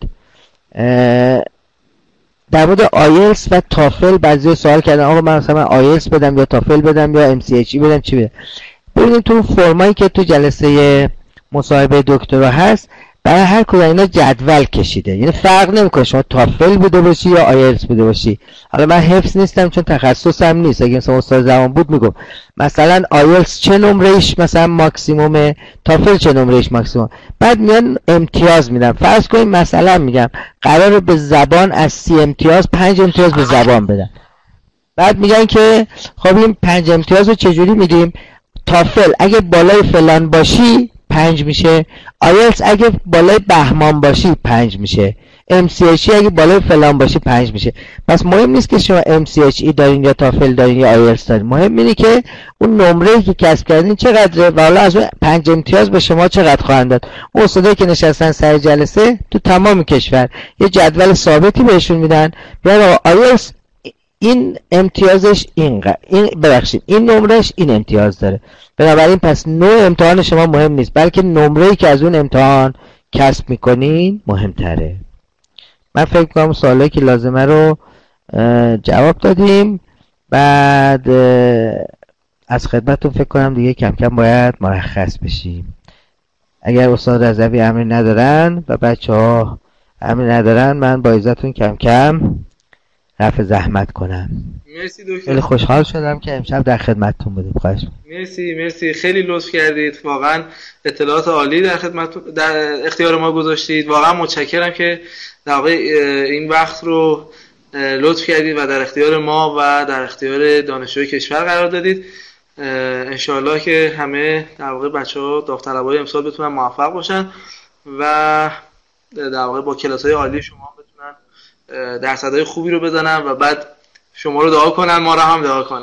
در مورد آیلتس و تافل بعضی سوال کردن آقا من مثلا آیلتس بدم یا تافل بدم یا ام سی اچ ای بدم، چی بدم؟ ببینید تو فرمایی که تو جلسه مصاحبه دکترا هست برای هر کدوم اینا جدول کشیده، یعنی فرق نمیکنه شما تافل بوده باشی یا آیلتس بوده باشی. حالا من حفظ نیستم چون تخصصم نیست، اگه مثلا استاد زمان بود میگم مثلا آیلتس چه نمرهش مثلا ماکسیمومه، تافل چه نمرهش ماکسیموم، بعد میان امتیاز میدم. فرض کنیم مثلا میگم قراره به زبان از سی امتیاز پنج امتیاز به زبان بدن، بعد میگن که خب این پنج امتیاز رو چجوری میدیم؟ تافل اگه بالای فلان باشی پنج میشه، آیلتس اگه بالای بهمان باشی پنج میشه، ام سی اچ ای اگه بالای فلان باشی پنج میشه. پس مهم نیست که شما ام سی اچ ای دارین یا تافل دارین یا آیلتس دارین، مهم اینه که اون نمره‌ای که کسب کردین چقدره و حالا از اون پنج امتیاز به شما چقدر خواهند داد. اون استادایی که نشستن سر جلسه تو تمام کشور یه جدول ثابتی بهشون میدن، میگن آیلتس این امتیازش این ق... این ببخشید این نمرهش این امتیاز داره. بنابراین پس نوع امتحان شما مهم نیست، بلکه نمره‌ای که از اون امتحان کسب میکنین مهمتره. من فکر کنم سوالایی که لازمه رو جواب دادیم. بعد از خدمتتون فکر کنم دیگه کم کم باید مرخص بشیم. اگر استاد رضوی امری ندارن و بچه ها امری ندارن، من با اجازهتون کم کم رفع زحمت کنم. مرسی دکتر. خیلی خوشحال شدم که امشب در خدمتتون بودیم. خواهش مرسی مرسی خیلی لطف کردید، واقعا اطلاعات عالی در خدمت در اختیار ما گذاشتید. واقعا متشکرم که در واقع این وقت رو لطف کردید و در اختیار ما و در اختیار دانشجوی کشور قرار دادید. انشاءالله که همه در واقع بچه‌ها داوطلبای امسال بتونن موفق باشن و در واقع با کلاس‌های عالی شما بتونن درصدهای خوبی رو بزنن و بعد شما رو دعا کنن، ما رو هم دعا کنن.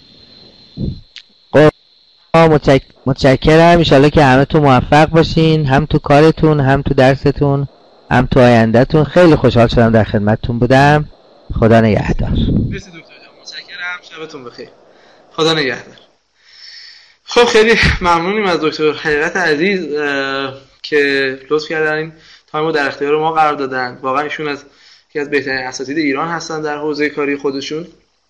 متشک... متشکرم. انشالله که همه تو موفق باشین، هم تو کارتون هم تو درستون هم تو آیندهتون. خیلی خوشحال شدم در خدمتتون بودم. خدا نگهدار. مرسی دکتر جان، متشکرم. شبتون بخیر. خدا نگهدار. خب خیلی ممنونیم از دکتر حقیقت عزیز که لطف کردن این تایم رو در اختیار ما قرار دادن. واقعا ایشون از یکی از بهترین اساتید ایران هستن در حوزه کاری خودشون.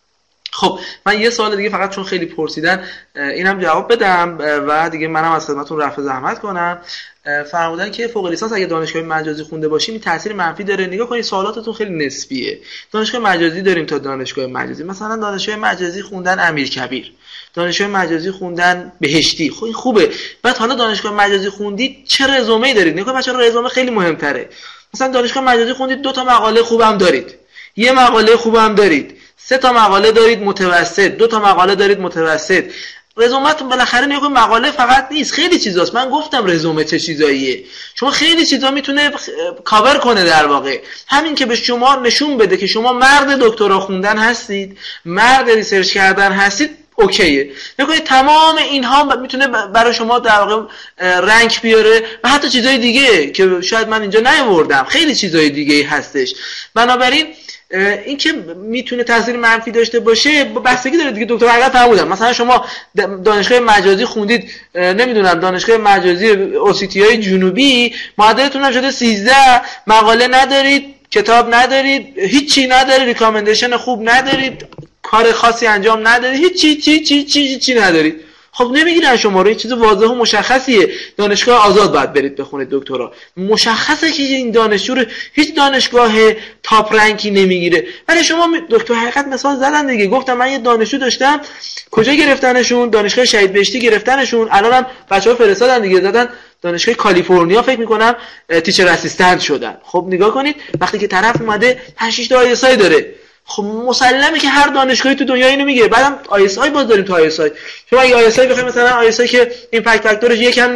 خب من یه سوال دیگه فقط چون خیلی پرسیدن اینم جواب بدم و دیگه منم از خدمتتون رفع زحمت کنم. فرمودن که فوق لیسانس اگه دانشگاه مجازی خونده باشیم این تاثیر منفی داره. نگاه کنید سوالاتتون خیلی نسبیه. دانشگاه مجازی داریم تا دانشگاه مجازی. مثلا دانشگاه مجازی خوندن امیرکبیر، دانشگاه مجازی خوندن بهشتی، خب این خوبه. بعد حالا دانشگاه مجازی خوندید چه رزومه‌ای دارید؟ نگاه بچه‌ها رزومه خیلی مهم‌تره. مثلا دانشگاه مجازی خوندید دو تا مقاله خوبم دارید، یه مقاله خوبم دارید، سه تا مقاله دارید متوسط، دو تا مقاله دارید متوسط. رزومتون بالاخره نگاه مقاله فقط نیست، خیلی چیزاست. من گفتم رزومه چه چیزاییه. شما خیلی چیزا میتونه کاور کنه در واقع. همین که به شما نشون بده که شما مرد دکترا خوندن هستید، مرد ریسرچ کردن هستید، اوکیه. نکنید تمام اینها میتونه برای شما در واقع رنک بیاره و حتی چیزای دیگه که شاید من اینجا نیاوردم، خیلی چیزای دیگه هستش. بنابراین این که میتونه تاثیر منفی داشته باشه بستگی داره دیگه. دکتر حقیقت فرمودن مثلا شما دانشگاه مجازی خوندید، نمیدونم دانشگاه مجازی اوسیتیای جنوبی، معدلتون هم شده سیزده، مقاله ندارید، کتاب ندارید، هیچی ندارید، ریکامندیشن خوب ندارید، کار خاصی انجام ندارید، هیچی چی چی چی چی ندارید. خب نمیگیرن شما رو. این چیز واضح و مشخصیه. دانشگاه آزاد باید برید بخونید دکترا. مشخصه که این دانشجو رو هیچ دانشگاه تاپ رنکی نمیگیره. ولی شما دکتر حقیقت مثال زدن دیگه. گفتم من یه دانشجو داشتم، کجا گرفتنشون؟ دانشگاه شهید بهشتی گرفتنشون. الانم بچه‌ها فرستادن دیگه، دادن دانشگاه کالیفرنیا فکر می‌کنم تیچر اسیستنت شدن. خب نگاه کنید وقتی که طرف اومده هشت شش تا آی اس آی داره، خب مسلمه که هر دانشگاهی تو دنیا اینو میگه. بعدم آی اس آی باز داریم تو آی اس آی. شما اگه آی اس آی بخواید مثلا آی اس آی که ایمپکت فاکتورش یکم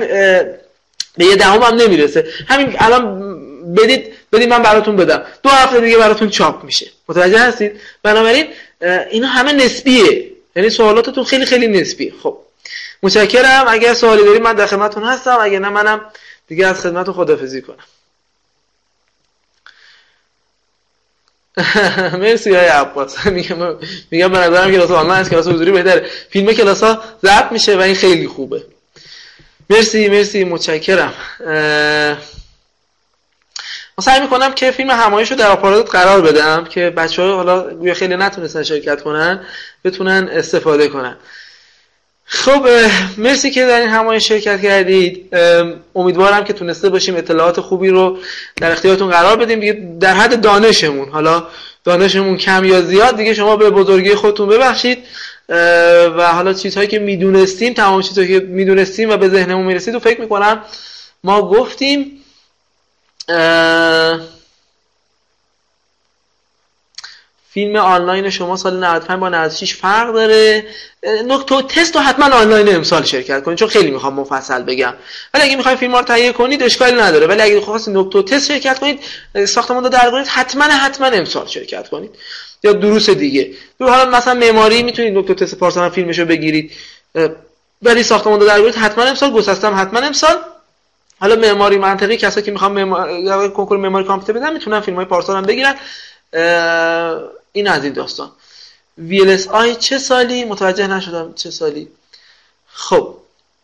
به یه دهم هم نمیرسه، همین الان بدید بدید من براتون بدم، دو هفته دیگه براتون چاپ میشه. متوجه هستید؟ بنابراین اینا همه نسبیه، یعنی سوالاتتون خیلی خیلی نسبیه. خب متشکرم. اگر سوالی دارید من در خدمتتون هستم، اگه نه منم دیگه از خدمتتون خداحافظی کنم. مرسی آقای عباس. میگم میگم به نظرم کلاس آنلاین از کلاس حضوری بهتره. فیلم کلاس‌ها ضبط میشه و این خیلی خوبه. مرسی مرسی متشکرم. من سعی میکنم که فیلم همایش رو در آپارات قرار بدم که بچه‌ها حالا گویا خیلی نتونستن شرکت کنن بتونن استفاده کنن. خب مرسی که در این همایش شرکت کردید. امیدوارم که تونسته باشیم اطلاعات خوبی رو در اختیارتون قرار بدیم دیگه، در حد دانشمون. حالا دانشمون کم یا زیاد دیگه شما به بزرگی خودتون ببخشید و حالا چیزهایی که میدونستیم، تمام چیزهایی که میدونستیم و به ذهنمون میرسید و فکر میکنم ما گفتیم. فیلم آنلاین شما سال نود و پنج با نود و شش فرق داره. نکته تست رو حتما آنلاین امسال شرکت کنید چون خیلی میخوام مفصل بگم. ولی اگه میخواید فیلم رو تهیه کنید اشکالی نداره. ولی اگه خواستید نکته تست شرکت کنید، ساختمان رو درک کنید، حتما حتما امسال شرکت کنید. یا دروس دیگه. دو حالا مثلا معماری میتونید نکته تست پارسال فیلمشو بگیرید. ولی ساختمان رو درک کنید حتما امسال، گسستم حتما امسال. حالا معماری منطقی کسایی که میخوام معماری کنکور معماری کامپیوتر بدن میتونن فیلم‌های پارسال هم بگیرن. این از این داستان. وی ال اس آی چه سالی؟ متوجه نشدم چه سالی. خب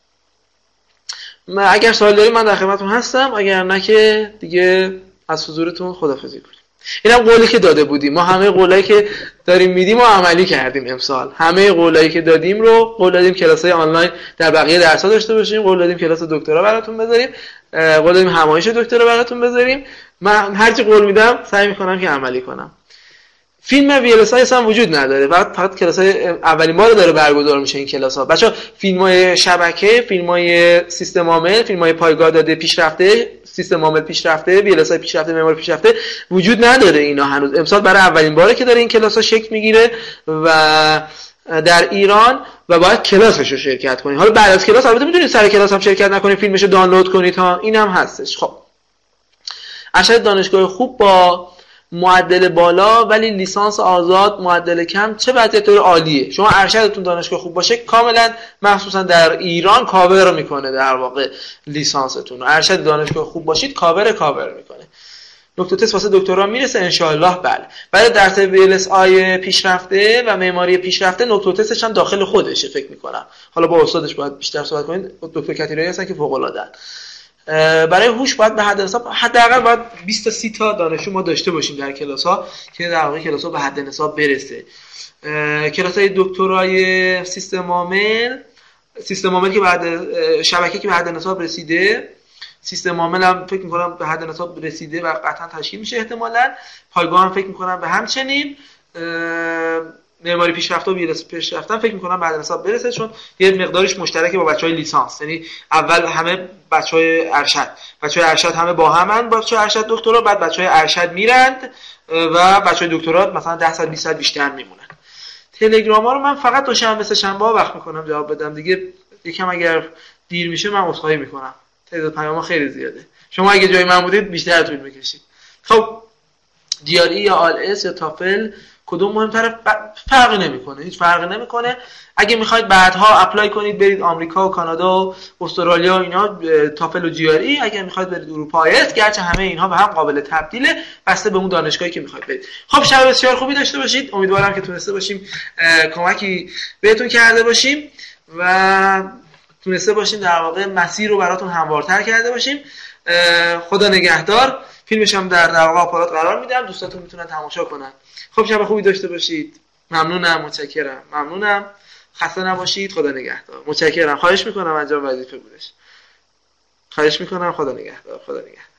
اگر سوال دارید من در خدمتتون هستم، اگر نه که دیگه از حضورتون خداحافظی کنیم. اینم قولی که داده بودیم. ما همه قولایی که داریم میدیم و عملی کردیم امسال. همه قولایی که دادیم رو قول دادیم کلاسای آنلاین در بقیه درس‌ها داشته باشیم، قول دادیم کلاس دکترا براتون بذاریم، قول دادیم همایش دکترا براتون بذاریم. من هر چی قول میدم سعی میکنم که عملی کنم. فیلم وی ال اس آی هم وجود نداره، فقط فقط کلاسای اولین بار داره برگزار میشه این کلاس‌ها. بچه‌ها فیلم‌های شبکه، فیلم‌های سیستم عامل، فیلم‌های پایگاه داده پیشرفته، سیستم عامل پیشرفته، وی ال اس آی پیشرفته، معماری پیشرفته وجود نداره اینا هنوز. امسال برای اولین باره که داره این کلاس‌ها شکل میگیره و در ایران و باید کلاسش رو شرکت کنید. حالا بعد از کلاس البته میتونید سر کلاس هم شرکت نکنید، فیلمشو دانلود کنید ها، اینم هستش. خب ارشد دانشگاه خوب با معدل بالا ولی لیسانس آزاد معدل کم چه وضعیت عالیه. شما ارشدتون دانشگاه خوب باشه کاملا مخصوصا در ایران کاور میکنه در واقع لیسانستون. ارشد دانشگاه خوب باشید کاور کاور میکنه. نکته تست واسه دکترا میرسه ان شاء الله. بله بعد درس وی ال اس آی پیشرفته و معماری پیشرفته نکته تستش هم داخل خودشه فکر میکنم. حالا با استادش باید بیشتر صحبت کنید، دکتر کتیرایی هستن که فوق العاده. برای هوش باید به حد حساب حداقل باید بیست تا سی تا دانشجو ما داشته باشیم در کلاس ها که در واقع کلاس ها به حد حساب برسه. کلاس های دکترای سیستم عامل، سیستم عامل که بعد شبکه که به حد حساب رسیده، سیستم عامل هم فکر می‌کنم به حد حساب رسیده و قطعا تشکیل میشه احتمالاً. پایگاه هم فکر می‌کنم به همچنین. معماری پیشرفته و وی ال اس پیشرفته فکر می‌کنم بعد حساب برسه، چون یه مقدارش مشترکه با بچهای لیسانس. یعنی اول همه بچهای ارشد، بچهای ارشد همه با همن، بچهای ارشد دکترا، بعد بچهای ارشد میرند و بچهای دکترا مثلا ده سال بیست سال بیشتر میمونن. تلگراما رو من فقط دوشنبه سه شنبه ها وقت می‌کنم جواب بدم دیگه. یکم اگر دیر میشه من عذرخواهی می‌کنم، تعداد پیام‌ها خیلی زیاده. شما اگه جای من بودید بیشتر طول می‌کشید. خب دی آر ای یا آل اس یا تافل کدوم مهم‌تره؟ فرقی نمی‌کنه، هیچ فرقی نمی‌کنه. اگه می‌خواید بعدها اپلای کنید برید آمریکا و کانادا و استرالیا و اینا تافل و جی آر ای، اگه می‌خواید برید اروپا آیلتس، گرچه همه اینها به هم قابل تبدیله بسته به اون دانشگاهی که می‌خواید برید. خب شب بسیار خوبی داشته باشید. امیدوارم که تونسته باشیم کمکی بهتون کرده باشیم و تونسته باشیم در واقع مسیر رو براتون هموارتر کرده باشیم. خدا نگهدار. فیلمش هم در در واقع آپارات قرار میدم، دوستاتون میتونن تماشا کنن. خب شب خوبی داشته باشید. ممنونم، متشکرم. ممنونم. خسته نباشید. خدا نگهدار. متشکرم. خواهش میکنم انجام وظیفه بودش. خواهش میکنم. خدا نگهدار. خدا نگهدار.